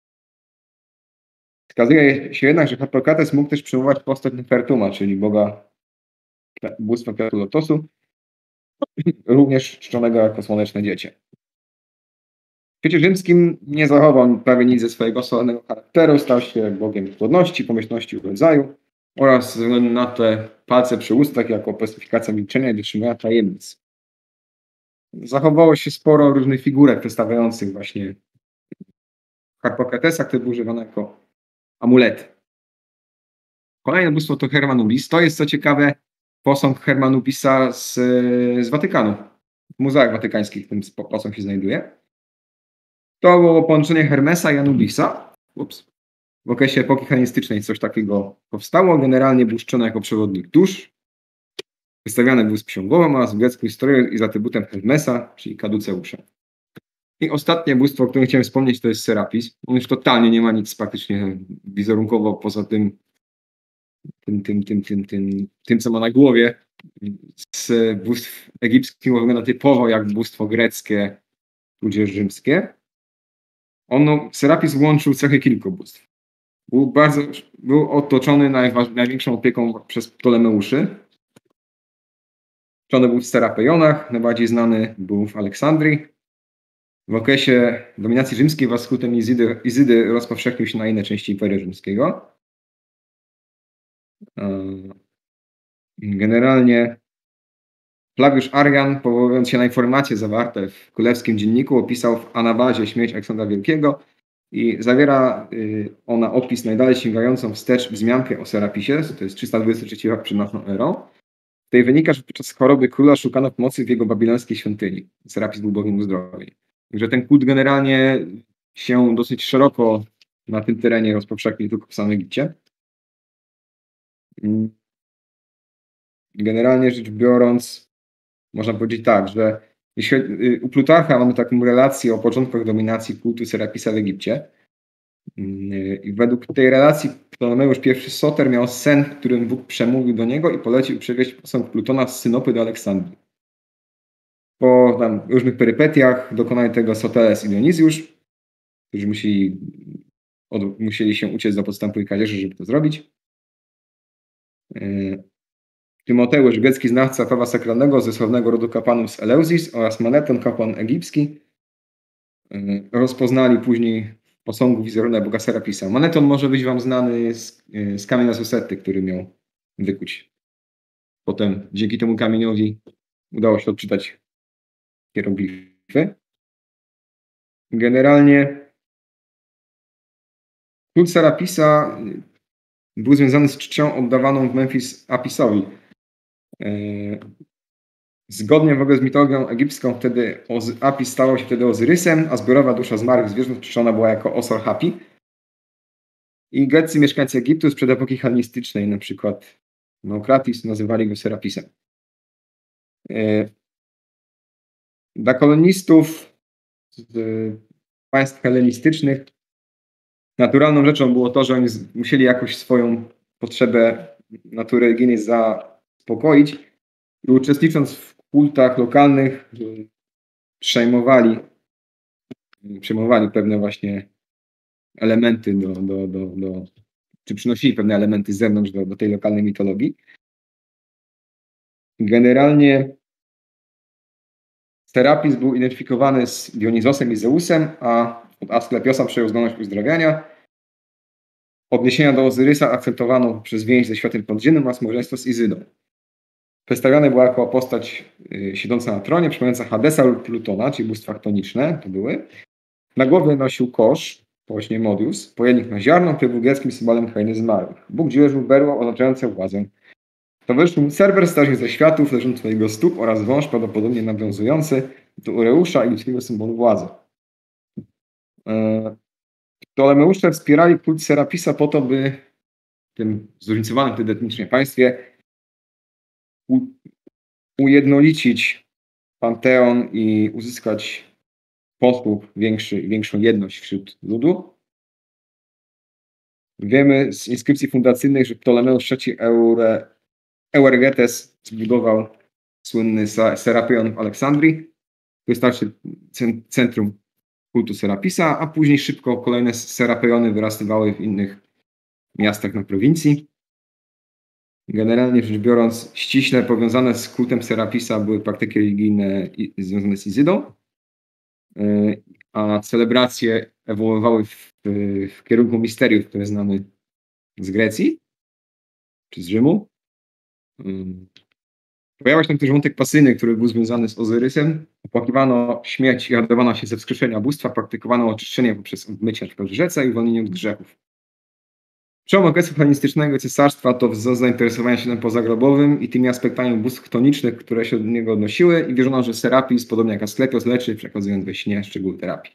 Wskazuje się jednak, że Harpokrates mógł też przyjmować postać Nefertuma, czyli boga bóstwa kwiatu lotosu, również czczonego jako słoneczne dziecię. W świecie rzymskim nie zachował prawie nic ze swojego solennego charakteru, stał się bogiem płodności, pomyślności i rodzaju oraz ze względu na te palce przy ustach jako personifikacja milczenia i dotrzymania tajemnic. Zachowało się sporo różnych figurek przedstawiających właśnie Harpokratesa, który był używany jako amulety. Kolejne bóstwo to Hermanubis. To jest, co ciekawe, posąg Hermanubisa z, z Watykanu. W muzeach watykańskich ten posąg się znajduje. To było połączenie Hermesa i Anubisa. Ups. W okresie epoki hellenistycznej coś takiego powstało. Generalnie był czczony jako przewodnik dusz. Wystawiany był z psią głową oraz w grecką historię i z atrybutem Hermesa, czyli Kaduceusza. I ostatnie bóstwo, o którym chciałem wspomnieć, to jest Serapis. On już totalnie nie ma nic praktycznie wizerunkowo poza tym, tym, tym, tym, tym, tym, tym co ma na głowie. Z bóstw egipskich wygląda typowo jak bóstwo greckie, tudzież rzymskie. On, Serapis łączył cechy kilku bóstw. Był, bardzo, był otoczony największą opieką przez Ptolemeuszy. Czczony był w Serapejonach, najbardziej znany był w Aleksandrii. W okresie dominacji rzymskiej wraz z kultem Izydy, Izydy rozpowszechnił się na inne części Imperium Rzymskiego. Generalnie Flawiusz Arrian, powołując się na informacje zawarte w Królewskim Dzienniku, opisał w Anabazie śmierć Aleksandra Wielkiego i zawiera ona opis najdalej sięgającą wstecz wzmiankę o Serapisie, to jest trzysta dwudziesty trzeci rok przed naszą erą. W tej wynika, że podczas choroby króla szukano pomocy w jego babilońskiej świątyni. Serapis był bogiem uzdrowień. Także ten kult generalnie się dosyć szeroko na tym terenie rozpowszechnił, tylko w samym Egipcie. Generalnie rzecz biorąc, można powiedzieć tak, że jeśli, u Plutarcha mamy taką relację o początkach dominacji kultu Serapisa w Egipcie. I według tej relacji Ptolemeusz I Soter miał sen, w którym Bóg przemówił do niego i polecił przewieźć posąg Plutona z Synopy do Aleksandrii. Po tam różnych perypetiach dokonali tego Soteles i Dionizjusz, którzy musieli, od, musieli się uciec do podstępu i kradzieży, żeby to zrobić. Tymoteusz, grecki znawca prawa sakralnego ze sławnego rodu kapłanów z Eleuzis oraz Maneton, kapłan egipski, rozpoznali później w posągu wizerunek boga Serapisa. Maneton może być wam znany z, z kamienia Sosety, który miał wykuć. Potem dzięki temu kamieniowi udało się odczytać hieroglify. Generalnie kult Serapisa był związany z czcią oddawaną w Memfis Apisowi. Zgodnie w ogóle z mitologią egipską wtedy Apis stało się wtedy Ozyrysem, a zbiorowa dusza zmarłych zwierząt czczona była jako Osor Hapi. I greccy mieszkańcy Egiptu sprzed epoki hellenistycznej, na przykład Neokratis, nazywali go Serapisem. Dla kolonistów z państw hellenistycznych naturalną rzeczą było to, że oni musieli jakoś swoją potrzebę natury religijnej zaspokoić i uczestnicząc w kultach lokalnych przejmowali, przejmowali pewne właśnie elementy do, do, do, do czy przynosili pewne elementy z zewnątrz do, do tej lokalnej mitologii. Generalnie Serapis był identyfikowany z Dionizosem i Zeusem, a od Asklepiosa przejął zdolność uzdrawiania. Odniesienia do Ozyrysa akceptowano przez więź ze światem podziemnym oraz małżeństwo z Izydą. Przedstawiany była jako postać y, siedząca na tronie, przypominająca Hadesa lub Plutona, czyli bóstwa chtoniczne to były. Na głowie nosił kosz, właśnie Modius, pojemnik na ziarno, który był greckim symbolem krainy zmarłych. Bóg dzierżył berło oznaczające władzę. Towarzyszył mu Cerber, starzec ze światów, leżący u jego stóp oraz wąż, prawdopodobnie nawiązujący do Ureusza i ludzkiego symbolu władzy. E, Ptolemeusze wspierali kult Serapisa po to, by w tym zróżnicowanym wtedy etnicznie państwie u, ujednolicić panteon i uzyskać posłów większy, większą jedność wśród ludu. Wiemy z inskrypcji fundacyjnych, że Ptolemeusz trzeci Eure, Euergetes zbudował słynny Serapeion w Aleksandrii. To jest także centrum kultu Serapisa, a później szybko kolejne Serapeiony wyrastywały w innych miastach na prowincji. Generalnie rzecz biorąc, ściśle powiązane z kultem Serapisa były praktyki religijne związane z Izydą, a celebracje ewoluowały w, w kierunku misteriów, które znamy z Grecji czy z Rzymu. Pojawiał się tam też wątek pasyjny, który był związany z Ozyrysem. Opłakiwano śmierć i radowano się ze wskrzeszenia bóstwa, praktykowano oczyszczenie poprzez mycie w rzece i uwolnienie od grzechów. Przełom okresu hellenistycznego cesarstwa to wzrost zainteresowania się tym pozagrobowym i tymi aspektami bóstw chtonicznych, które się do niego odnosiły, i wierzono, że Serapis, podobnie jak Asklepios, leczy, przekazując we śnie szczegóły terapii.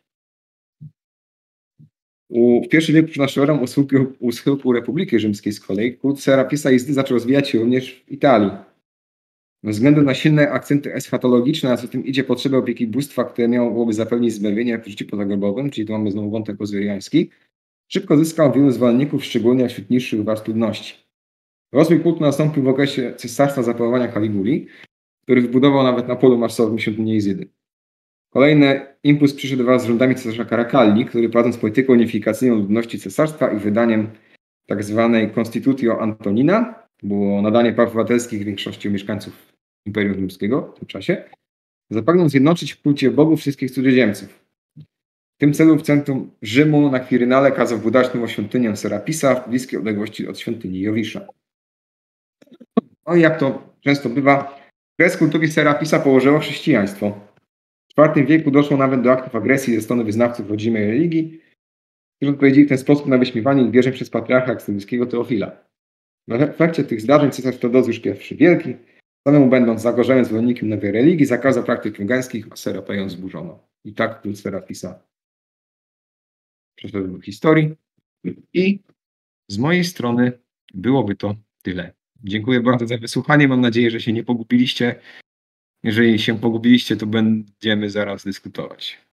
U, w pierwszym wieku przed naszą erą u schyłku, u schyłku Republiki Rzymskiej z kolei kult Serapisa i Izydy zaczął rozwijać się również w Italii. Ze względu na silne akcenty eschatologiczne, a co tym idzie potrzeby opieki bóstwa, które miałoby zapewnić zbawienie w życiu pozagrobowym, czyli tu mamy znowu wątek ozyriański, szybko zyskał wielu zwolenników, szczególnie wśród niższych warstw ludności. Rozwój kultu nastąpił w okresie cesarstwa zapanowania Kaliguli, który wybudował nawet na polu marszowym świątynię Izydy. Kolejny impuls przyszedł wraz z rządami cesarza Carakalli, który prowadząc politykę unifikacyjną ludności cesarstwa i wydaniem tzw. Constitutio Antonina, było nadanie praw obywatelskich większości mieszkańców Imperium Rzymskiego w tym czasie, zapragnął zjednoczyć w kulcie bogów wszystkich cudzoziemców. W tym celu w centrum Rzymu na Kwirynale kazał budować nową świątynię Serapisa w bliskiej odległości od świątyni Jowisza. No i jak to często bywa, kres kultowi Serapisa położyło chrześcijaństwo. W czwartym wieku doszło nawet do aktów agresji ze strony wyznawców rodzimej religii, którzy odpowiedzieli w ten sposób na wyśmiewanie ich wierzeń przez patriarcha aksydyjskiego Teofila. W efekcie tych zdarzeń cesarz Teodozjusz I Wielki, samemu będąc zagorzałym zwolennikiem nowej religii, zakazał praktyk pogańskich, a Serapeion zburzono. I tak kult Serapisa przeszedł do historii. I z mojej strony byłoby to tyle. Dziękuję bardzo za wysłuchanie. Mam nadzieję, że się nie pogubiliście. Jeżeli się pogubiliście, to będziemy zaraz dyskutować.